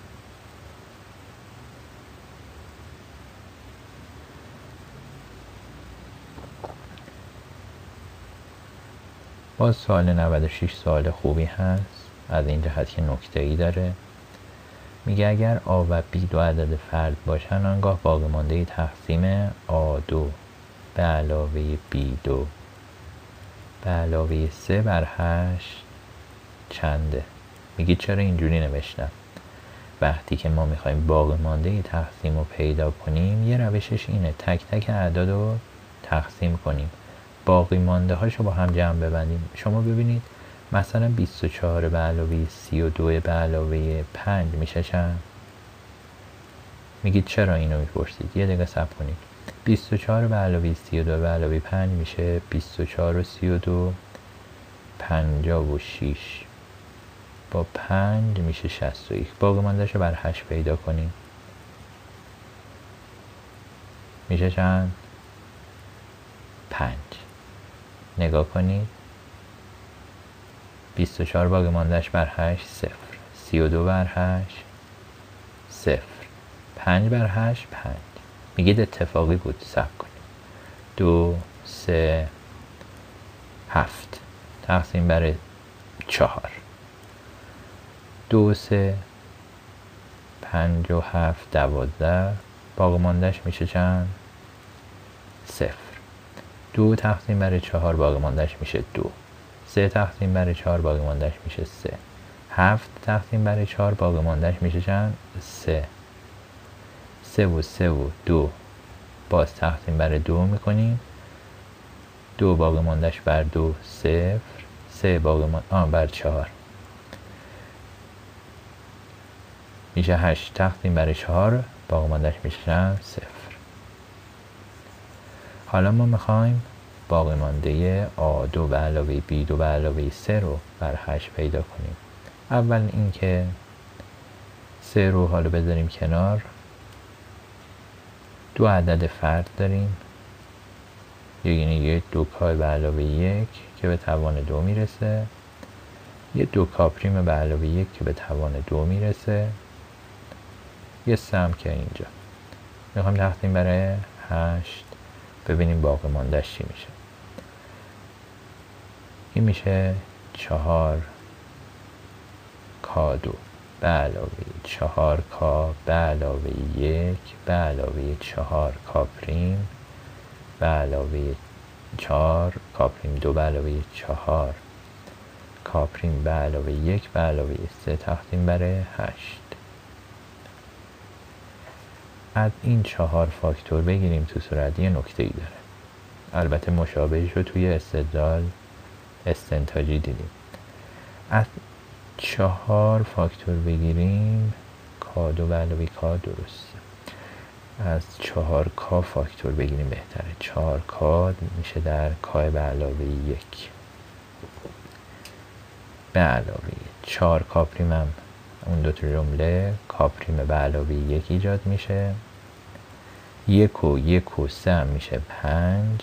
Speaker 1: باز سوال نود و شش سوال خوبی هست از این جهت که نکته ای داره. میگه اگر آ و بی دو عدد فرد باشن، آنگاه باقی مانده تقسیم آ دو به علاوه بی دو به علاوه سه بر هشت چنده؟ میگه چرا اینجوری نوشتم؟ وقتی که ما میخوایم باقی مانده تقسیم رو پیدا کنیم، یه روشش اینه تک تک اعداد رو تقسیم کنیم، باقی مانده هاشو با هم جمع ببندیم. شما ببینید مثلا بیست و چهار به علاوه سی و دو به علاوه پنج میشه چند؟ میگید چرا اینو میپرسید؟ یه دقیقه صبر کنید. بیست و چهار به علاوه سی و دو به علاوه پنج میشه بیست و چهار و سی و دو، پنجاه و شیش با پنج میشه شصت و یک. باقی ماندهش رو بر هشت پیدا کنیم. میشه چند؟ پنج. نگاه کنید، بیست و چهار باقی ماندهش بر هشت صفر، سی و دو بر هشت صفر، پنج بر هشت پنج. میگید اتفاقی بود، صبر کنید. دو سه هفت تقسیم بر چهار، دو سه پنج و هفت دوازده، باقی ماندهش میشه چند؟ صفر. دو تقسیم بر چهار باقی ماندهش میشه دو، سه تقسیم بر چهار باقی ماندهش میشه سه، هفت تقسیم بر چهار باقی ماندهش میشه چند؟ سه. سه و سه و دو باز تقسیم بر دو میکنیم، دو باقی ماندهش بر دو صفر، سه باقی ماند... آه بر چهار میشه هشت تقسیم بر چهار باقی ماندهش میشه چند؟ صفر. حالا ما میخوایم باقی مانده آ دو به علاوه بی دو به علاوه سه رو بر هشت پیدا کنیم. اول اینکه سه رو حالا بذاریم کنار، دو عدد فرد داریم، یعنی یک دو کا به علاوه یک که به توان دو میرسه، یه دو کاپریم به علاوه یک که به توان دو میرسه، یه سه هم که اینجا. میخوایم تقسیم برای هشت ببینیم باقی ماندهش چی میشه. این میشه چهار کا دو به علاوه چهار کا به علاوه یک به علاوه چهار کا پریم به علاوه چهار کا پریم دو به علاوه چهار کا پریم به علاوه یک به علاوه سه تقسیم بر هشت. از این چهار فاکتور بگیریم تو صورت یه نکته ای داره، البته مشابهش رو توی استدلال استنتاجی دیدیم. از چهار فاکتور بگیریم کا دو به علاوه کا درسته، از چهار کا فاکتور بگیریم بهتره. چهار کا میشه در کا به علاوه یک به علاوه چهار کا پریم هم اون دو تا جمله کا پریم به علاوه یک ایجاد میشه، یک و یک و سه هم میشه پنج.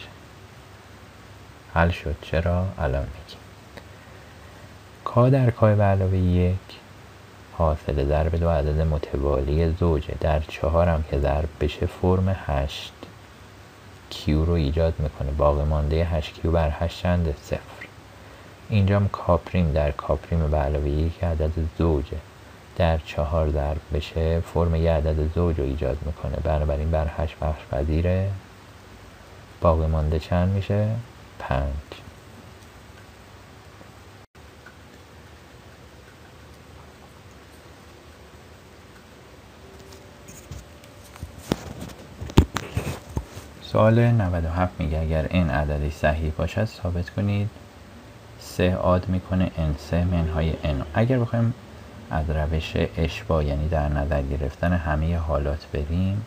Speaker 1: حل شد. چرا؟ الان میگیم. کا در کا به علاوه یک حاصل ضرب دو عدد متوالی زوجه، در چهار هم که ضرب بشه فرم هشت کیو رو ایجاد میکنه. باقی مانده هشت کیو بر هشت چنده؟ صفر. اینجا هم کا پریم در کا پریم به علاوه یک عدد زوجه، در چهار ضرب بشه فرم یه عدد زوج رو ایجاد میکنه، بنابراین بر هشت بخش پذیره. باقی مانده چند میشه؟ پنج. سوال نود و هفت میگه اگر n عددی صحیح باشد ثابت کنید سه عاد میکنه n سه منهای n. اگر بخوایم از روش اشباع یعنی در نظر گرفتن همه حالات بریم،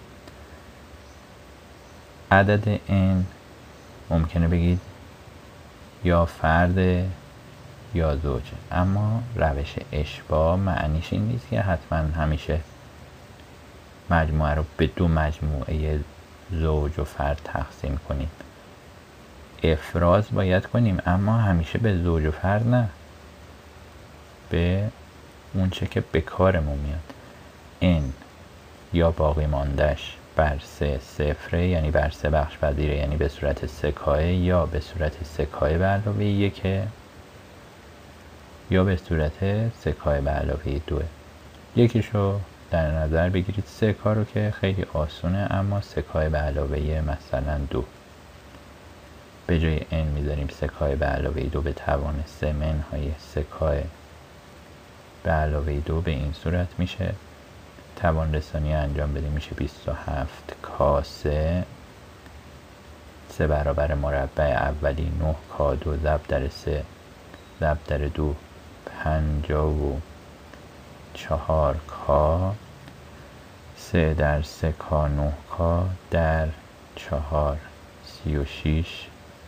Speaker 1: عدد n ممکنه بگید یا فرد یا زوجه، اما روش اشباع معنیش این نیست که حتما همیشه مجموعه رو به دو مجموعه زوج و فرد تقسیم کنیم. افراز باید کنیم اما همیشه به زوج و فرد نه، به اون چه که به کارمون میاد. n یا باقی ماندهش بر سه صفره یعنی بر سه بخش پذیره، یعنی به صورت سکایه، یا به صورت سکایه به علاوه یکه، یا به صورت سکایه به علاوه دوه. یکیشو در نظر بگیرید سه کارو که خیلی آسونه، اما سکایه به علاوه مثلا دو به جای n میذاریم سکایه به علاوه دو به توان سه منهای سکایه به علاوه دو. به این صورت میشه. توان رسانی انجام بدیم میشه بیست و هفت کا سه، سه برابر مربع اولی نه کا دو ضرب در سه ضرب در دو پنجاه و چهار کا، سه در سه کا نه کا در چهار سی و شیش،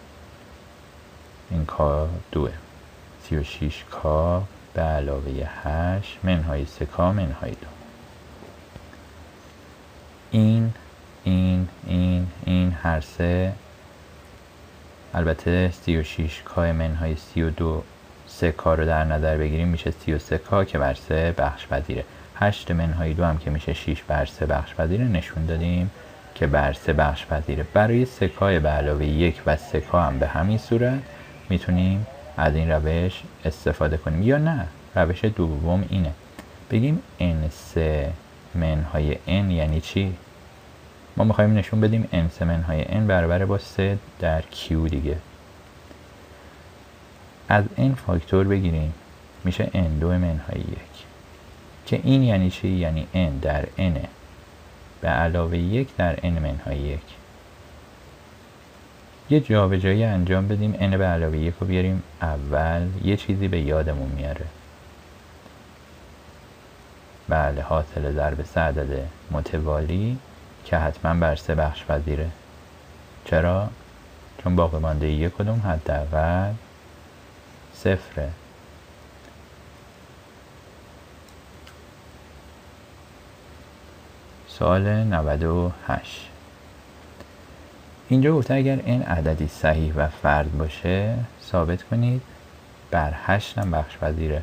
Speaker 1: این کا دوه، سی و شیش کا به علاوه هشت منهای سه کا منهای دو. این این این این هر سه، البته سی و شیش کا منهای سی و دو سه کا رو در نظر بگیریم میشه سی و سه کا که بر سه بخش پذیره. هشت منهای دو هم که میشه شیش بر سه بخش پذیره، نشون دادیم که بر سه بخش پذیره. برای سه کا به علاوه یک و سه کا هم به همین صورت میتونیم از این روش استفاده کنیم، یا نه روش دوم اینه بگیم ان سه منهای n یعنی چی؟ ما میخوایم نشون بدیم n سه منهای n برابر با سه در q دیگه. از n فاکتور بگیریم میشه n دو منهای یک، که این یعنی چی؟ یعنی n در n به علاوه یک در n منهای یک. یه جابجایی انجام بدیم، n به علاوه یک رو بیاریم اول، یه چیزی به یادمون میاره. بله، حاصل ضرب سه عدد متوالی که حتما بر سه بخش پذیره. چرا؟ چون باقی مانده یک کدوم حداقل صفره. سوال نود و هشت. اینجا گفته اگر n عددی صحیح و فرد باشه ثابت کنید بر هشت هم بخش پذیره.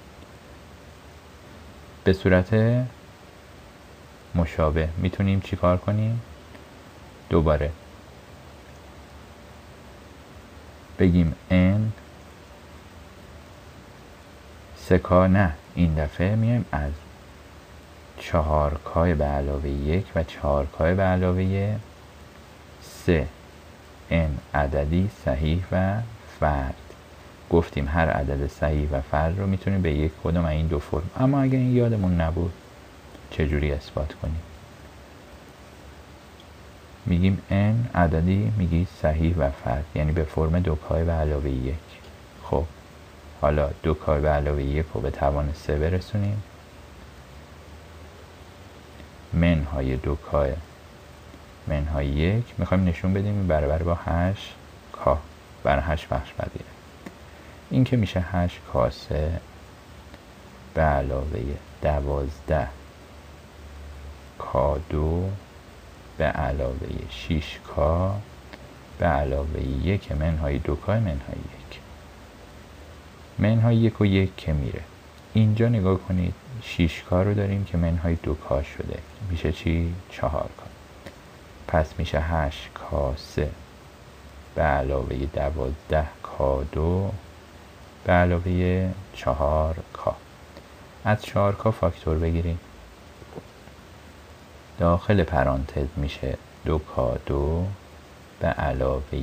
Speaker 1: به صورت مشابه میتونیم چی کار کنیم؟ دوباره بگیم n سه کا، نه این دفعه میایم از چهار کای به علاوه یک و چهار کای به علاوه سه n عددی صحیح و فرد. گفتیم هر عدد صحیح و فرد رو میتونیم به یک کدوم این دو فرم. اما اگه این یادمون نبود چجوری اثبات کنیم؟ میگیم n عددی میگی صحیح و فرد، یعنی به فرم دو کای به علاوه یک. خب حالا دو کای به علاوه یک رو به توان سه برسونیم، منهای دو کای منهای یک میخوایم نشون بدیم برابر با هشت کا، بر هشت بخش پذیره. این که میشه هشت کا سه به علاوه دوازده کا دو به علاوه شیش کا به علاوه یک منهای دو کا منهای یک. منهای یک و یک که میره. اینجا نگاه کنید شیش کا رو داریم که منهای دو کا شده، میشه چی؟ چهار کا. پس میشه هشت کا سه به علاوه دوازده کا دو به علاوه چهار کا. از چهار کا فاکتور بگیریم، داخل پرانتز میشه دو کا دو به علاوه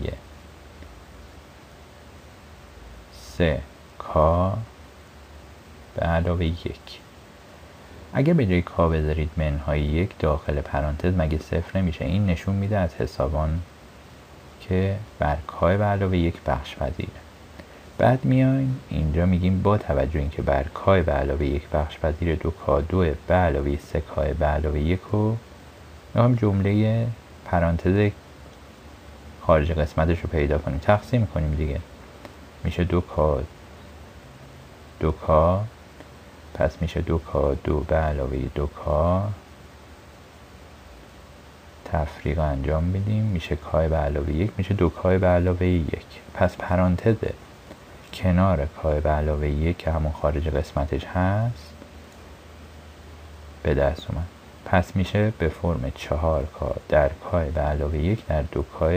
Speaker 1: سه کا به علاوه یک. اگه به جای کا بذارید منهای یک داخل پرانتز مگه صفر نمیشه؟ این نشون میده از حسابان که بر کا به علاوه یک بخش پذیره. بعد میایم اینجا میگیم با توجه اینکه بر کا به علاوه یک بخش پذیره، دو کا دو به علاوه سه کا به علاوه یک رو میخوایم جمله پرانتز خارج قسمتش رو پیدا کنیم، تقسیم کنیم دیگه. میشه دو کا دو کا، پس میشه دو کا دو به علاوه دو کا، تفریق انجام میدیم میشه کا به علاوه یک، میشه دو کا به علاوه یک. پس پرانتز کنار کا به علاوه یک که همون خارج قسمتش هست به دست اومد. پس میشه به فرم چهار کا در کا به علاوه یک در دو کا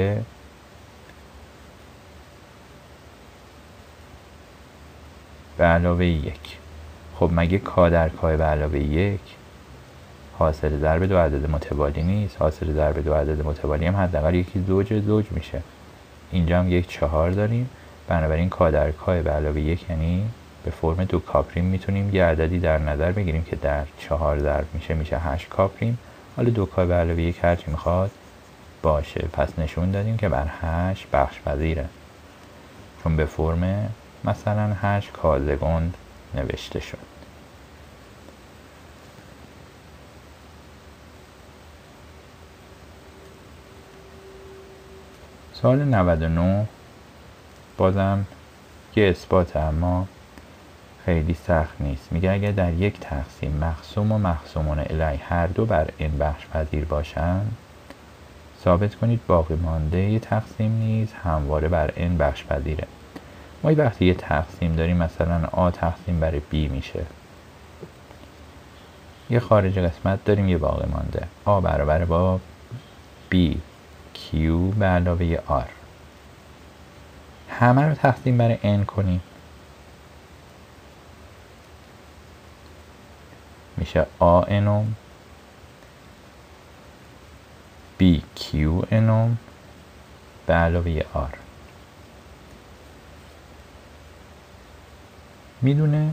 Speaker 1: به علاوه یک. خب مگه کا در کا به علاوه یک حاصل ضرب دو عدد متوالی نیست؟ حاصل ضرب دو عدد متوالی هم حداقل یکی زوج زوج میشه. اینجا هم یک چهار داریم، بنابراین کا در کا به علاوه یک یعنی به فرم دو کاپریم میتونیم یه عددی در نظر بگیریم که در چهار ضرب میشه میشه هشت کاپریم. حالا دو کا به علاوه یک هرچی میخواد باشه. پس نشون دادیم که بر هشت بخش پذیره، چون به فرم مثلا هشت کازگند نوشته شد. سوال نود و نه بازم یه اثبات، اما خیلی سخت نیست. میگه اگر در یک تقسیم مقسوم و مقسومون الیه هر دو بر n بخش پذیر باشند، ثابت کنید باقی مانده یه تقسیم نیز همواره بر n بخش پذیره. ما وقتی یه تقسیم داریم، مثلا a تقسیم بر b میشه، یه خارج قسمت داریم، یه باقی مانده، a برابر با b q به علاوه r. همه رو تقسیم بر n کنیم، میشه a انوم b q انوم به علاوه r. میدونه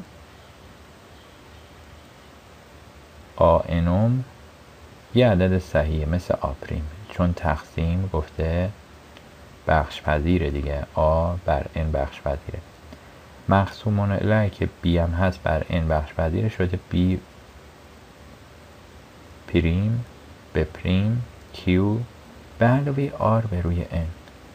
Speaker 1: a انوم یه عدد صحیحه مثل a پریم، چون تقسیم گفته بخش پذیره دیگه، a بر n بخش پذیره. مقسومون الیه که b هم هست بر n بخش پذیره، شده b پریم به پریم q به علاوه r به روی n.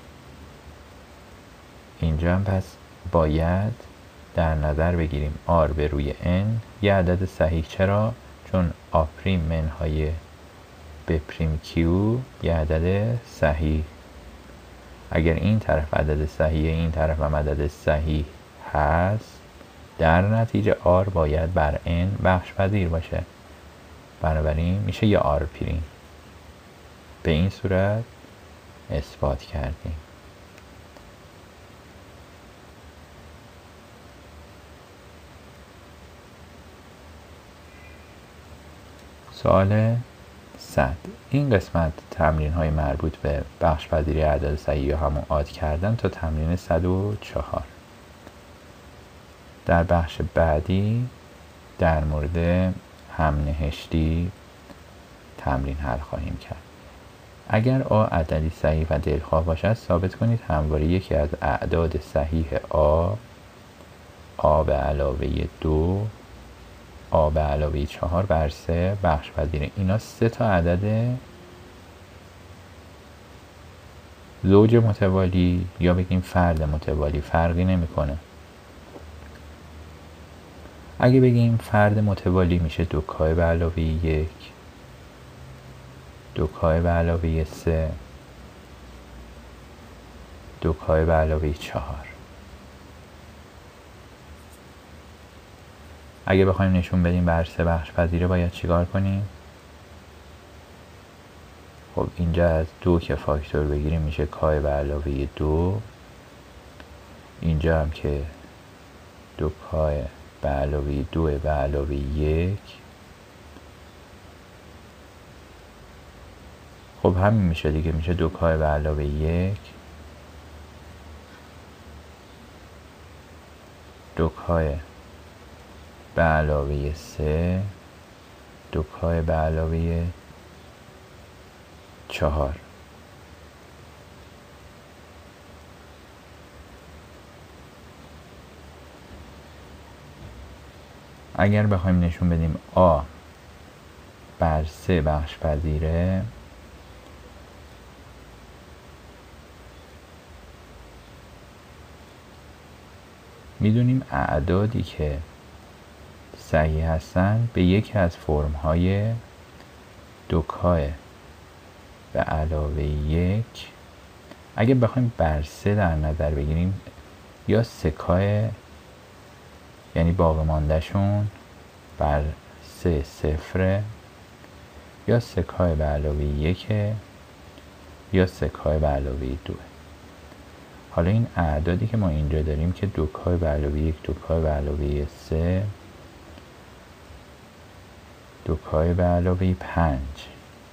Speaker 1: اینجا هم پس باید در نظر بگیریم r به روی n یه عدد صحیح. چرا؟ چون a پریم منهای به پریم q یه عدد صحیح. اگر این طرف عدد صحیح، این طرف هم عدد صحیح هست، در نتیجه r باید بر n بخش پذیر باشه. بنابراین میشه یه r پریم. به این صورت اثبات کردیم. سوال صد. این قسمت تمرین های مربوط به بخش پذیری اعداد صحیح یا همون عاد کردن تا تمرین صد و چهار. در بخش بعدی در مورد همنهشتی تمرین حل خواهیم کرد. اگر a عددی صحیح و دلخواه باشد، ثابت کنید همواره یکی از اعداد صحیح a a به علاوه دو a به علاوه چهار بر سه بخش پذیره. اینا سه تا عدد زوج متوالی یا بگیم فرد متوالی، فرقی نمیکنه. اگه بگیم فرد متوالی میشه دو کای به علاوه یک، دو کای به علاوه سه، دو کای به علاوه چهار. اگه بخوایم نشون بدیم بر سه بخش پذیره، باید چیکار کنیم؟ خب اینجا از دو که فاکتور بگیریم میشه کای به علاوه دو. اینجا هم که دو کای به علاوه دو به علاوه یک. خب همین میشه دیگه، میشه دو کای به علاوه یک، دو کای به علاوه سه، دو کای به علاوه چهار. اگر بخوایم نشون بدیم a بر سه بخش پذیره، میدونیم اعدادی که صحیح هستن به یکی از فرم های دو کای به علاوه یک، اگه بخوایم بر سه در نظر بگیریم، یا سه کای یعنی باقی مانده شون بر سه صفره، یا سه کای به علاوه یکه، یا سه کای به علاوه دوه. حالا این اعدادی که ما اینجا داریم که دو کای به علاوه یک، دو کای به علاوه سه، دو کای به علاوه پنج،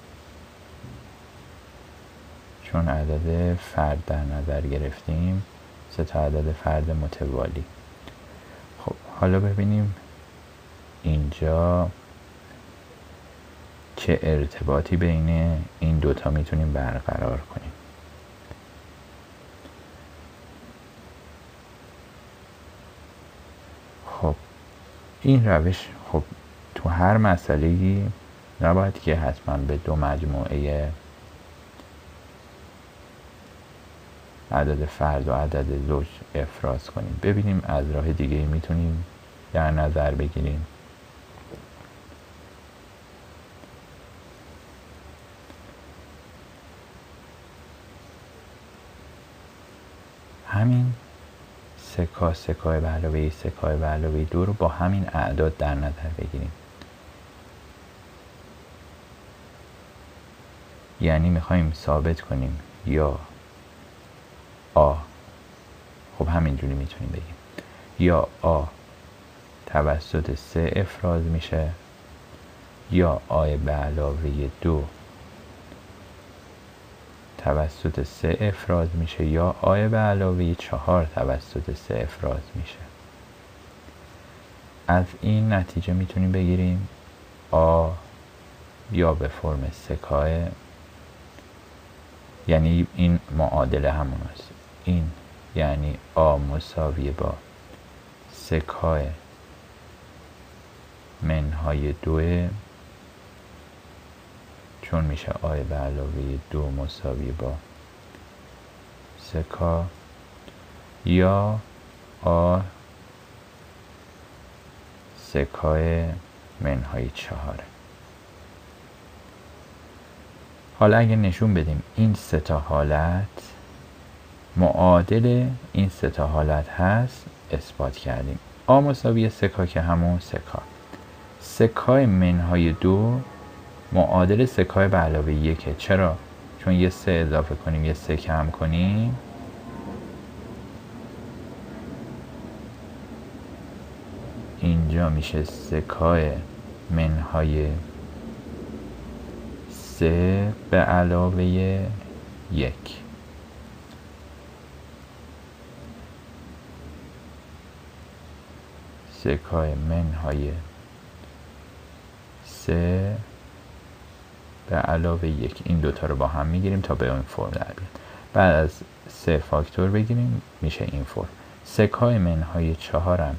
Speaker 1: چون عدد فرد در نظر گرفتیم، سه تا عدد فرد متوالی. خب حالا ببینیم اینجا چه ارتباطی بین این دوتا میتونیم برقرار کنیم. خب این روش خب تو هر مسئله‌ای نباید که حتما به دو مجموعه عدد فرد و عدد زوج افراز کنیم. ببینیم از راه دیگه میتونیم در نظر بگیریم. همین سکا سکای به علاوه سکای به علاوه دو رو با همین اعداد در نظر بگیریم. یعنی میخوایم ثابت کنیم یا آ، خب همینجوری میتونیم بگیم یا آ توسط سه افراز میشه یا آ به علاوه دو توسط سه افراز میشه یا آ به علاوه چهار توسط سه افراز میشه. از این نتیجه میتونیم بگیریم آ یا به فرم سکای، یعنی این معادله همون است. این یعنی آ مساوی با سکای منهای دوه، چون میشه آ به علاوه دو مساوی با سکا، یا آ سکای منهای چهاره. حالا اگه نشون بدیم این سه تا حالت معادل این سه تا حالت هست، اثبات کردیم. آ مساوی سکا که همون سکا، سکای منهای دو معادل سکای به علاوه یکه. چرا؟ چون یه سه اضافه کنیم یه سه کم کنیم اینجا میشه سکای منهای سه به علاوه یک. سکای منهای سه به علاوه یک. این دوتا رو با هم میگیریم تا به این فرم در بیاد. بعد از سه فاکتور بگیریم میشه این فرم. سکای منهای چهارم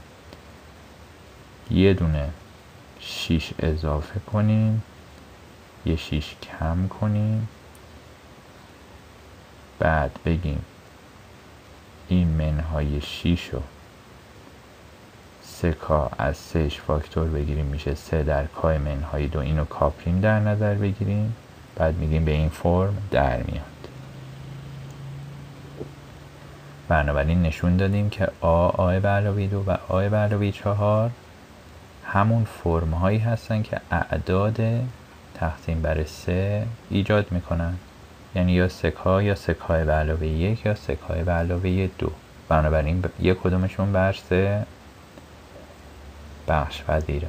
Speaker 1: یه دونه شیش اضافه کنیم یه شیش کم کنیم، بعد بگیم این منهای شیش رو سکا از سهش فاکتور بگیریم میشه سه در کای منهای دو، اینو کاپیم در نظر بگیریم، بعد میگیم به این فرم در میاد. بنابراین نشون دادیم که آ آ به علاوه دو و آ به علاوه چهار همون فرم هایی هستن که اعداد تقسیم بر سه ایجاد میکنن، یعنی یا سکا یا سکای به علاوه یک یا سکای به علاوه دو. بنابراین یک کدومشون بر سه بخش پذیره.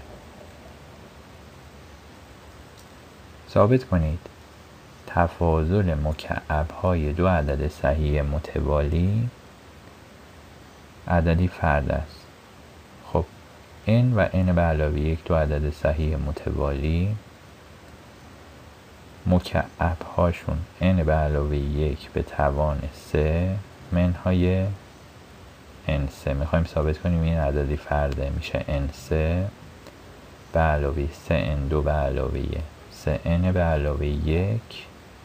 Speaker 1: ثابت کنید تفاضل مکعب‌های دو عدد صحیح متوالی عددی فرد است. خب n و n به علاوه یک دو عدد صحیح متوالی، مکعب‌هاشون n به علاوه یک به توان سه منهای ان سه. میخوایم ثابت کنیم این عددی فرده، میشه ان سه به علاوه سه ان دو به علاوه سه ان به علاوه یک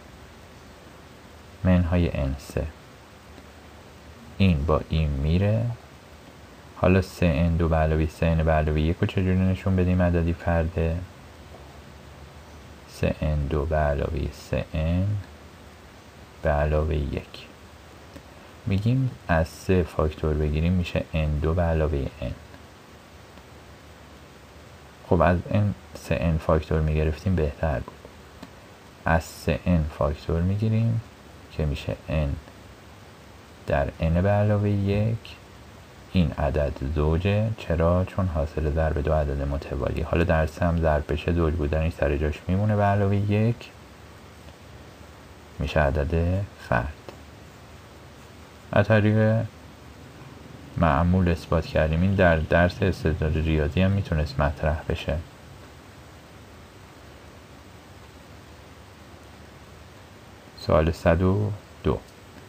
Speaker 1: منهای ان سه. این با این میره. حالا سه ان دو به علاوه سه ان به علاوه یک رو چجوری نشون بدیم عددی فرده؟ سه ان دو به علاوه سه ان به علاوه یک. میگیم از سه فاکتور بگیریم میشه ان دو به علاوه n. خب از n سه ان فاکتور میگرفتیم بهتر بود. از سه ان فاکتور میگیریم که میشه n در n به علاوه یک. این عدد زوجه. چرا؟ چون حاصل ضرب دو عدد متوالی. حالا در سه هم ضرب بشه زوج بودنش سر جاش میمونه، به علاوه یک میشه عدد فرد. از طریق معمول اثبات کردیم. این در درس استدلال ریاضی هم میتونست مطرح بشه. سوال صد و دو.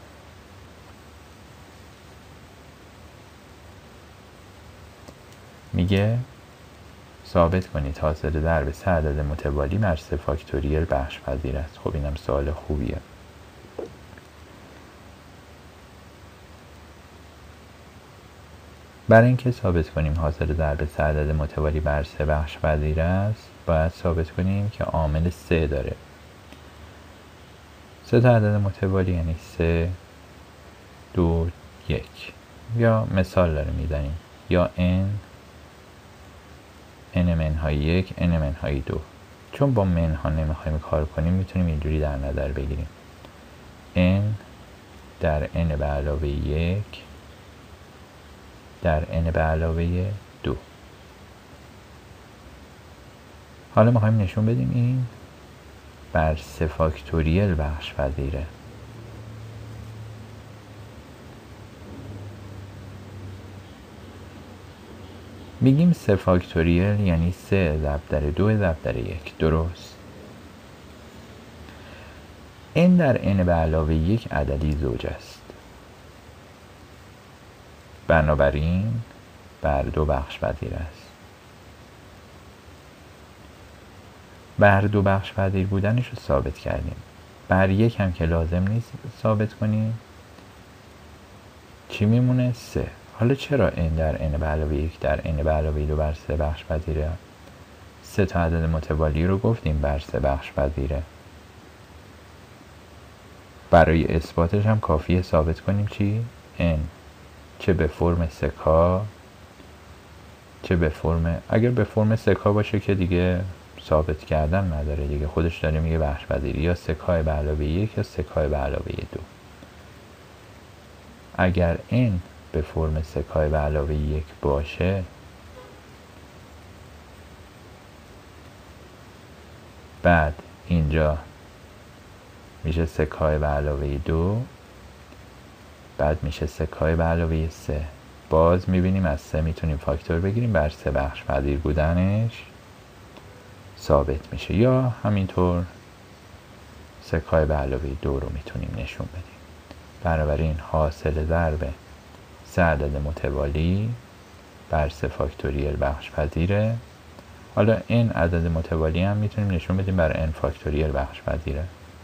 Speaker 1: میگه ثابت کنید حاصل ضرب سه عدد متوالی بر سه فاکتوریل بخش پذیر است. خب اینم سوال خوبیه. برای اینکه ثابت کنیم حاصل ضرب سه عدد متوالی بر سه بخش پذیر است باید ثابت کنیم که عامل سه داره. سه تا عدد متوالی یعنی سه، دو، یک. یا مثال داره میزنیم یا n n منهای یک n منهای دو. چون با منها نمیخوایم کار کنیم میتونیم اینجوری در نظر بگیریم n در n به علاوه یک در n به علاوه دو. حالا میخوایم نشون بدیم این بر سه فاکتوریل بخش پذیره. میگیم سه فاکتوریل یعنی سه ضرب در دو ضرب در یک. درست. n در n به علاوه یک عددی زوج است. بنابراین بر دو بخش پذیر است. بر دو بخش پذیر بودنش رو ثابت کردیم. بر یک هم که لازم نیست ثابت کنیم. چی میمونه؟ سه. حالا چرا n در n به علاوه یک در n به علاوه دو بر سه بخش پذیره؟ سه تا عدد متوالی رو گفتیم بر سه بخش پذیره. برای اثباتش هم کافیه ثابت کنیم چی؟ n چه به فرم سکا چه به فرم، اگر به فرم سکا باشه که دیگه ثابت کردن نداره دیگه، خودش داره میگه بخش پذیری، یا سکای به علاوه یک یا سکای به علاوه دو. اگر n به فرم سکای به علاوه یک باشه بعد اینجا میشه سکای به علاوه دو، بعد میشه سکای به علاوه سه. باز میبینیم از سه میتونیم فاکتور بگیریم، بر سه بخش پذیر بودنش ثابت میشه. یا همینطور سکای به علاوه دو رو میتونیم نشون بدیم. بنابراین حاصل ضرب سه عدد متوالی بر سه فاکتوریل بخش پذیره. حالا n عدد متوالی هم میتونیم نشون بدیم بر n فاکتوریل بخش پذیره.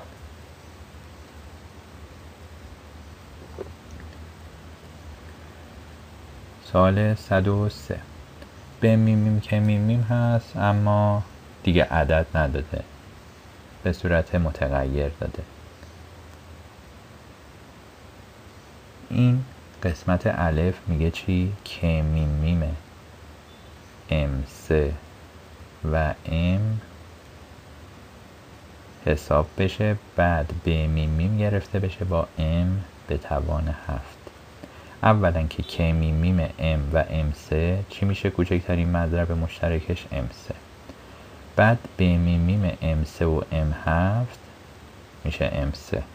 Speaker 1: سوال صد و سه. به میمیم که میمیم هست اما دیگه عدد نداده، به صورت متغیر داده. این قسمت الف میگه چی؟ که میمیمه ام سه و m حساب بشه، بعد به میمیم گرفته بشه با m به توان هفت. اولا که که میمیم m و ام سه چی میشه؟ کوچکترین مضرب مشترکش ام سه. بعد به میمیم ام سه و ام هفت میشه ام سه.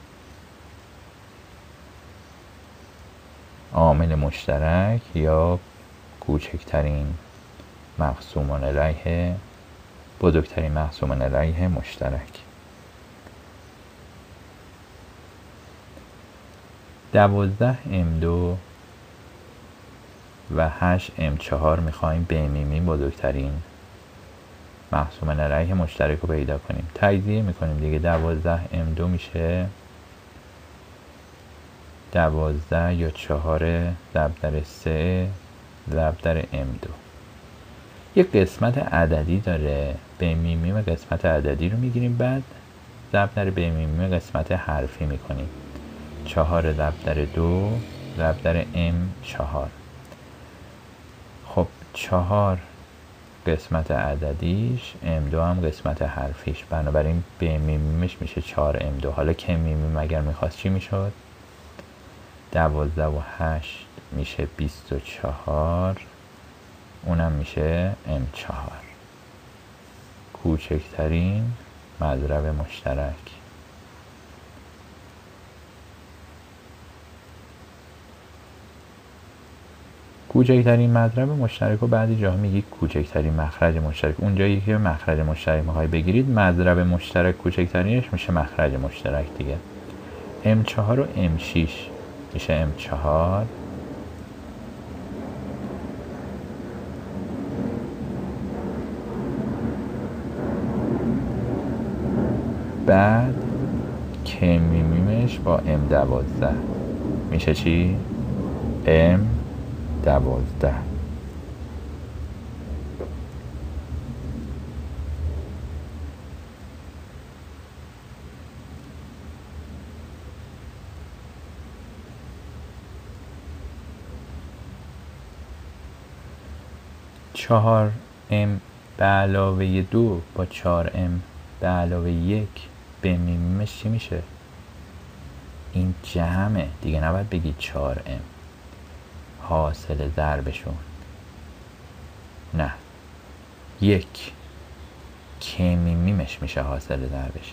Speaker 1: عامل مشترک یا کوچکترین مقسوم علیه بزرگترین مقسوم علیه مشترک. دوازده ام دو و هشت ام چهار میخوایم به میمی بزرگترین مقسوم علیه مشترک رو پیدا کنیم. تجزیه میکنیم دیگه. دوازده ام دو میشه دوازده یا چهار ضرب در سه ضرب در ام دو. یک قسمت عددی داره، به میمیم قسمت عددی رو میگیریم، بعد ضرب در به میمیم قسمت حرفی میکنیم. چهار ضرب در دو ضرب در ام چهار. خب چهار قسمت عددیش، ام دو هم قسمت حرفیش، بنابراین به میمیمش میشه چهار ام دو. حالا که میمیم اگر میخواست چی میشد؟ دوازده و هشت میشه بیست و چهار، اونم میشه ام چهار. کوچکترین مضرب مشترک. کوچکترین مضرب مشترک رو بعضی جاها میگی کوچکترین مخرج مشترک. اونجایی که مخرج مشترک میخوای بگیرید مضرب مشترک کوچکترینش میشه مخرج مشترک دیگه. ام چهار و ام شش میشه ام چهار. بعد که میمیمش با ام دوازده میشه چی؟ ام دوازده. چهار ام به علاوه دو با چهار ام به علاوه یک به میمیمش چی میشه؟ این جمعه دیگه، نباید بگید چهار ام حاصل ضربشون، نه، یک که میمیمش میشه حاصل ضربش.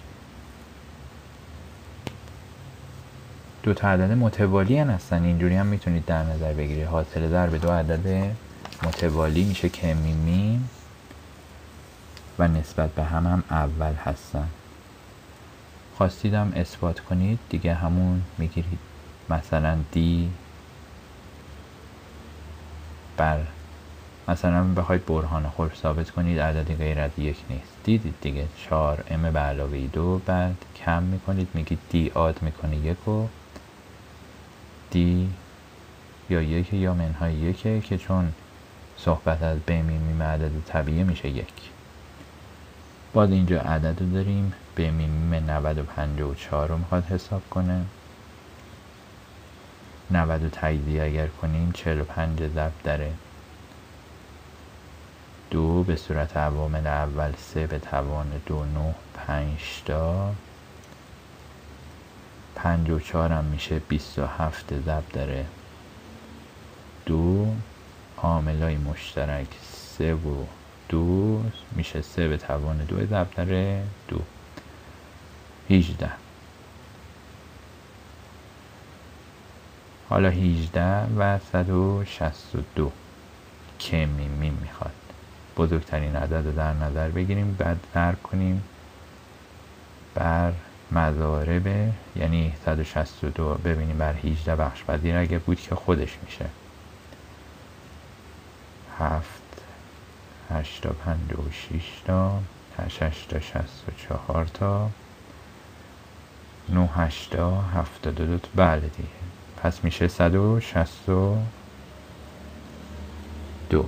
Speaker 1: دو تا عدد متوالی هستن، اینجوری هم میتونید در نظر بگیرید. حاصل ضرب دو عدد متوالی میشه که میمیم و نسبت به هم هم اول هستن. خواستیدم اثبات کنید دیگه همون میگیرید، مثلا دی بر مثلا بخواید برهان خور ثابت کنید عددی غیر از یک نیست، دیدید دیگه چهار ام به علاوه دو، بعد کم میکنید میگید دی آد میکنه یک و دی یا یک یا منهای یکه که چون صحبت از به میمیم عدد طبیعی میشه یک. باز اینجا عدد رو داریم، به میمیم نود و پنجاه و چهار رو میخواد حساب کنه. نود رو تجزیه اگر کنیم چهل و پنج ضرب در دو به صورت عوامل اول سه به توان دو، نه، پنج تا پنج و چهار هم میشه بیست و هفت ضرب در دو، عاملای مشترک سه و دو میشه سه به توان دو ضرب در دو، هجده. حالا هجده و صد و شصت و دو که میمیم میخواد. بزرگترین عدد رو در نظر بگیریم، بعد ضرب کنیم بر مضارب، یعنی صد و شصت و دو ببینیم بر هجده بخش پذیر اگه بود که خودش میشه هفت، هشت تا پنجاه و شش تا، هشت تا شصت و چهار تا، نه هشت تا هفتاد و دو تا، بله دیگه، پس میشه صد و شصت و دو.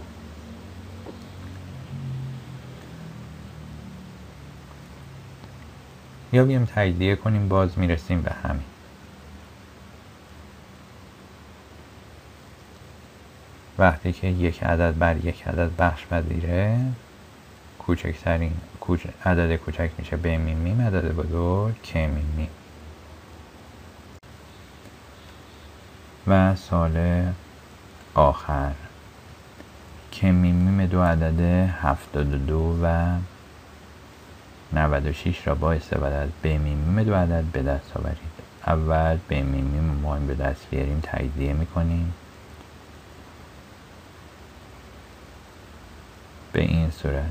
Speaker 1: یا بیام تجزیه کنیم، باز میرسیم به همین. وقتی که یک عدد بر یک عدد بخش پذیره، کوچکترین کوچ... عدد کوچک میشه به میمیم، عدد بزرگ که میمیم. و سال آخر که میمیم دو عدد هفتاد و دو و نود و شش را با استفاده از به میمیم دو عدد به دست آورید. اول به میمیم ما به دست بیاریم، تجزیه میکنیم به این صورت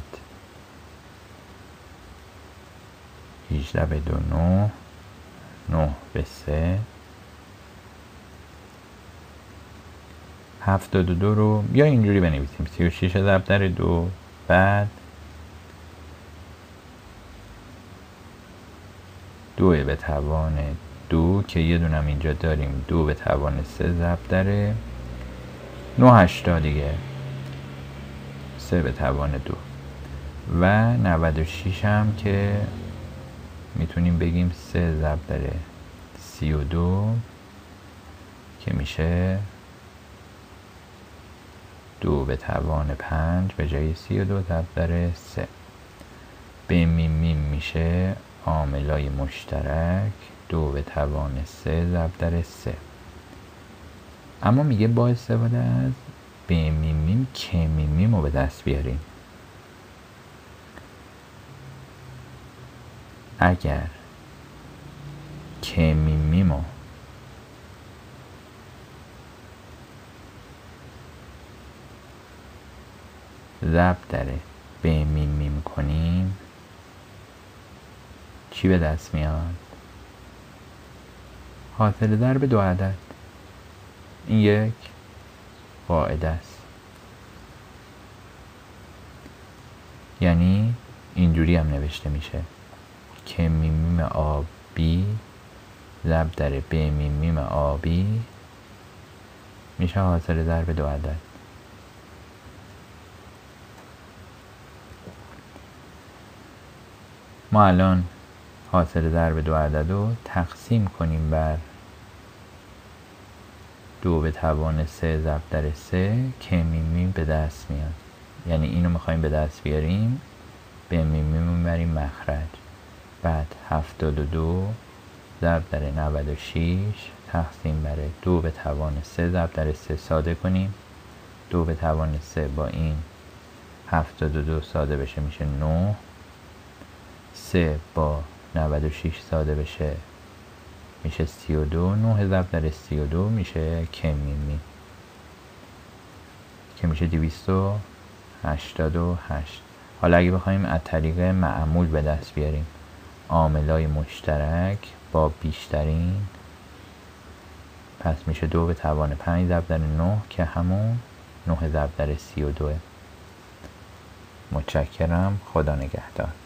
Speaker 1: هجده به دو نه، نه به سه، هفتاد و دو رو یا اینجوری بنویسیم سی و شش ضرب در دو، بعد دو به توان دو که یه دونم اینجا داریم، دو به توان سه ضرب در نه هشتا دیگه، سه به توان دو و نود و شش هم که میتونیم بگیم سه ضرب در سی و دو که میشه دو به توان پنج به جای سی و دو ضرب در سه. به میمیم میشه عاملای مشترک دو به توان سه ضرب در سه. اما میگه با استفاده از به میمیم که میمیم رو به دست بیاریم. اگر که میمیم رو ضرب در به میمیم کنیم چی به دست میاد؟ حاصل ضرب دو عدد. این یک قاعده است، یعنی اینجوری هم نوشته میشه که میمیم آبی ضرب در به میمیم آبی میشه حاصل ضرب دو عدد. ما الان حاصل ضرب دو عدد رو تقسیم کنیم بر دو به توان سه ضرب در سه که میمی به دست میاد. یعنی اینو میخوایم به دست بیاریم، به میمی میبریم مخرج. بعد هفتاد و دو ضرب در نود و شیش تقسیم بر دو به توان سه ضرب در سه ساده کنیم. دو به توان سه با این هفتاد و دو ساده بشه میشه نه. سه با نود و شیش ساده بشه میشه سی و دو. نه ضرب در سی و دو میشه که میمی که میشه دویست و هشتاد و هشت. حالا اگه بخوایم از طریق معمول به دست بیاریم عاملای مشترک با بیشترین، پس میشه دو به توان پنج ضرب در نه که همون نه ضرب در سی و دو. متشکرم. خدا نگهدار.